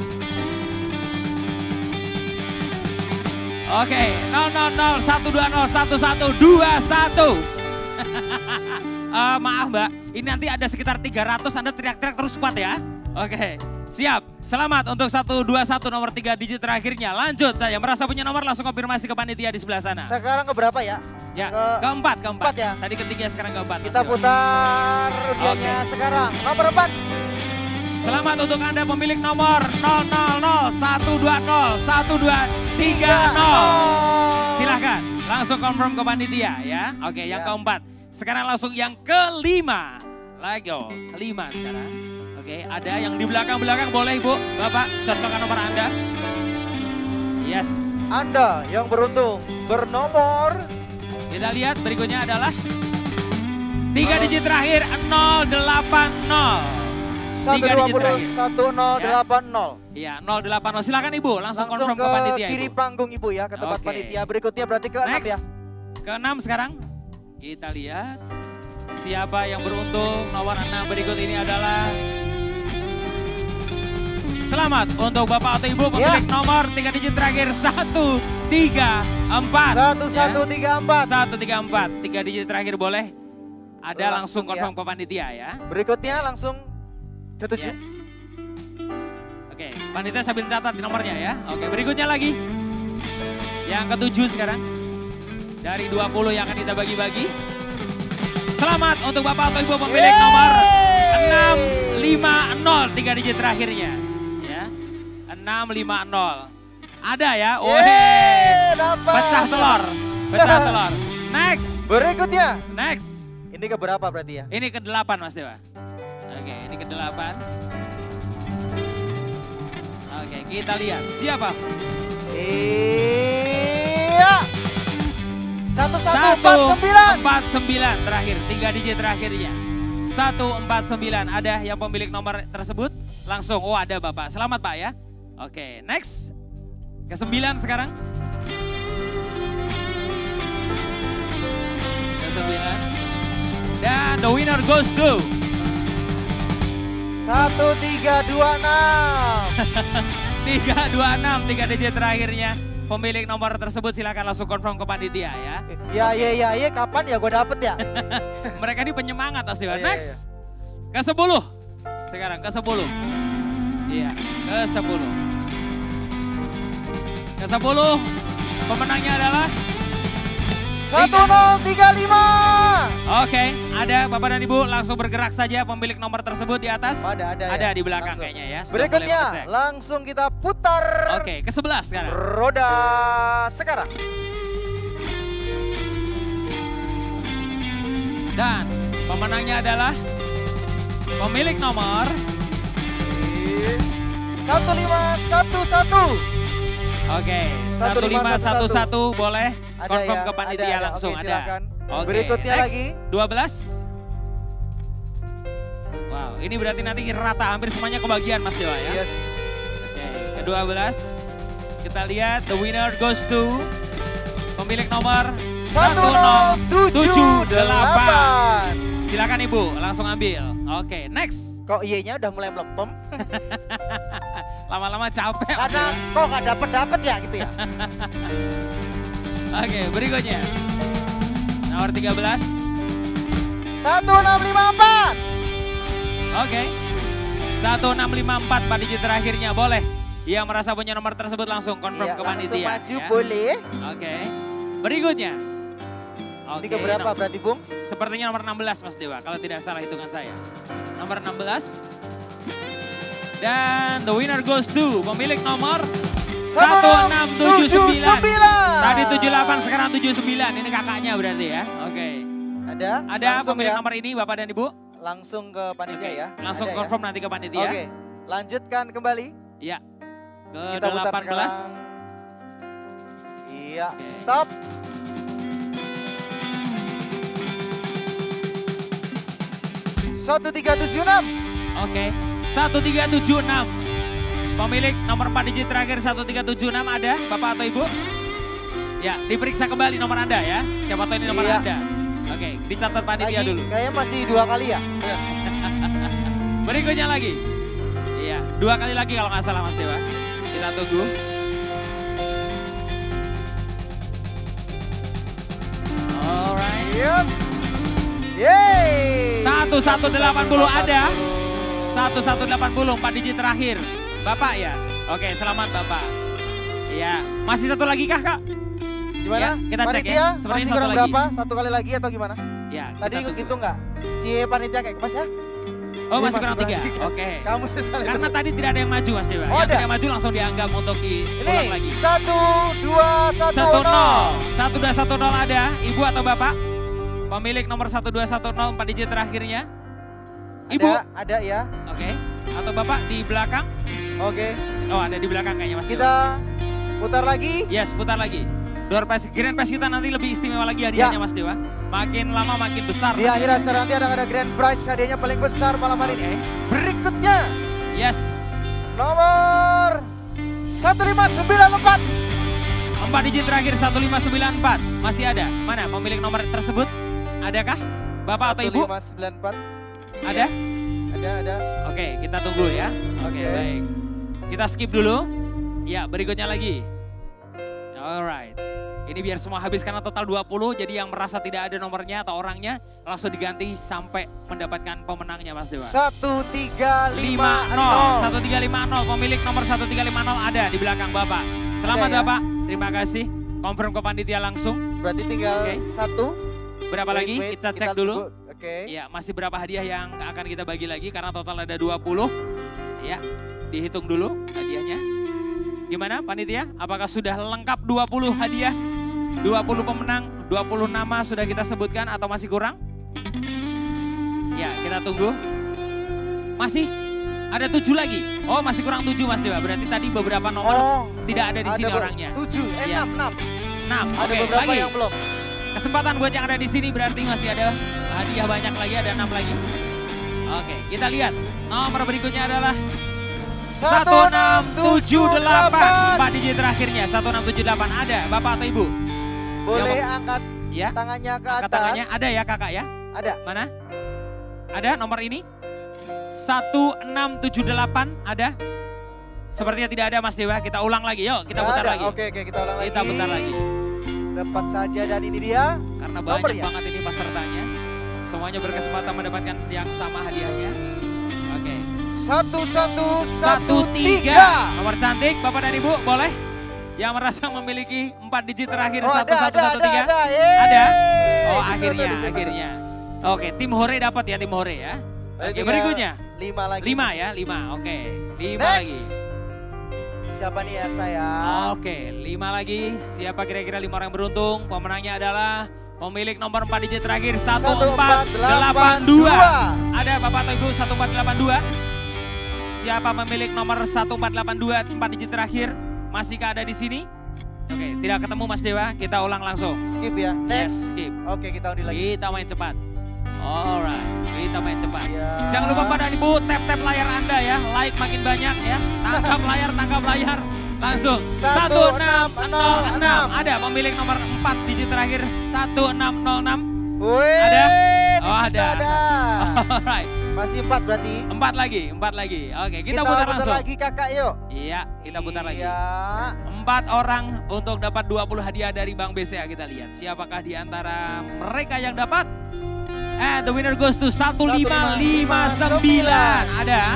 Oke, nol nol nol satu dua nol satu satu dua satu. Eh, maaf Mbak, ini nanti ada sekitar tiga ratus, Anda teriak-teriak terus kuat ya. Oke, siap. Selamat untuk satu dua satu nomor tiga digit terakhirnya. Lanjut, saya merasa punya nomor langsung konfirmasi ke panitia di sebelah sana. Sekarang ke berapa ya? Ya, Ke- keempat, keempat. Empat ya? Tadi ketiga, sekarang keempat. Kita Mas Dewa. putar undiannya sekarang. Nomor empat. Selamat untuk Anda pemilik nomor nol nol nol satu dua nol satu dua tiga nol. Silahkan langsung confirm ke panitia ya. Oke, yang Ya. keempat. Sekarang langsung yang kelima. Lagi oh, kelima sekarang. Oke, ada yang di belakang-belakang boleh Ibu, Bapak, cocokkan nomor Anda. Yes. Anda yang beruntung bernomor Kita lihat berikutnya adalah tiga digit terakhir nol delapan nol. satu Tiga dua digit puluh terakhir. satu nol delapan nol. Iya, nol delapan nol. Silakan Ibu, langsung, Langsung confirm ke ke panitia kiri Ibu. panggung Ibu ya, ke tempat Oke. panitia. Berikutnya berarti ke enam Next. ya. Keenam sekarang. Kita lihat siapa yang beruntung. Nomor enam berikut ini adalah selamat untuk Bapak atau Ibu pemilik nomor tiga digit terakhir satu tiga empat. Satu, satu, tiga, empat. Satu tiga empat. Tiga digit terakhir boleh. Ada langsung, Langsung ya. confirm ke panitia ya. Berikutnya langsung ke tujuh. Yes. Oke, panitia sambil catat di nomornya ya. Oke, berikutnya lagi. Yang ketujuh sekarang. Dari dua puluh yang akan kita bagi-bagi. Selamat untuk Bapak atau Ibu pemilik nomor enam lima nol, tiga digit terakhirnya. Ya. enam lima nol. Ada ya? Yeay, dapat. Pecah telur. Pecah telur. Next. Berikutnya. Next. Ini ke berapa berarti ya? Ini ke delapan Mas Dewa. Oke, ini ke delapan. Oke, kita lihat. Siapa? Iya. Satu satu empat sembilan. Empat sembilan terakhir, tiga digit terakhirnya. Satu empat sembilan. Ada yang pemilik nomor tersebut? Langsung. Oh ada Bapak. Selamat Pak ya. Oke, next. Ke sembilan sekarang. Ke sembilan. Dan the winner goes to Satu tiga dua enam. tiga dua enam, tiga digit terakhirnya. Pemilik nomor tersebut silakan langsung confirm ke panitia ya. Ya ya ya ya kapan ya gue dapet ya? Mereka ini penyemangat Mas Dewa. Iya, Next. Ke sepuluh. Sekarang ke sepuluh. Iya, ke sepuluh. Ke sepuluh. Pemenangnya adalah satu nol tiga lima. Oke, ada Bapak dan Ibu langsung bergerak saja pemilik nomor tersebut di atas. Ada, ada, ada ya. di belakang Langsung. kayaknya ya. Sudah Berikutnya boleh mengecek. langsung kita putar. Oke, ke sebelas sekarang. Roda sekarang. Dan pemenangnya adalah pemilik nomor satu lima satu satu. Oke, satu lima satu satu boleh Ada confirm ya, ke panitia ada, ada. langsung Oke, ada. silakan. Oke, Berikutnya next, lagi. dua belas. Wow, ini berarti nanti rata hampir semuanya kebagian Mas Dewa ya. Yes. Oke, ke dua belas. Kita lihat the winner goes to pemilik nomor satu nol tujuh delapan. Silakan Ibu, langsung ambil. Oke, next. Kok iya-nya udah mulai melempem? Lama-lama capek. Karena kok gak dapet-dapet ya gitu ya? Oke, berikutnya. Nomor tiga belas. satu enam lima empat. Oke. satu enam lima empat, empat digit terakhirnya boleh. Yang merasa punya nomor tersebut langsung confirm Ya, ke langsung panitia. maju ya. boleh. Oke. Berikutnya. Ini ke berapa nom- berarti Bung? Sepertinya nomor enam belas Mas Dewa, kalau tidak salah hitungan saya. Nomor enam belas. Dan the winner goes to pemilik nomor satu enam tujuh sembilan. Tadi tujuh delapan, sekarang tujuh sembilan. Ini kakaknya berarti ya. Oke. Ada? Ada Langsung pemilik ya? nomor ini Bapak dan Ibu? Langsung ke panitia ya? Langsung Ada ya? confirm nanti ke panitia. Oke, lanjutkan kembali. Iya. Ke Kita putar delapan belas. sekarang. Iya, stop. satu tiga tujuh enam. Oke, satu tiga tujuh enam. Pemilik nomor empat digit terakhir satu tiga tujuh enam ada, Bapak atau Ibu? Ya, diperiksa kembali nomor Anda ya. Siapa tahu ini nomor Iya. Anda. Oke, dicatat panitia Lagi, dulu. kayaknya masih dua kali ya? Berikutnya lagi. Iya, dua kali lagi kalau nggak salah Mas Dewa. Kita tunggu. Alright. Yep. Yeay. satu satu delapan nol ada. satu satu delapan nol, empat digit terakhir. Bapak ya? Oke, selamat Bapak. Iya, masih satu lagi kah Kak? Gimana? Ya, kita cek panitia, ya. Seperti masih ini satu kurang lagi. berapa? Satu kali lagi atau gimana? Ya, Tadi kita ikut tunggu. gitu nggak? Si panitia kayak pas ya? Oh Iya, masih kurang tiga, tiga. oke. Kamu sesal itu. Karena tadi tidak ada yang maju Mas Dewa. Oh, yang ada? tidak maju langsung dianggap untuk diulang Ini lagi. satu dua satu Satu nol. nol, satu dua satu nol ada, Ibu atau Bapak? Pemilik nomor satu dua satu nol, empat digit terakhirnya. Ibu? Ada, ada ya. Oke. Atau Bapak di belakang? Oke. Oh ada di belakang kayaknya Mas Dewa. Kita putar lagi. Yes, putar lagi. Door pass, grand pass kita nanti lebih istimewa lagi hadiahnya Ya. Mas Dewa. Makin lama makin besar. Di akhir acara nanti ada ada grand prize hadiahnya paling besar malam hari ini. Berikutnya Yes. nomor satu lima sembilan empat. Empat digit terakhir satu lima sembilan empat. Masih ada? Mana pemilik nomor tersebut? Adakah? Bapak atau Ibu? satu lima sembilan empat. Ada? Ada, ada. Oke, kita tunggu ya. Oke, Oke. baik. Kita skip dulu. Ya, berikutnya lagi. Alright. Ini biar semua habis karena total dua puluh. Jadi yang merasa tidak ada nomornya atau orangnya langsung diganti sampai mendapatkan pemenangnya Mas Dewa. satu tiga lima lima nol. nol. satu tiga lima nol. Pemilik nomor satu tiga lima nol ada di belakang Bapak. Selamat Ada ya? Bapak. Terima kasih. Confirm ke panitia langsung. Berarti tinggal Oke. satu. Berapa Wait, lagi? wait, Kita cek kita dulu. tunggu. Oke. Ya, masih berapa hadiah yang akan kita bagi lagi karena total ada dua puluh. Ya, dihitung dulu hadiahnya. Gimana panitia? Apakah sudah lengkap dua puluh hadiah? dua puluh pemenang, dua puluh nama sudah kita sebutkan atau masih kurang? Ya, kita tunggu. Masih ada tujuh lagi. Oh, masih kurang tujuh Mas Dewa. Berarti tadi beberapa nomor Oh, tidak ada di ada sini be- orangnya. Tujuh, eh, Ya. enam, enam. enam. Ada Oke, beberapa lagi. yang belum. Kesempatan buat yang ada di sini berarti masih ada hadiah banyak lagi, ada enam lagi. Oke, kita lihat. Nomor berikutnya adalah satu enam tujuh delapan. Empat digit terakhirnya satu enam tujuh delapan. Ada Bapak atau Ibu? Boleh Yang- angkat Ya. tangannya ke Angkat atas. tangannya. Ada ya kakak ya? Ada. Mana? Ada nomor ini? satu enam tujuh delapan ada? Sepertinya tidak ada Mas Dewa. Kita ulang lagi. Yuk kita Nggak putar ada. lagi. Oke, oke, kita ulang lagi. Kita putar lagi. Cepat saja dan ini dia. Karena nomor banyak ya? banget ini pesertanya. Semuanya berkesempatan mendapatkan yang sama hadiahnya. Oke. Satu, satu, satu, Satu tiga. tiga. Nomor cantik Bapak dan Ibu boleh? Yang merasa memiliki empat digit terakhir Oh, satu ada, satu ada, satu ada, tiga. ada. Yeay. Ada? Oh Itu akhirnya, tuh di sana. akhirnya. Oke, tim Hore dapat ya tim Hore ya. Berarti Oke, tinggal berikutnya. Lima lagi. Lima ya, lima. Oke, lima lagi. Next. Siapa nih ya saya? Oke, lima lagi. Siapa kira-kira lima orang yang beruntung? Pemenangnya adalah pemilik nomor empat digit terakhir satu empat delapan dua. Ada Bapak atau Ibu satu empat delapan dua? Siapa pemilik nomor satu empat delapan dua empat digit terakhir? Masihkah ada di sini? Oke, tidak ketemu Mas Dewa. Kita ulang langsung. Skip ya. Yes, Next. skip. Oke, kita undi lagi. Kita main cepat. Alright, kita main cepat. Ya. Jangan lupa Bapak dan Ibu tap-tap layar Anda ya. Like makin banyak ya. Tangkap layar, tangkap layar. Langsung. satu enam nol enam. Ada pemilik nomor empat digit terakhir satu enam nol enam. Wih, Ada? di Oh, situ ada. ada. Alright. Masih empat berarti. Empat lagi, empat lagi. Oke, kita, Kita putar putar langsung. lagi kakak yuk. Iya, kita putar lagi. Iya. Empat orang untuk dapat dua puluh hadiah dari Bank B C A. Kita lihat siapakah di antara mereka yang dapat. And the winner goes to satu lima lima sembilan. Ada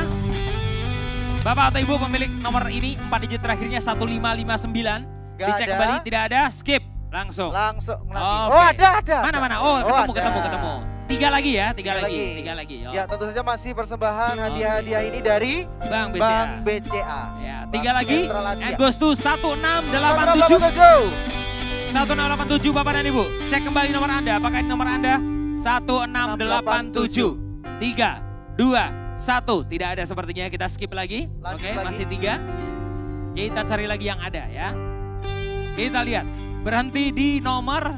Bapak atau Ibu pemilik nomor ini empat digit terakhirnya satu lima lima sembilan. Gak Dicek ada. kembali, tidak ada, skip. Langsung. Langsung lagi. Oke. Oh ada, ada. Mana ada. mana? Oh, ketemu ada. ketemu ketemu. Tiga lagi ya, tiga, Tiga lagi. lagi. tiga lagi. Oh. Ya tentu saja masih persembahan hadiah-hadiah ini dari Bank B C A. Bank B C A. Ya, tiga Bank lagi. Sentral Asia. And goes to satu enam delapan satu tujuh. delapan tujuh. satu enam delapan tujuh Bapak dan Ibu. Cek kembali nomor Anda. Apakah ini nomor Anda? satu enam delapan tujuh. tiga, dua, satu. Tidak ada sepertinya. Kita skip lagi. Lanjut Oke, lagi. masih tiga. Kita cari lagi yang ada ya. Kita lihat. Berhenti di nomor.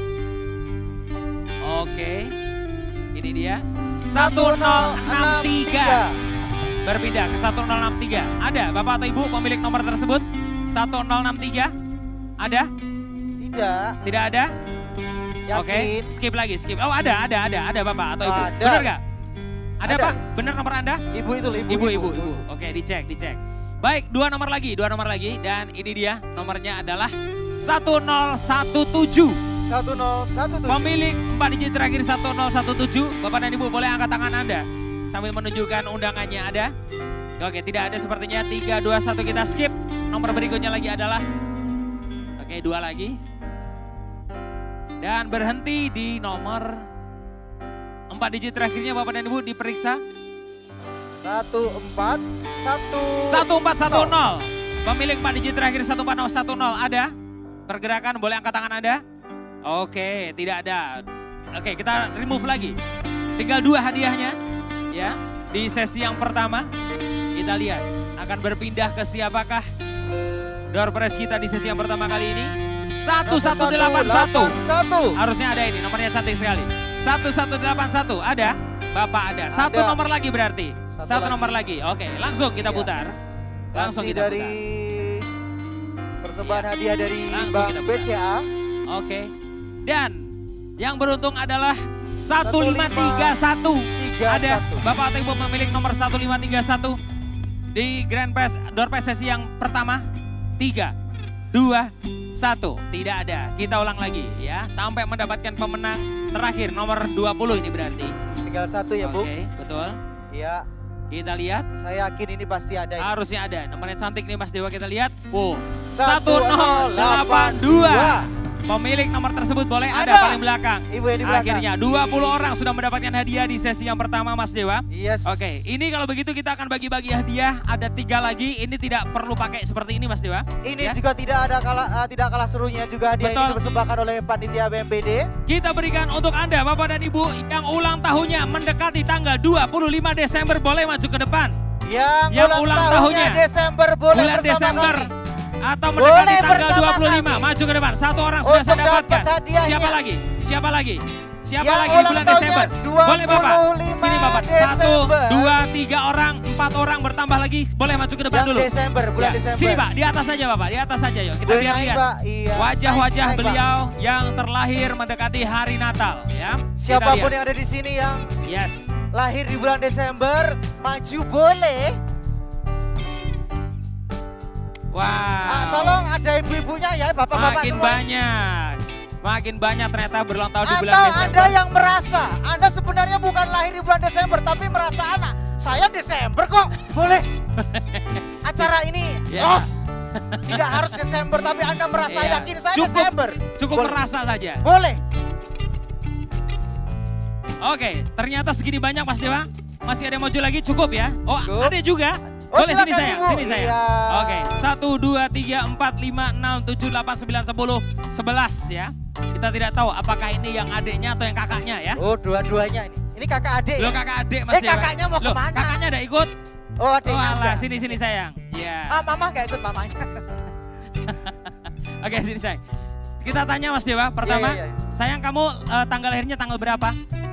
Oke. Ini dia. satu nol enam tiga. Berpindah ke satu nol enam tiga. Ada Bapak atau Ibu pemilik nomor tersebut? satu nol enam tiga. Ada? Tidak. Tidak ada? Yakin? Oke, skip lagi, skip. Oh ada, ada, ada, ada Bapak atau Ibu. Ada. Benar nggak? Ada, Ada. Pak? Benar nomor Anda? Ibu itu ibu. Ibu, ibu, ibu. Oke, dicek, dicek. Baik, dua nomor lagi, dua nomor lagi. Dan ini dia, nomornya adalah satu nol satu tujuh. satu nol satu tujuh. Pemilik empat digit terakhir satu nol satu tujuh. Bapak dan Ibu boleh angkat tangan Anda. Sambil menunjukkan undangannya ada. Oke, tidak ada sepertinya. tiga, dua, satu kita skip. Nomor berikutnya lagi adalah. Oke, dua lagi. Dan berhenti di nomor empat digit terakhirnya Bapak dan Ibu diperiksa. satu empat satu. satu empat satu nol. Pemilik empat digit terakhir satu empat nol satu nol ada? Pergerakan boleh angkat tangan Anda? Oke, tidak ada. Oke, kita remove lagi. Tinggal dua hadiahnya ya. Di sesi yang pertama kita lihat akan berpindah ke siapakah door prize kita di sesi yang pertama kali ini. satu satu delapan satu. Harusnya ada ini, nomornya cantik sekali. satu satu delapan satu, ada? Bapak ada. Satu Ada. nomor lagi berarti. Satu Satu, lagi. nomor lagi. Oke, langsung kita Iya. putar. Langsung Masih kita dari putar. persembahan Iya. hadiah dari Langsung Bank kita B putar. C A. Oke. Dan yang beruntung adalah satu lima tiga satu. Ada Bapak atau Ibu pemilik nomor satu lima tiga satu di Grand Prize door prize sesi yang pertama. Tiga, dua, satu. Tidak ada. Kita ulang lagi ya. Sampai mendapatkan pemenang terakhir nomor dua puluh ini berarti. Tinggal satu ya, Bu. Oke, betul. Iya. Kita lihat. Saya yakin ini pasti ada. Ini. Harusnya ada. Nomor yang cantik nih Mas Dewa, kita lihat. Wow. satu satu nol delapan dua. Pemilik nomor tersebut boleh ada, Ada. paling belakang. Ibu yang di belakang. Akhirnya dua puluh orang sudah mendapatkan hadiah di sesi yang pertama Mas Dewa. Yes. Oke, ini kalau begitu kita akan bagi-bagi hadiah. Ada tiga lagi, ini tidak perlu pakai seperti ini Mas Dewa. Ini Ya. juga tidak ada kalah, uh, tidak kalah serunya juga hadiah Betul. ini dipersembahkan oleh panitia B M P D. Kita berikan untuk Anda Bapak dan Ibu yang ulang tahunnya mendekati tanggal dua puluh lima Desember, boleh maju ke depan. Yang, Yang ulang, ulang tahunnya tahunnya Desember boleh bulan bersama Desember. kami. Atau Boleh mendekati tanggal bersama dua puluh lima, kami. maju ke depan. Satu orang sudah Untuk saya dapat dapatkan. hadiahnya. Siapa lagi? Siapa lagi? Siapa Yang lagi di ulang bulan tahunnya Desember? dua puluh Boleh Bapak. lima Sini Bapak. Satu, Desember. dua, tiga orang, empat orang bertambah lagi. Boleh maju ke depan Yang dulu. Desember, bulan Ya, Desember. Sini Pak, di atas saja Bapak, di atas saja yuk. Kita Boleh biar naik, lihat Pak. Iya. wajah-wajah Naik, naik, beliau yang terlahir mendekati hari Natal. Ya. Kita Siapapun lihat. yang ada di sini yang Yes. lahir di bulan Desember, maju boleh. Wow. Ah, tolong ada ibu-ibunya ya, bapak-bapak Makin semua. banyak. Makin banyak ternyata berulang tahun di bulan Atau Desember. Anda yang merasa, Anda sebenarnya bukan lahir di bulan Desember, tapi merasa anak, saya Desember kok, boleh. Acara ini Ya. los. Tidak harus Desember, tapi Anda merasa Iya. yakin saya Cukup- Desember. Cukup Boleh. merasa saja. Boleh. Oke, ternyata segini banyak Mas Dewa. Masih ada yang maju lagi, cukup ya? Oh, Cukup. ada juga. Oh, Boleh sini silakan, sayang, Ibu. sini sayang. Iya. Oke, satu, dua, tiga, empat, lima, enam, tujuh, delapan, sembilan, sepuluh, sebelas ya. Kita tidak tahu apakah ini yang adiknya atau yang kakaknya ya. Oh, dua-duanya ini. Ini kakak adik Loh ya? kakak adik Mas Eh, Dewa. kakaknya mau Loh, kemana? kakaknya ada ikut? Oh, Oh adiknya alah, aja. sini, sini sayang. Iya. Ah, mama gak ikut mamanya. Oke, sini sayang. Kita tanya Mas Dewa, pertama, Iya, iya, iya. sayang kamu eh, tanggal lahirnya tanggal berapa?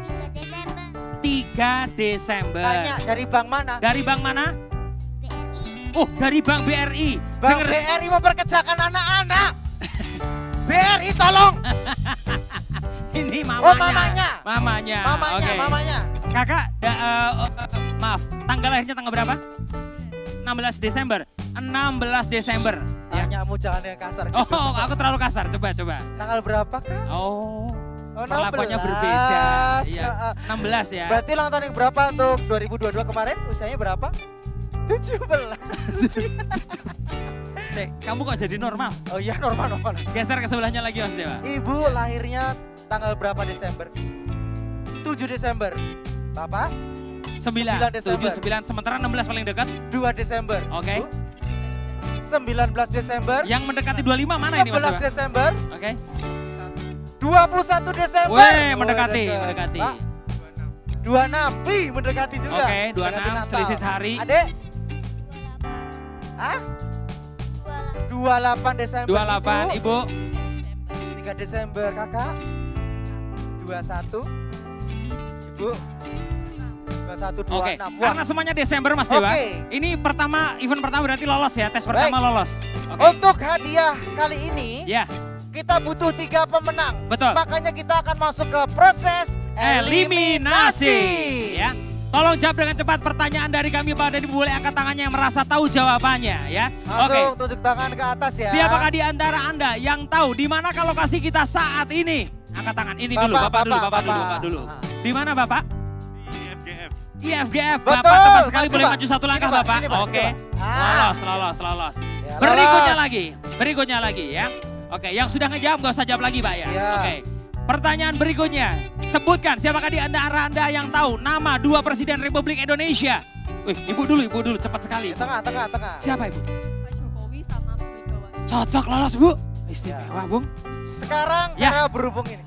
tiga Desember. Tanya dari bank mana? Dari bank mana? Oh, dari Bank B R I. Bank Denger- B R I memperkerjakan anak-anak. B R I tolong. Ini mamanya. Oh, mamanya. Mamanya. Mamanya, Oke. mamanya. Kakak, da- eh, eh, maaf, tanggal lahirnya tanggal berapa? enam belas Desember. enam belas Desember. Ya. Tanyamu jangan yang kasar gitu. Oh, aku terlalu kasar. Coba, coba. Tanggal berapa kak? Oh, Oh, perlakuannya enam belas. berbeda. Iya, Ah, ah. enam belas ya. Berarti ulang tahun yang berapa untuk dua ribu dua puluh dua kemarin? Usianya berapa? tujuh belas. Cek, kamu kok jadi normal? Oh iya, normal normal. Geser ke sebelahnya lagi Mas Dewa. Ibu lahirnya tanggal berapa Desember? tujuh Desember. Bapak? sembilan, Desember. tujuh, sembilan, sementara enam belas paling dekat. dua Desember. Oke. Ibu? sembilan belas Desember. Yang mendekati dua puluh lima mana ini Mas sebelas Dewa? Desember. Oke. dua puluh satu Desember. Weh, Oh, mendekati, dekat. mendekati. Pak, dua puluh enam. Wih, mendekati juga. Oke, dua puluh Mendekati enam, Natal. selisih sehari. Adek? Hah? dua puluh delapan Desember. dua puluh delapan, Ibu. tiga Desember kakak. dua puluh satu. Ibu. dua puluh satu, dua Oke, puluh enam. Wah. karena semuanya Desember Mas Dewa. Oke. Ini pertama, event pertama berarti lolos ya, tes pertama Baik. lolos. Oke. Untuk hadiah kali ini, Ya, kita butuh tiga pemenang. betul. Makanya kita akan masuk ke proses Eliminasi. eliminasi. Ya. Tolong jawab dengan cepat pertanyaan dari kami Pak Dani, boleh angkat tangannya yang merasa tahu jawabannya ya. Oke. Langsung tunjuk tangan ke atas ya. Siapakah di antara Anda yang tahu di mana lokasi kita saat ini? Angkat tangan. Ini dulu, Bapak, Bapak, dulu, Bapak, Bapak, dulu, Bapak. Bapak dulu. Ah. Di mana Bapak? I F G F. I F G F. Betul, Bapak tepat sekali, maju, boleh Pak. maju satu langkah Sini, Pak, Bapak. sini, Pak, sini, Oke. Pak. Ah. Lolos, lolos, lolos. Ya, Berikutnya lolos. lagi, berikutnya lagi ya. Oke, yang sudah ngejawab gak usah jawab lagi Pak ya. Ya. Oke. Pertanyaan berikutnya, sebutkan siapakah di antara Anda yang tahu nama dua Presiden Republik Indonesia? Wih, Ibu dulu, Ibu dulu, cepat sekali. Tengah, tengah, tengah. Siapa Ibu? Pak Jokowi sama Bu Megawati. Cocok lolos Bu. Istimewa Bung. Sekarang Ya. karena berhubung ini.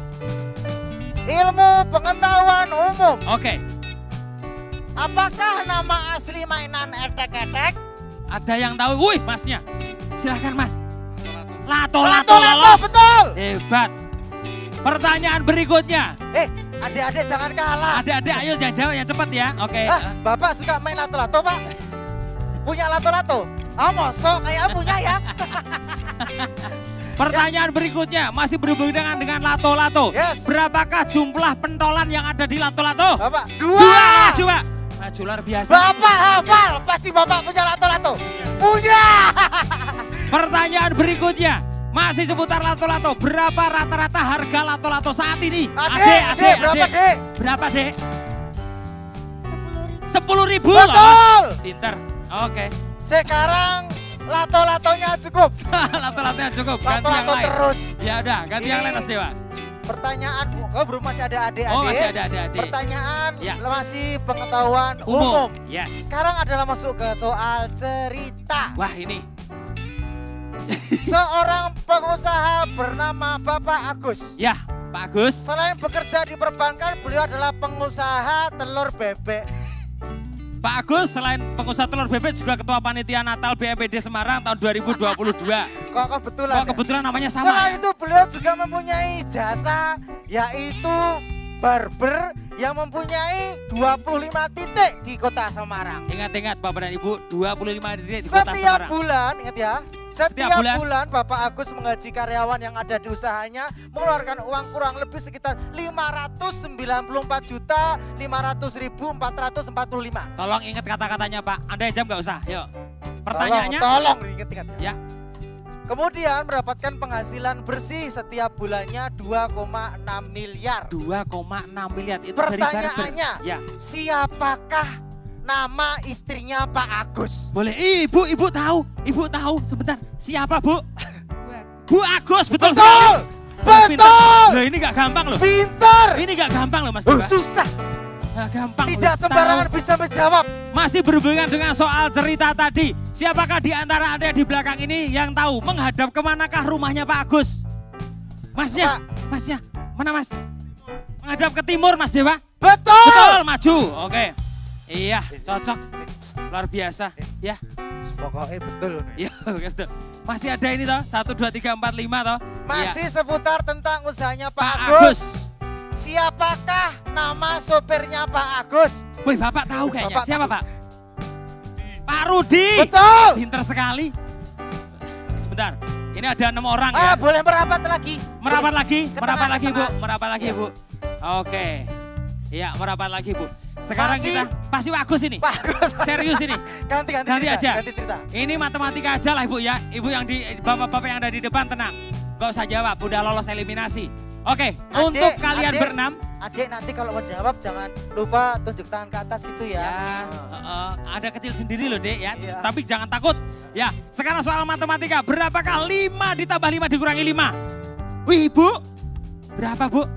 Ilmu pengetahuan umum. Oke, Apakah nama asli mainan etek-etek? ada yang tahu? Wih, Masnya. Silahkan Mas. Lato, lato, Lato-lato, lolos. betul. Hebat. Pertanyaan berikutnya. Eh, adik-adik jangan kalah. Adik-adik ayo jangan jawab yang cepat ya. Oke. Ah, Bapak suka main lato-lato, Pak? Punya lato-lato? Ah, mosok kayak punya ya? Pertanyaan berikutnya masih berhubungan dengan dengan lato-lato. Yes. Berapakah jumlah pentolan yang ada di lato-lato? Bapak, Dua. dua. Coba. Maju luar biasa. Bapak hafal, pasti Bapak punya lato-lato. Punya. Pertanyaan berikutnya. Masih seputar lato-lato. Berapa rata-rata harga lato-lato saat ini? Ade, Ade, ade, berapa, Dek? Berapa, Dek? Sepuluh ribu. Betul. Pinter. Oke. Sekarang lato-latonya cukup. Lato-latonya cukup. Ganti Lato-lato yang lain. terus. Ya udah, ganti yang Ini lain Mas Dewa. Pertanyaan, oh belum masih ada adik-adik. Oh, masih ada adik-adik. Pertanyaan Ya. masih pengetahuan Umum. umum. Yes. Sekarang adalah masuk ke soal cerita. Wah, ini. Seorang pengusaha bernama Bapak Agus. Ya, Pak Agus. Selain bekerja di perbankan, beliau adalah pengusaha telur bebek. Pak Agus selain pengusaha telur bebek juga ketua panitia Natal B M P D Semarang tahun dua ribu dua puluh dua. Kok kebetulan? Kok ya? kebetulan namanya sama Selain ya? itu beliau juga mempunyai jasa yaitu barber yang mempunyai dua puluh lima titik di kota Semarang. Ingat-ingat Bapak dan Ibu, dua puluh lima titik di kota Setiap Semarang. bulan, ingat ya, setiap, Setiap bulan. bulan Bapak Agus menggaji karyawan yang ada di usahanya mengeluarkan uang kurang lebih sekitar lima ratus sembilan puluh empat juta lima ratus ribu empat ratus empat puluh lima. Tolong ingat kata-katanya Pak, Anda jam nggak usah, yuk. Pertanyaannya? Tolong, tolong diingat-ingat. Ya. Kemudian mendapatkan penghasilan bersih setiap bulannya dua koma enam miliar. dua koma enam miliar itu dari barber. Pertanyaannya, Ya. siapakah nama istrinya Pak Agus? Boleh, Ibu, Ibu tahu, Ibu tahu sebentar. Siapa Bu? Bu Agus, betul, Betul! sekali. Wah, pinter. Betul! Loh, ini gak gampang loh. Pinter! Ini gak gampang loh Mas Oh, Dewa. susah. Gak gampang. Tidak loh. sembarangan Tahu. bisa menjawab. Masih berhubungan dengan soal cerita tadi. Siapakah di antara Anda di belakang ini yang tahu menghadap kemanakah rumahnya Pak Agus? Masnya, masnya, mana Mas? Menghadap ke timur Mas Dewa? Betul! Betul, maju. Oke. Iya, cocok. Luar biasa. Ya. Pokoknya betul. Iya, betul. Masih ada ini toh, satu, dua, tiga, empat, lima toh. Masih seputar tentang usahanya Pak, Pak Agus. Agus. Siapakah nama sopirnya Pak Agus? Wih, Bapak tahu kayaknya. Bapak Siapa tahu. Pak? Pak Rudi. Betul. Pinter sekali. Sebentar. Ini ada enam orang Ah, ya. boleh merapat lagi. Merapat lagi, Ke merapat tengah, lagi ke Bu, tengah. merapat lagi Bu. Oke. Iya, merapat lagi Bu. Sekarang Masih- kita pasti Pak Agus ini. Pak Agus. Serius ini. Ganti, ganti, Ganti cerita, aja. Ganti cerita. Ini matematika aja lah Ibu ya. Ibu yang di bapak-bapak yang ada di depan tenang. Gak usah jawab, udah lolos eliminasi. Oke, Adik, untuk kalian adik, berenam. Adik nanti kalau mau jawab jangan lupa tunjuk tangan ke atas gitu ya. Ya, uh, uh, ada kecil sendiri loh Dek ya. Iya. Tapi jangan takut. Ya, sekarang soal matematika. Berapakah lima ditambah lima dikurangi lima? Wih Ibu, berapa Bu?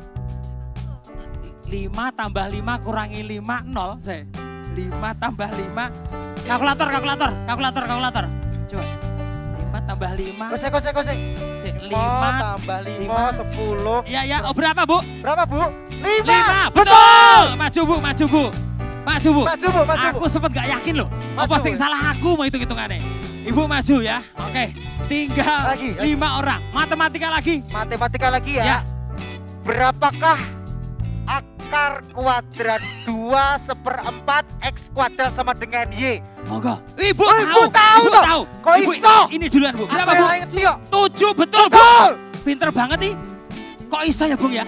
lima tambah lima kurangi lima, nol. lima tambah lima. Kalkulator, kalkulator, kalkulator, kalkulator. Coba. lima tambah lima. Kosek, kosek, kosek. lima tambah lima, sepuluh. Ya, ya. Oh, berapa Bu? Berapa Bu? Lima. Lima, betul. Maju Bu, maju Bu. Maju Bu. Maju Bu, maju Bu. Aku sempet gak yakin loh. Maju, Apa sing Bu. salah aku mau hitung-hitungannya. Ibu maju ya. Oke. Tinggal Lagi, lagi. lima orang. Matematika lagi. Matematika lagi ya. Ya. Berapakah akar kuadrat dua seperempat X kuadrat sama dengan Y? Monggo. Ibu Oh, tahu. Ibu tahu Ibu toh. tahu. Kok Ibu, iso? Ini duluan Bu. Berapa Apa Bu? yang lain, Tio? Tujuh, betul Bu. Betul. Pinter banget nih. Kok iso ya Bung ya?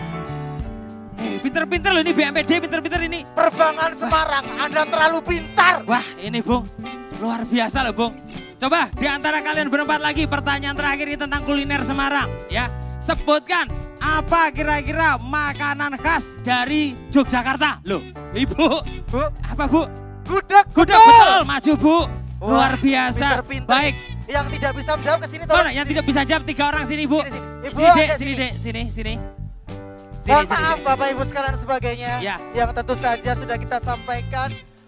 Eh, pinter-pinter loh ini B M P D, pinter-pinter ini. Perbankan Semarang, Anda terlalu pintar. Wah ini Bung, luar biasa loh Bung. Coba di antara kalian berempat lagi pertanyaan terakhir ini tentang kuliner Semarang ya. Sebutkan apa kira-kira makanan khas dari Yogyakarta? Loh Ibu, Bu, apa Bu? gudeg, Gudeg betul. betul, maju Bu. Luar Wah, biasa. pinter-pinter. Baik. Yang tidak bisa menjawab ke sini Mana yang tidak bisa jawab tiga orang sini Bu. Sini, sini. Ibu, Sini Dek, agak sini sini. Dek, sini, sini. Sini, Mohon sini, maaf sini. Bapak Ibu sekalian sebagainya. Ya. Yang tentu saja sudah kita sampaikan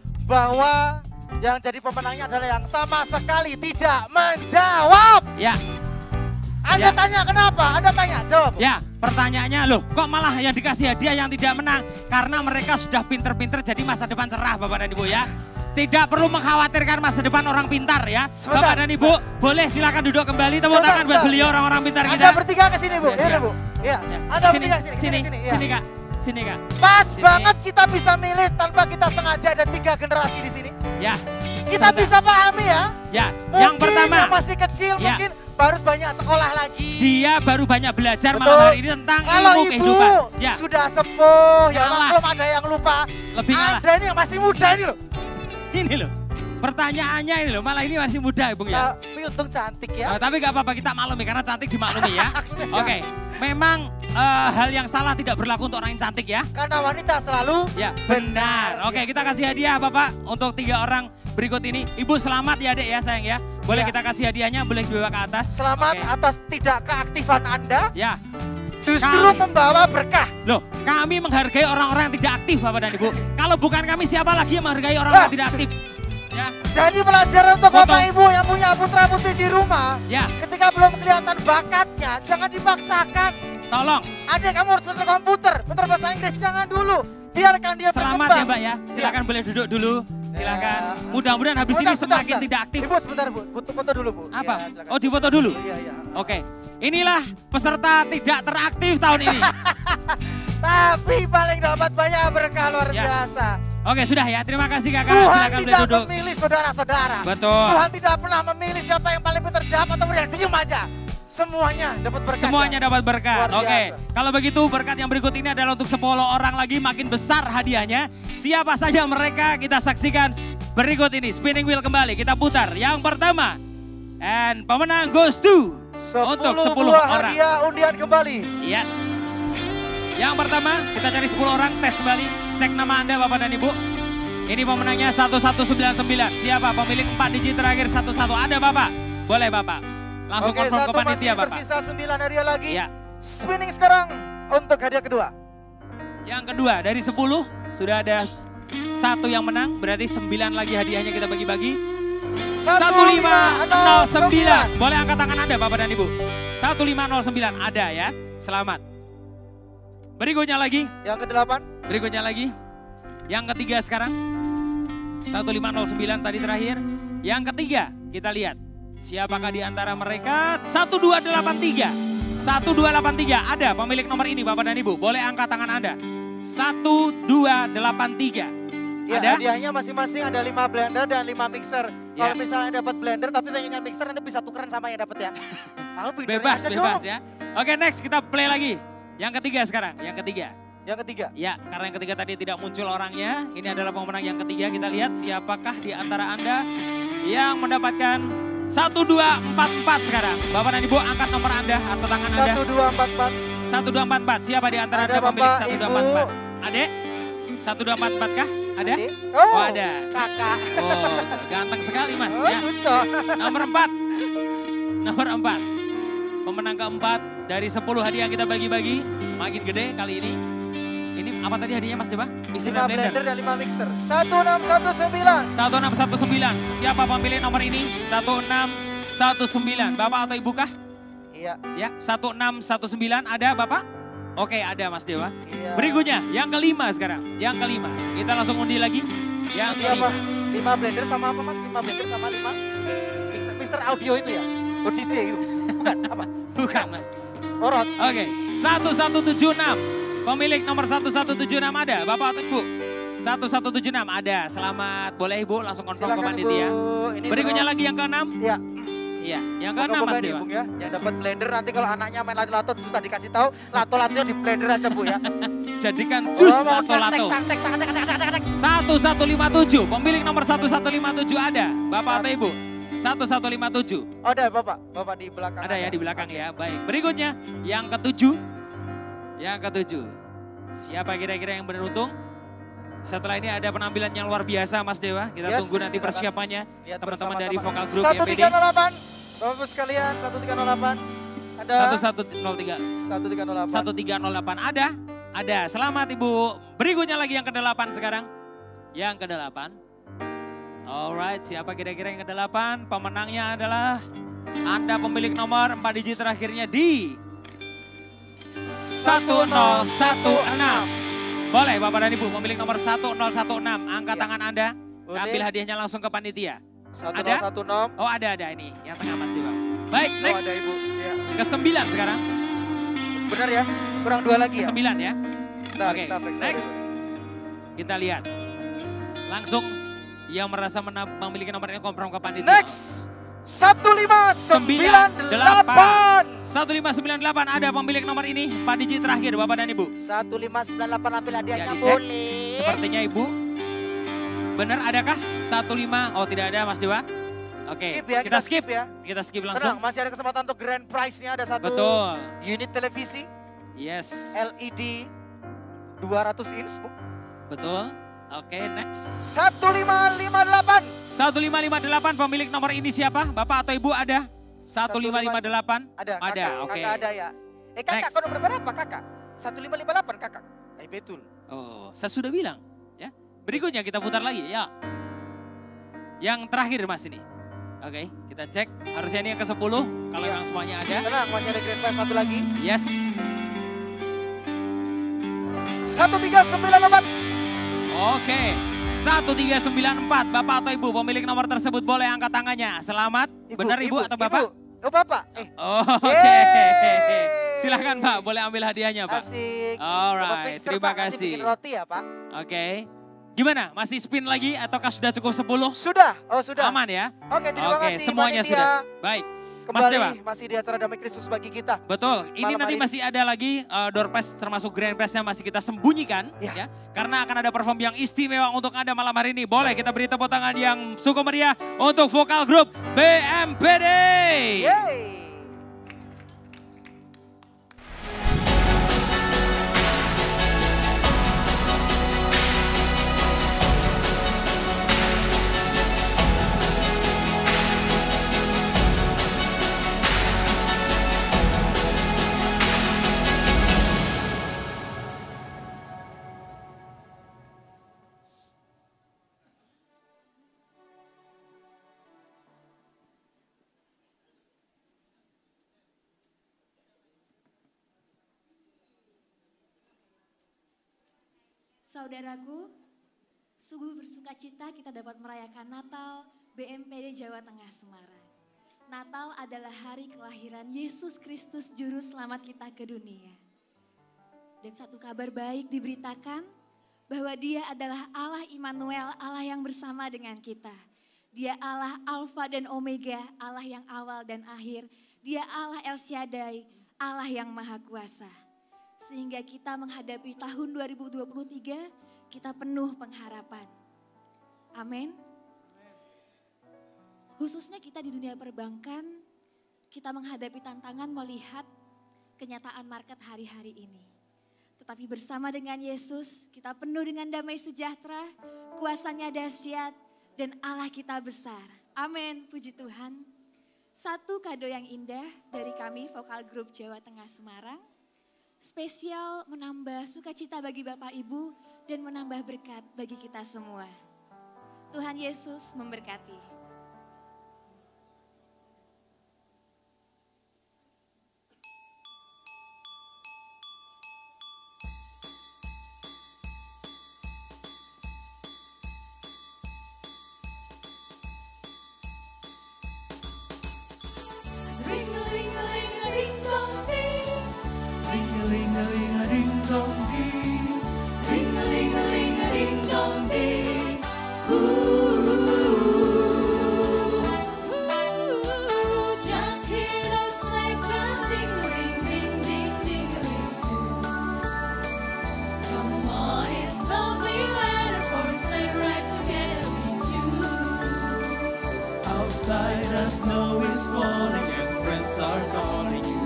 bahwa yang jadi pemenangnya adalah yang sama sekali tidak menjawab. Ya. Anda Ya. tanya kenapa? Anda tanya, jawab. Ya, pertanyaannya loh, kok malah yang dikasih hadiah yang tidak menang? Karena mereka sudah pinter-pinter jadi masa depan cerah Bapak dan Ibu ya. Tidak perlu mengkhawatirkan masa depan orang pintar ya. Sebentar. Bapak dan Ibu, boleh silakan duduk kembali. Tepuk Sebentar, tangan buat sebentar. beliau orang-orang pintar kita. Anda bertiga ke sini Bu. Ya, Ya, ya. Bu. Ya. Ya. Anda Sini, bertiga sini, sini, sini, sini. Ya. sini Kak, sini Kak. Pas Sini. banget kita bisa milih tanpa kita sengaja ada tiga generasi di sini. Ya. Kita Sebentar. bisa pahami ya. Ya, Mungkin yang pertama. yang masih kecil Ya. mungkin baru banyak sekolah lagi. Dia baru banyak belajar Betul. malam hari ini tentang Kalau ilmu ibu kehidupan. Ya, sudah sepuh, ya Kalah. maklum ada yang lupa. lebih ngalah. Ada ini yang masih muda ini loh. Ini loh. Pertanyaannya ini loh, malah ini masih muda Ibu ya. Tapi untung cantik ya. Oh, tapi gak apa-apa, kita maklumi karena cantik dimaklumi ya. Oke, memang uh, hal yang salah tidak berlaku untuk orang yang cantik ya. Karena wanita selalu ya benar. Oke, kita kasih hadiah Bapak untuk tiga orang berikut ini. Ibu selamat ya Dek ya sayang ya. Boleh ya. Kita kasih hadiahnya, boleh dibawa ke atas. Selamat Oke. atas tidak keaktifan Anda. Ya. Justru kami membawa berkah. Loh, kami menghargai orang-orang yang tidak aktif Bapak dan Ibu. Kalau bukan kami, siapa lagi yang menghargai orang-orang yang tidak aktif? Ya. Jadi pelajaran untuk Foto. Bapak Ibu yang punya putra putri di rumah. Ya. Ketika belum kelihatan bakatnya, jangan dipaksakan. Tolong. Adik kamu harus pintar komputer, pintar bahasa Inggris, jangan dulu. Biarkan dia Selamat berkembang. ya Mbak ya. Silakan ya. Boleh duduk dulu. Silakan. Ya. Mudah-mudahan habis Bentar, ini bentar, semakin bentar. tidak aktif. Ibu sebentar Bu, butuh foto dulu Bu. Apa? Ya, oh difoto dulu? Iya, iya. Oke. Inilah peserta tidak teraktif tahun ini. Tapi paling dapat banyak berkah luar Ya. biasa. Oke sudah ya, terima kasih kakak. Tuhan Silakan boleh tidak duduk. memilih saudara-saudara. Betul. Tuhan tidak pernah memilih siapa yang paling pintar jawab atau yang diem aja. Semuanya dapat berkat. Semuanya dapat berkat. Luar Oke, biasa. kalau begitu berkat yang berikut ini adalah untuk sepuluh orang lagi, makin besar hadiahnya. Siapa saja mereka kita saksikan berikut ini. Spinning wheel kembali, kita putar. Yang pertama, and pemenang goes to untuk sepuluh buah orang. hadiah undian kembali. Iya. Yang pertama, kita cari sepuluh orang, tes kembali. Cek nama Anda Bapak dan Ibu. Ini pemenangnya satu satu sembilan sembilan. Siapa pemilik empat digit terakhir satu satu? Ada Bapak? Boleh Bapak. Langsung Oke, konfirm satu ke panitia masih Bapak. tersisa sembilan hadiah lagi. Ya. Spinning sekarang untuk hadiah kedua. Yang kedua dari sepuluh sudah ada satu yang menang, berarti sembilan lagi hadiahnya kita bagi-bagi. satu lima nol sembilan. Boleh angkat tangan Anda Bapak dan Ibu. satu lima nol sembilan ada ya. Selamat. Berikutnya lagi. Yang kedelapan. Berikutnya lagi. Yang ketiga sekarang. satu lima nol sembilan tadi terakhir. Yang ketiga kita lihat. Siapakah di antara mereka? satu dua delapan tiga. satu dua delapan tiga. Ada pemilik nomor ini Bapak dan Ibu. Boleh angkat tangan Anda. satu dua delapan tiga. Ya, Ada? hadiahnya masing-masing ada lima blender dan lima mixer. Ya. Kalau misalnya dapat blender tapi pengennya mixer nanti bisa tukeran sama yang dapat ya. Aku Bebas, bebas ya. Oke next kita play lagi. Yang ketiga sekarang, yang ketiga. Yang ketiga? Ya, karena yang ketiga tadi tidak muncul orangnya. Ini adalah pemenang yang ketiga. Kita lihat siapakah di antara Anda yang mendapatkan satu dua empat empat sekarang. Bapak dan Ibu angkat nomor Anda atau tangan Anda. satu dua empat empat. satu dua empat empat. Siapa di antara Ada Anda pemilik Bapak, satu dua Ibu. empat empat? Adek? satu dua empat empat kah? Ada? Adik? Oh, Oh, ada. kakak. Oh, ganteng sekali Mas. Oh, ya. cucok. Nomor empat. Nomor empat. Pemenang keempat dari sepuluh hadiah yang kita bagi-bagi. Makin gede kali ini. Ini apa tadi hadiahnya Mas Dewa? Mixer lima dan blender. blender dan lima mixer. satu enam satu sembilan. satu enam satu sembilan. Siapa pemilik nomor ini? satu enam satu sembilan. Bapak atau Ibu kah? Iya. Ya, satu enam satu sembilan. Ada Bapak? Oke, ada Mas Dewa. Iya. Berikutnya, yang kelima sekarang. Yang kelima. Kita langsung undi lagi. Yang Ini kelima. apa? lima blender sama apa Mas? lima blender sama lima mixer, mixer audio itu ya? Oh D J gitu. Bukan, apa? Bukan Mas. Orot. Oke, satu satu tujuh enam. Pemilik nomor satu satu tujuh enam ada, Bapak atau Ibu? satu satu tujuh enam ada, selamat. Boleh Ibu langsung konfirm ke Silakan, panitia. Ibu. Ini Berikutnya menurut- lagi yang keenam. Iya. Iya, yang keenam Mas Moga-moga nih, Dewa. Bung ya, yang dapat blender nanti kalau anaknya main lato-lato susah dikasih tahu, lato-latonya di blender aja Bu ya. Jadikan jus Oh, mau lato-lato. tak, tak, tak, tak, tak, tak, tak, tak. satu satu lima tujuh, pemilik nomor satu satu lima tujuh ada, Bapak atau Ibu? satu satu lima tujuh. Oh, ada Bapak, Bapak di belakang. Ada ya di belakang ya, baik. Berikutnya, yang ketujuh. Yang ketujuh. Siapa kira-kira yang beruntung? Setelah ini ada penampilan yang luar biasa Mas Dewa. Kita Yes, tunggu nanti silakan. persiapannya. Lihat Teman-teman bersama-sama. dari vokal grup satu Y P D. tiga nol delapan. Bapak-Bapak sekalian, satu tiga nol delapan. Ada satu satu nol tiga. satu tiga nol delapan. satu tiga nol delapan ada? Ada. Selamat Ibu. Berikutnya lagi yang kedelapan sekarang. Yang kedelapan. Alright, siapa kira-kira yang kedelapan? Pemenangnya adalah Anda pemilik nomor empat digit terakhirnya di satu nol satu enam. Boleh Bapak dan Ibu pemilik nomor satu nol satu enam. Angkat Iya. tangan Anda. Boleh. Ambil hadiahnya langsung ke panitia. satu nol Ada? satu enam. Oh ada, ada ini. Yang tengah Mas Dewa. Baik, Oh, next. ada Ibu. Ya. Kesembilan sekarang. Benar ya? Kurang dua lagi ya? Kesembilan ya. Bentar, Oke, kita fix next. Kita lihat. Langsung yang merasa mena- memiliki nomor ini konfirm ke panitia. Next. satu lima sembilan delapan. satu lima sembilan delapan ada pemilik nomor ini. empat digit terakhir Bapak dan Ibu. satu lima sembilan delapan ambil hadiahnya Ya, dicek. boleh. Sepertinya Ibu. Benar adakah? satu lima, oh tidak ada Mas Dewa. Oke, Skip ya, kita kita skip skip ya. Kita skip langsung. Tenang, masih ada kesempatan untuk grand prize-nya, ada satu Betul. unit televisi Yes. L E D dua ratus inch, Bu. Betul. Oke, next. satu lima lima delapan. satu lima lima delapan, pemilik nomor ini siapa? Bapak atau Ibu ada? satu lima lima delapan? Ada, Ada, kakak, oke. kakak ada ya. Eh kakak, Next. kau nomor berapa kakak? satu lima lima delapan kakak. Eh betul. Oh, saya sudah bilang. Ya. Berikutnya kita putar lagi, ya. Yang terakhir Mas ini. Oke, kita cek. Harusnya ini yang ke sepuluh, kalau Iya. yang semuanya ada. Tenang, masih ada grand prize satu lagi. Yes. satu tiga sembilan empat. Oke, satu tiga sembilan empat. Bapak atau Ibu pemilik nomor tersebut boleh angkat tangannya. Selamat. Benar Ibu, atau Bapak? Ibu. Oh Bapak. Eh. Oh, oke. Silahkan Pak, boleh ambil hadiahnya Pak. Asik. Bapak Alright, mixer, terima Pak, nanti kasih. bikin roti ya Pak. Oke. Gimana? Masih spin lagi ataukah sudah cukup sepuluh? Sudah, oh sudah. Aman ya? Oke, terima Oke, kasih semuanya panitia. sudah. Baik. Mas Kembali Dewa. masih di acara Damai Kristus bagi kita. Betul, ini Malam nanti hari masih ada lagi uh, door prize termasuk grand prize-nya masih kita sembunyikan ya. Karena akan ada perform yang istimewa untuk Anda malam hari ini. Boleh kita beri tepuk tangan yang cukup meriah untuk vokal grup B M P D. Yeay. Saudaraku, sungguh bersuka cita kita dapat merayakan Natal B M P D Jawa Tengah Semarang. Natal adalah hari kelahiran Yesus Kristus Juru Selamat kita ke dunia. Dan satu kabar baik diberitakan bahwa Dia adalah Allah Immanuel, Allah yang bersama dengan kita. Dia Allah Alfa dan Omega, Allah yang awal dan akhir. Dia Allah El Shaddai, Allah yang Maha Kuasa. Sehingga kita menghadapi tahun dua ribu dua puluh tiga, kita penuh pengharapan. Amin. Khususnya kita di dunia perbankan, kita menghadapi tantangan melihat kenyataan market hari-hari ini. Tetapi bersama dengan Yesus, kita penuh dengan damai sejahtera, kuasanya dahsyat, dan Allah kita besar. Amin, puji Tuhan. Satu kado yang indah dari kami, vokal grup Jawa Tengah Semarang. Spesial menambah sukacita bagi Bapak Ibu dan menambah berkat bagi kita semua. Tuhan Yesus memberkati. Outside the snow is falling and friends are calling you.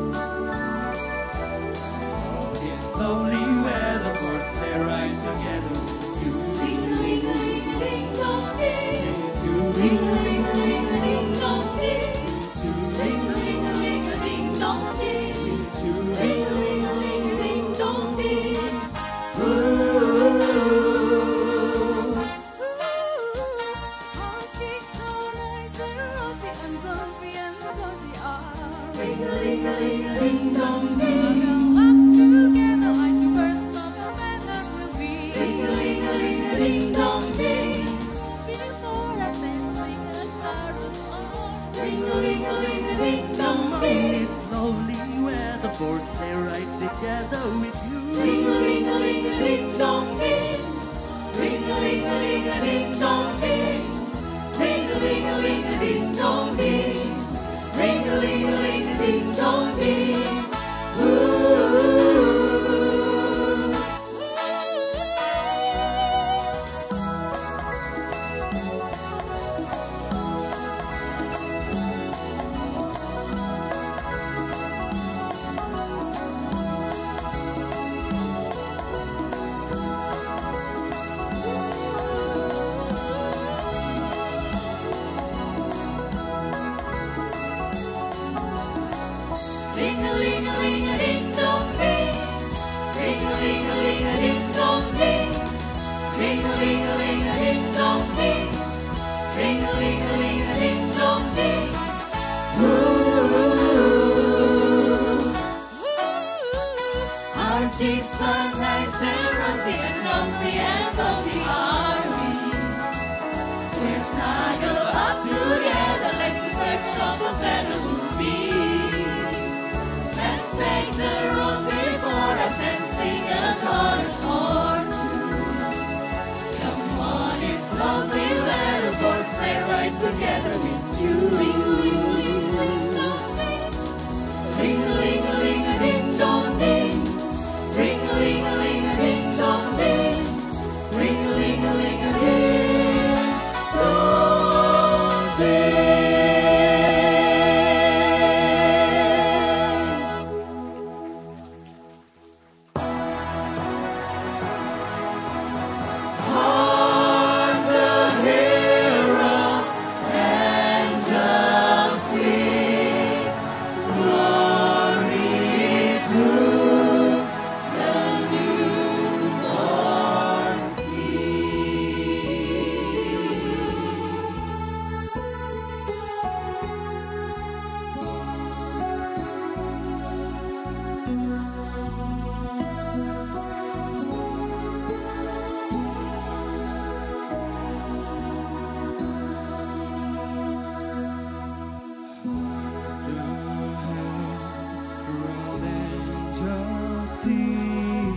Oh, it's lonely weather, for stay right together with you. Ding ding ding ding dong ding. Ding ding ding ding dong ding. Ding ding ding ding dong ding. Ding ding ding ding dong ding. It's lovely weather for stay right together with you. Ring a ling a ling a ding dong ding. Ring a ling a ling a ding dong ding. Ring a ling a ling a ding dong ding. Ring a ling a ling a ding dong ding. Ooh. Ring-a-ling-a-ling-dong-ding. Ring-a-ling-a-ling-a-ding-dong-ding. Ring-a-ling-a-ling-a-ding-dong-ding. Ring-a-ling-a-ling-a-ding-dong-ding. Our cheeks are nice and rosy and comfy and cozy are we. We're snuggled up together like two birds of a feather would be. Let's take the road before us and sing a chorus or two. Come on, it's lovely weather, both stay right together with you. Ring-a-ling-a-ling-a-ding-dong-ding. Ring-a-ling-a-ling-a-ding-dong-ding. Hark the herald angels sing, glory to the newborn Angels sing,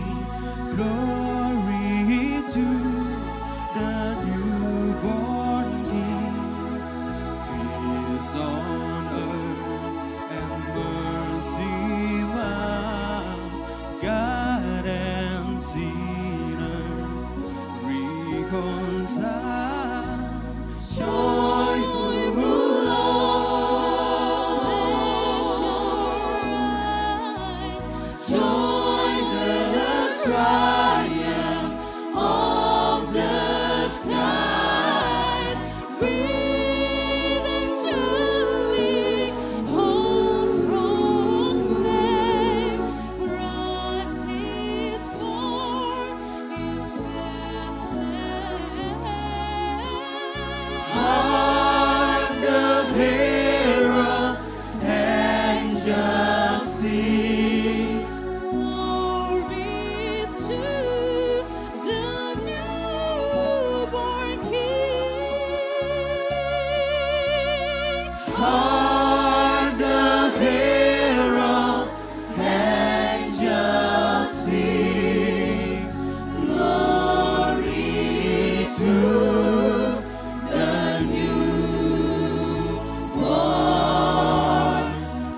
glory to the newborn King. Peace on earth and mercy mild, God and sinners reconciled. Joyful join the triumph of the skies. Breathe angelic hosts proclaim, Christ is born in Bethlehem. Hark the herald angels sing, glory to the newborn King. Hark the herald angels sing, glory to the newborn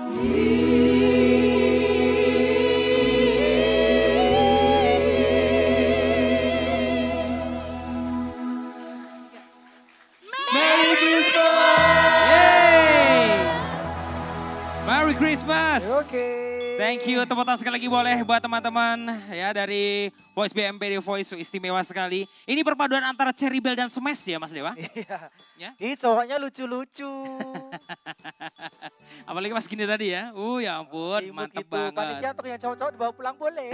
Merry Christmas! Merry Christmas. Oke. Thank you, tepuk tangan sekali lagi boleh buat teman-teman ya dari Voice B M P D Voice, istimewa sekali. Ini perpaduan antara Cherry Bell dan Smash ya Mas Dewa? Iya. Ya? Ih cowoknya lucu-lucu. Apalagi pas gini tadi ya, uh ya ampun Imut mantep gitu. banget. Panitia untuk yang cowok-cowok dibawa pulang boleh.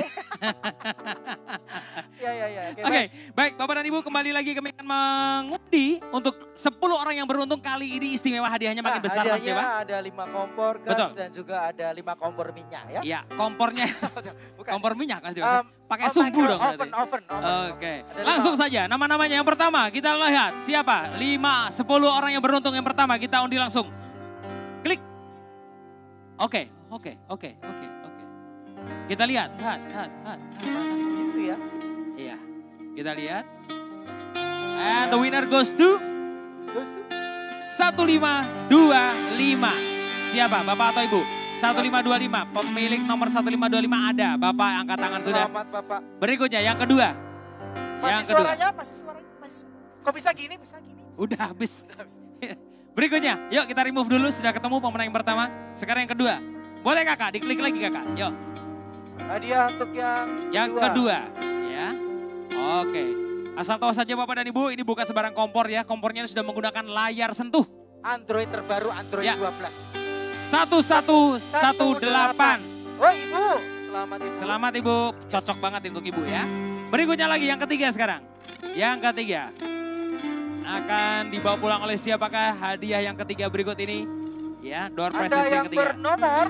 Ya ya ya. Oke, Oke, baik. baik Bapak dan Ibu kembali lagi kami akan mengundi untuk sepuluh orang yang beruntung kali ini istimewa hadiahnya makin Nah, besar Mas hadiahnya Dewa. ada lima kompor gas Betul. dan juga ada lima kompor minyak ya. Iya, kompornya kompor minyak Mas Dewa. Um, Pakai oh, sumbu micro- dong berarti. Oven, oven, oven. Oke, Ada lima. langsung saja nama-namanya. Yang pertama kita lihat siapa? lima, sepuluh orang yang beruntung yang pertama kita undi langsung. Klik. Oke, oke, oke, oke, oke. Kita lihat, lihat, lihat, lihat. Masih gitu ya. Iya, kita lihat. And the winner goes to Terus tuh. satu lima dua lima. Siapa, Bapak atau Ibu? satu lima dua lima, pemilik nomor satu lima dua lima ada. Bapak angkat tangan sudah. Selamat Bapak. Berikutnya yang kedua. Masih yang kedua. suaranya, masih suaranya, masih. Kok bisa gini, bisa gini. Udah habis. Berikutnya, yuk kita remove dulu. Sudah ketemu pemenang yang pertama. Sekarang yang kedua. Boleh kakak, diklik lagi kakak. Yuk. Hadiah untuk yang Yang kedua. Ya. Oke. Asal tahu saja Bapak dan Ibu, ini bukan sebarang kompor ya. Kompornya sudah menggunakan layar sentuh. Android terbaru, Android Ya. dua belas. satu satu satu delapan Oh ibu, selamat ibu. Selamat ibu, cocok banget untuk ibu ya. Berikutnya lagi yang ketiga sekarang. Yang ketiga. Akan dibawa pulang oleh siapakah hadiah yang ketiga berikut ini? Ya, door prize yang, yang ketiga. Bernomor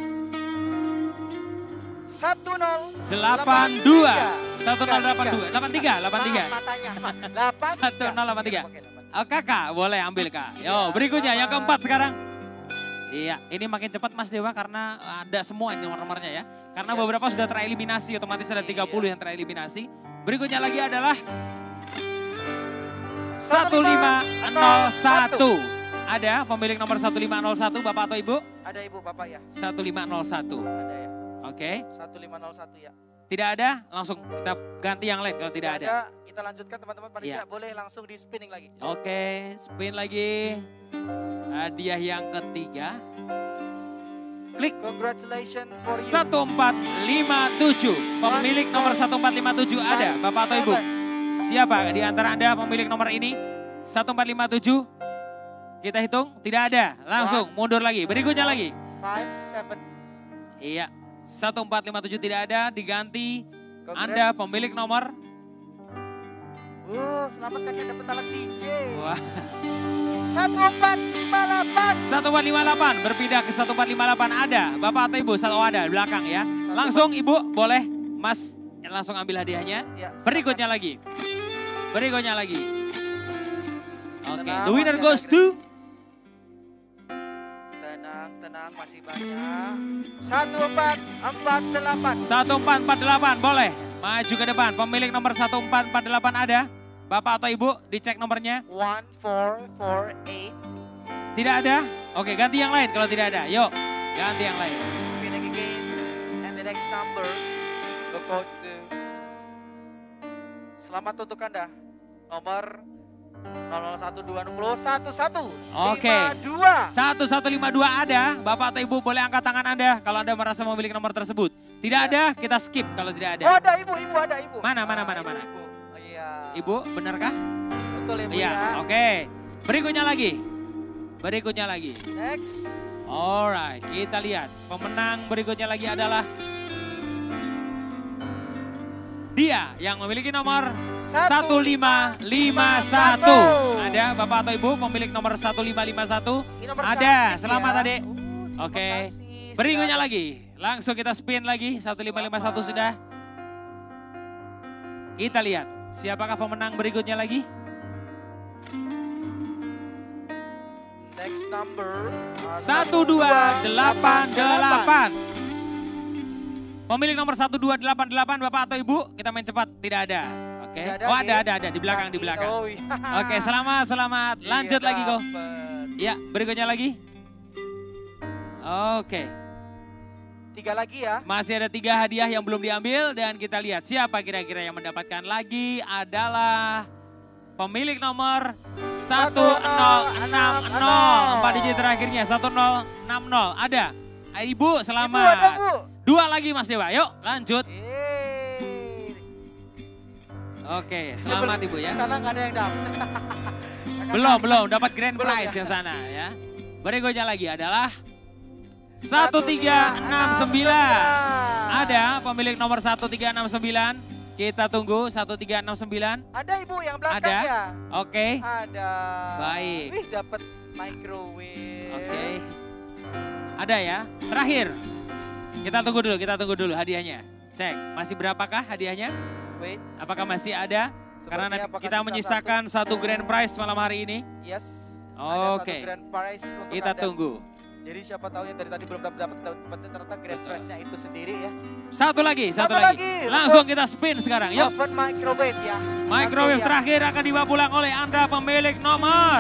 satu nol delapan dua. satu nol delapan dua. delapan tiga, delapan tiga. Matanya. delapan tiga. satu nol delapan tiga. Oh, kakak boleh ambil kak. Yo, berikutnya yang keempat sekarang. Iya, ini makin cepat Mas Dewa karena ada semua ini nomor-nomornya ya. Karena yes. beberapa sudah tereliminasi, otomatis ada tiga puluh yang tereliminasi. Berikutnya lagi adalah satu lima nol satu. Ada pemilik nomor satu lima nol satu Bapak atau Ibu? Ada Ibu, Bapak ya. satu lima nol satu. Ada ya. Oke. Okay. satu lima nol satu ya. Tidak ada, langsung kita ganti yang lain kalau tidak, tidak ada. ada. Kita lanjutkan teman-teman, panitia ya. Boleh langsung di spinning lagi. Oke, okay, spin lagi. Hadiah yang ketiga. Klik. Congratulations for you. satu empat lima tujuh. Pemilik nomor satu empat lima tujuh ada, Bapak atau Ibu? Siapa di antara Anda pemilik nomor ini? satu empat lima tujuh. Kita hitung, tidak ada. Langsung mundur lagi. Berikutnya lagi. five seven. Iya, satu empat lima tujuh tidak ada, diganti. Anda pemilik nomor. Uh, selamat kakak dapat alat D J. Wah. satu empat lima delapan. satu empat lima delapan, berpindah ke satu empat lima delapan ada. Bapak atau Ibu? Satu ada di belakang ya. Langsung Ibu boleh Mas langsung ambil hadiahnya. Ya, Berikutnya lagi. Berikutnya lagi. Oke, okay. The winner goes to. Tenang, tenang, masih banyak. satu empat empat delapan. satu empat empat delapan, boleh. Maju ke depan, pemilik nomor satu empat empat delapan ada. Bapak atau Ibu, dicek nomornya. one four four eight. Tidak ada? Oke, ganti yang lain kalau tidak ada. Yuk, ganti yang lain. Spinning again. And the next number, the coach to. Selamat untuk Anda. Nomor nol nol satu dua nol satu satu. Oke. satu satu lima dua ada. Bapak atau Ibu boleh angkat tangan Anda kalau Anda merasa memiliki nomor tersebut. Tidak ada, kita skip kalau tidak ada. Oh, ada Ibu, Ibu ada Ibu. Mana, mana, mana, ibu, mana. Ibu. Oh, iya. Ibu, benarkah? Betul Ibu iya, ya. Oke. Okay. Berikutnya lagi. Berikutnya lagi. Next. Alright, kita lihat. Pemenang berikutnya lagi adalah dia yang memiliki nomor satu lima lima satu. Ada Bapak atau Ibu pemilik nomor satu lima lima satu? Ada, selamat ya. Adik. Uh, Oke, okay. Berikutnya lagi. Langsung kita spin lagi, satu lima lima satu sudah. Kita lihat, siapakah pemenang berikutnya lagi? Next number. satu dua delapan delapan. Pemilik nomor satu dua delapan delapan, Bapak atau Ibu, kita main cepat, tidak ada. Oke. Okay. Oh ada, ada, ada, di belakang, di belakang. Oh, iya. Oke, okay, selamat, selamat. Lanjut iya, lagi kok. Ya, berikutnya lagi. Oke. Okay. Tiga lagi ya. Masih ada tiga hadiah yang belum diambil dan kita lihat siapa kira-kira yang mendapatkan lagi adalah pemilik nomor satu nol enam nol. Empat digit terakhirnya, satu nol enam nol. Ada. Ibu, selamat. Ibu, ada, Bu. Dua lagi Mas Dewa, yuk lanjut. Oke, selamat Ibu ya. Sana nggak ada yang dapat. Belum, belum dapat grand prize yang sana ya. Berikutnya lagi adalah satu tiga enam sembilan. Ada pemilik nomor satu tiga enam sembilan. Kita tunggu satu tiga enam sembilan. Ada Ibu yang belakang ada? Ya? Oke. Okay. Ada. Baik. Wih, dapat microwave. Oke. Okay. Ada ya. Terakhir. Kita tunggu dulu, kita tunggu dulu hadiahnya. Cek, masih berapakah hadiahnya? Wait. Apakah masih ada? Sepertinya karena kita menyisakan satu. satu grand prize malam hari ini. Yes. Oke. Okay. Grand prize untuk kita Anda. Tunggu. Jadi siapa tahu yang dari tadi belum dapat dapat ternyata grand prize-nya itu sendiri ya. Satu lagi, satu, satu lagi. lagi. Langsung kita spin sekarang. Yuk. Oven microwave ya. Microwave satu, terakhir ya. Akan dibawa pulang oleh Anda pemilik nomor.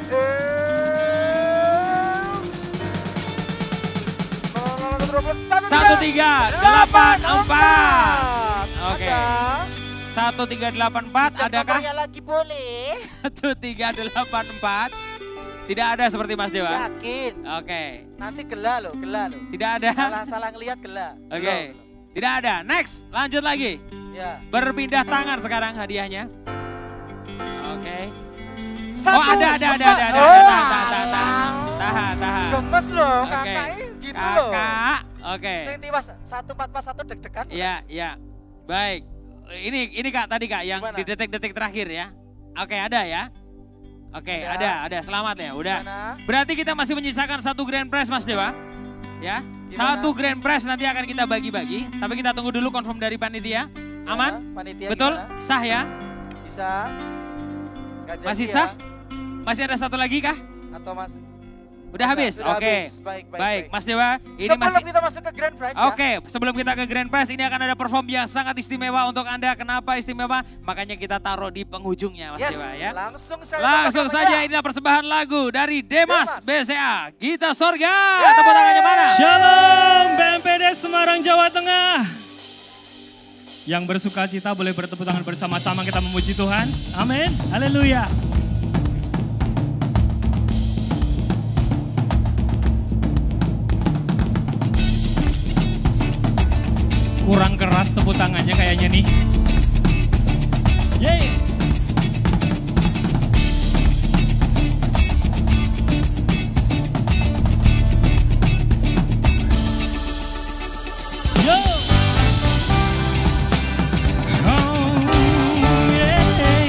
Satu tiga delapan empat. Oke. Satu tiga delapan empat. Adakah? Lagi boleh. Satu tiga delapan empat. Tidak ada seperti Mas Dewa? Yakin. Oke. Okay. Nanti gela loh, gela loh. Tidak ada? Salah-salah ngelihat gela. Oke. Okay. Tidak ada. Next, lanjut lagi. Ya. Berpindah tangan sekarang hadiahnya. Oke. Okay. Satu, oh ada, ada, ada, ada, ada. Oh, tahan, tahan, tahan, tahan, tahan. Gemes loh, okay. kakak gitu kakak. loh. Oke, Oke. Sing tiwas satu empat empat satu deg-degan. Iya, iya. Baik. Ini ini Kak tadi Kak yang Gimana? di detik-detik terakhir ya. Oke, ada ya. Oke, ada, ada. Selamat ya. Udah. Gimana? Berarti kita masih menyisakan satu grand prize Mas Dewa. Ya. Gimana? Satu grand prize nanti akan kita bagi-bagi, tapi kita tunggu dulu confirm dari panitia. Aman? Panitia Betul? gimana? Sah ya? Bisa. Gak jadi Masih ya? sah? Masih ada satu lagi kah? Atau mas? Udah habis? Sudah Oke. habis. Baik, baik, Baik, baik. Mas Dewa, ini Sebelum masih kita masuk ke grand prize ya. Oke, sebelum kita ke grand prize ini akan ada perform yang sangat istimewa untuk Anda. Kenapa istimewa? Makanya kita taruh di penghujungnya Mas Yes, Dewa ya. langsung saja. Langsung pertamanya. saja inilah persembahan lagu dari Demas, Demas. B C A, Gita Sorga. Tepuk tangannya mana? Shalom B M P D Semarang Jawa Tengah. Yang bersuka cita boleh bertepuk tangan bersama-sama kita memuji Tuhan. Amin. Haleluya. Kurang keras tepuk tangannya kayaknya nih. Yeay. Yo. Oh, yeah.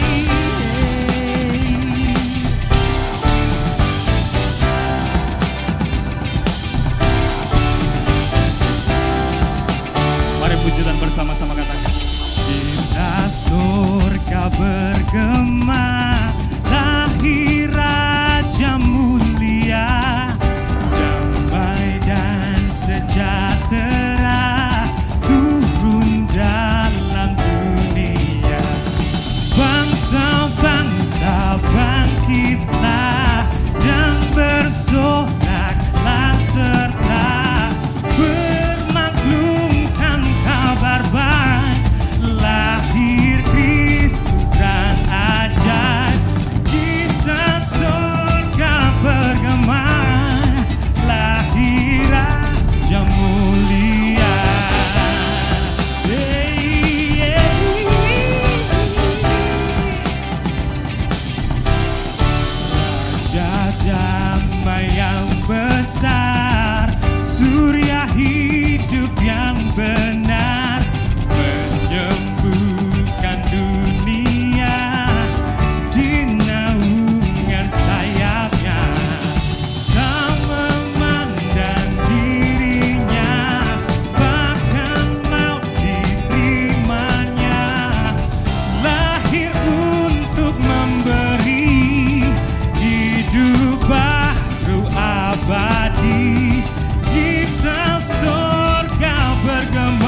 Mari pujian bersama-sama katakan. Cinta surga bergema, lahir Raja mulia, damai dan sejahtera turun dalam dunia. Bangsa-bangsa bangkitlah dan bersoraklah serta bermaklumkan kabar baik, lahir Kristus dan ajaib. Kita surga bergema, lahir Raja mulia. Hey, yeah. Raja damai yang besar, surya hidup yang benar, menyembuhkan dunia di naungan sayapnya. Sama memandang dirinya, bahkan mau diterimanya, lahir untuk memberi hidup baru abadi. Kita surga bergema,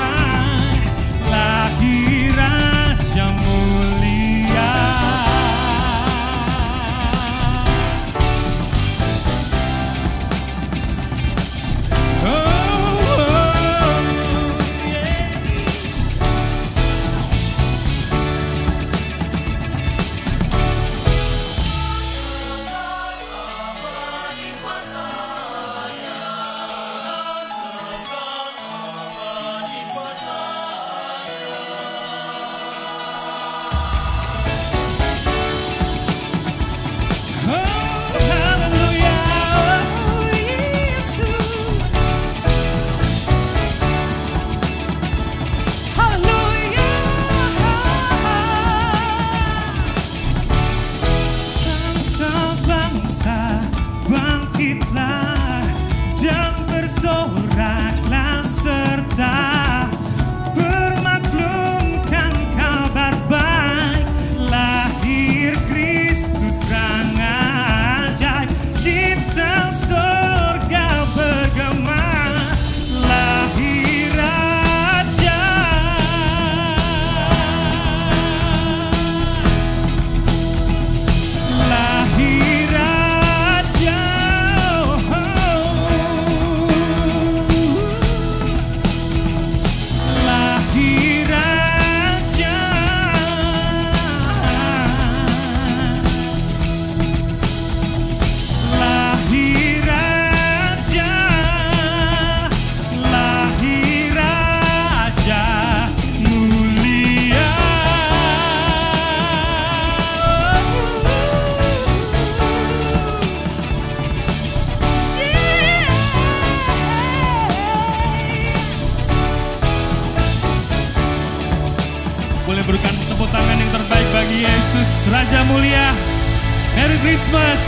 boleh berikan tepuk tangan yang terbaik bagi Yesus, Raja Mulia. Merry Christmas.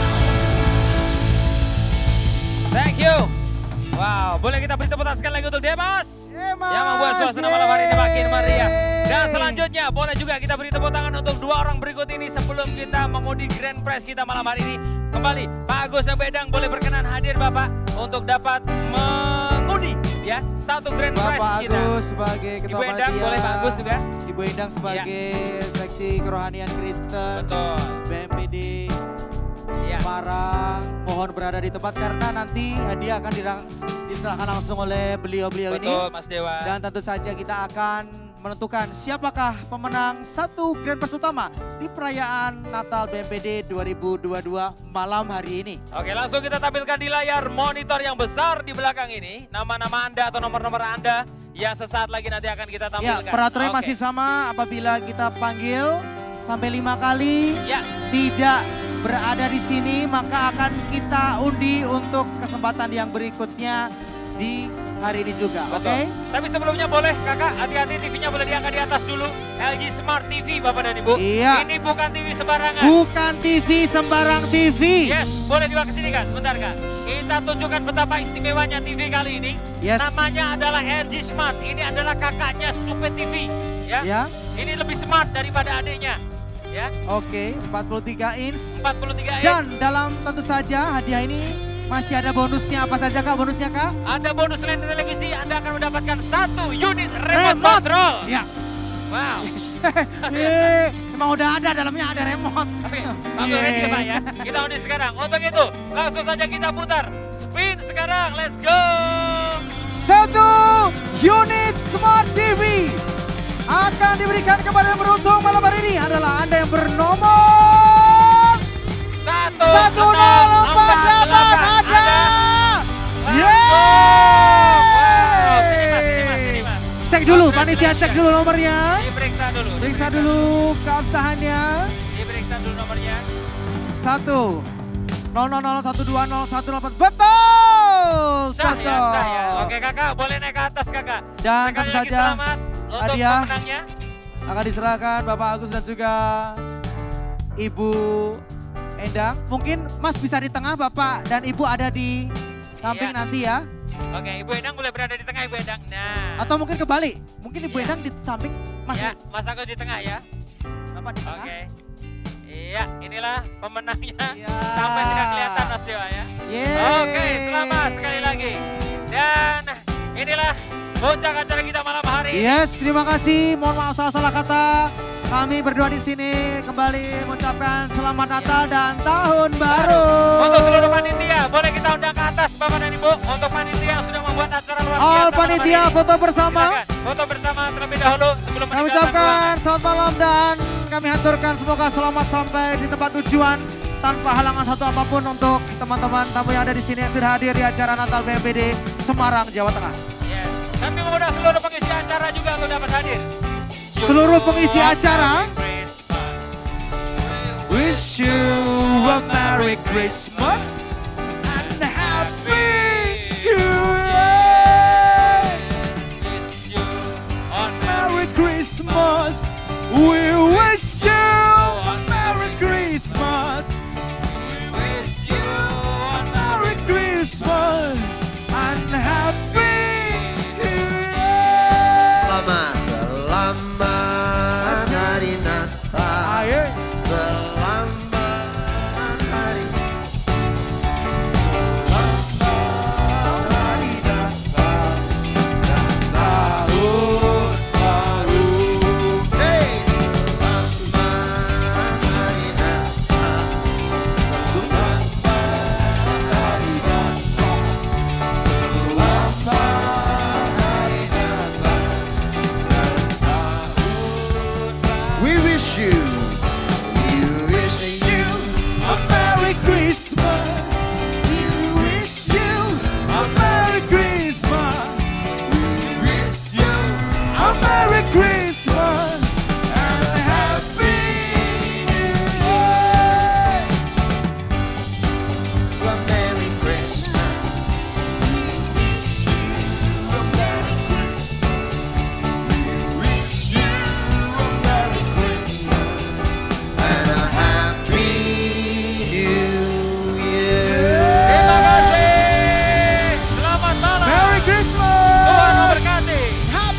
Thank you. Wow, boleh kita beri tepuk tangan sekali lagi untuk Demas. Demas yang membuat suasana malam hari ini makin meriah. Dan selanjutnya boleh juga kita beri tepuk tangan untuk dua orang berikut ini sebelum kita mengundi Grand Prize kita malam hari ini. Kembali, Pak Agus dan Bu Endang boleh berkenan hadir Bapak untuk dapat mengundi ya satu Grand Prize Bapak kita. Agus sebagai Ketua Ibu Endang Panitia, boleh Pak Agus juga. Ibu Endang sebagai ya. Seksi Kerohanian Kristen. Betul. B M P D ya. Semarang mohon berada di tempat karena nanti hadiah akan dirang, diserahkan langsung oleh beliau-beliau ini. Betul Mas Dewa. Dan tentu saja kita akan menentukan siapakah pemenang satu Grand Prize utama di perayaan Natal B M P D dua ribu dua puluh dua malam hari ini. Oke, langsung kita tampilkan di layar monitor yang besar di belakang ini nama-nama Anda atau nomor-nomor Anda yang sesaat lagi nanti akan kita tampilkan. Ya, peraturannya Oke. masih sama apabila kita panggil sampai lima kali ya. tidak berada di sini maka akan kita undi untuk kesempatan yang berikutnya di hari ini juga, oke? Okay? Tapi sebelumnya boleh kakak, hati-hati T V-nya boleh diangkat di atas dulu. L G Smart T V Bapak dan Ibu. Iya. Ini bukan T V sembarangan. Bukan T V sembarang T V. Yes, boleh dibawa ke sini kak, sebentar kak. Kita tunjukkan betapa istimewanya T V kali ini. Yes. Namanya adalah L G Smart. Ini adalah kakaknya Stupid T V. Ya. Ya. Ini lebih smart daripada adiknya. Ya. Oke, empat puluh tiga inch. empat puluh tiga inch. Dan dalam tentu saja hadiah ini masih ada bonusnya. Apa saja kak bonusnya kak? Ada bonus selain televisi, Anda akan mendapatkan satu unit remote, Remote. control. Ya. Wow. Yeay, emang udah ada, dalamnya ada remote. Oke, langsung ready Pak ya. Kita undi sekarang. Untuk itu, langsung saja kita putar. Spin sekarang, let's go. Satu unit Smart T V akan diberikan kepada yang beruntung malam hari ini adalah Anda yang bernomor Satu, satu nol empat delapan ada. Wow, sini mas, sini mas, sini mas. Cek dulu, panitia cek dulu nomornya. Diperiksa dulu. Periksa dulu keabsahannya. Diperiksa dulu nomornya. Satu. nol nol nol satu dua nol satu delapan. Betul. Sah ya, Cocok. sah ya. Oke kakak, boleh naik ke atas kakak. Dan Sekali tentu lagi saja selamat untuk hadiah pemenangnya. akan diserahkan Bapak Agus dan juga Ibu Endang. Mungkin Mas bisa di tengah, Bapak dan Ibu ada di samping Iya. nanti ya. Oke, Ibu Endang boleh berada di tengah Ibu Endang. Nah. Atau mungkin kebalik. Mungkin Ibu Iya. Endang di samping Mas. Ya, Mas Agus di tengah ya. Bapak di tengah. Oke. Iya, inilah pemenangnya. Iya. Sampai tidak kelihatan Mas Dewa ya. Yeay. Oke, selamat sekali lagi. Dan inilah puncak acara kita malam hari ini. Yes, terima kasih. Mohon maaf salah-salah kata. Kami berdua di sini kembali mengucapkan selamat Natal dan Tahun Baru. Untuk seluruh panitia, boleh kita undang ke atas Bapak dan Ibu. Untuk panitia yang sudah membuat acara luar biasa. All malam panitia hari ini. foto bersama. Silakan, foto bersama terlebih dahulu sebelum Kami meninggalkan ucapkan ruangan. selamat malam dan kami haturkan semoga selamat sampai di tempat tujuan tanpa halangan satu apapun untuk teman-teman tamu yang ada di sini yang sudah hadir di acara Natal B M P D Semarang, Jawa Tengah. Yes. Kami mengundang seluruh pengisi acara juga untuk dapat hadir. Seluruh pengisi acara, wish you a Merry Christmas and a Happy New Year. Wish you a Merry Christmas, we will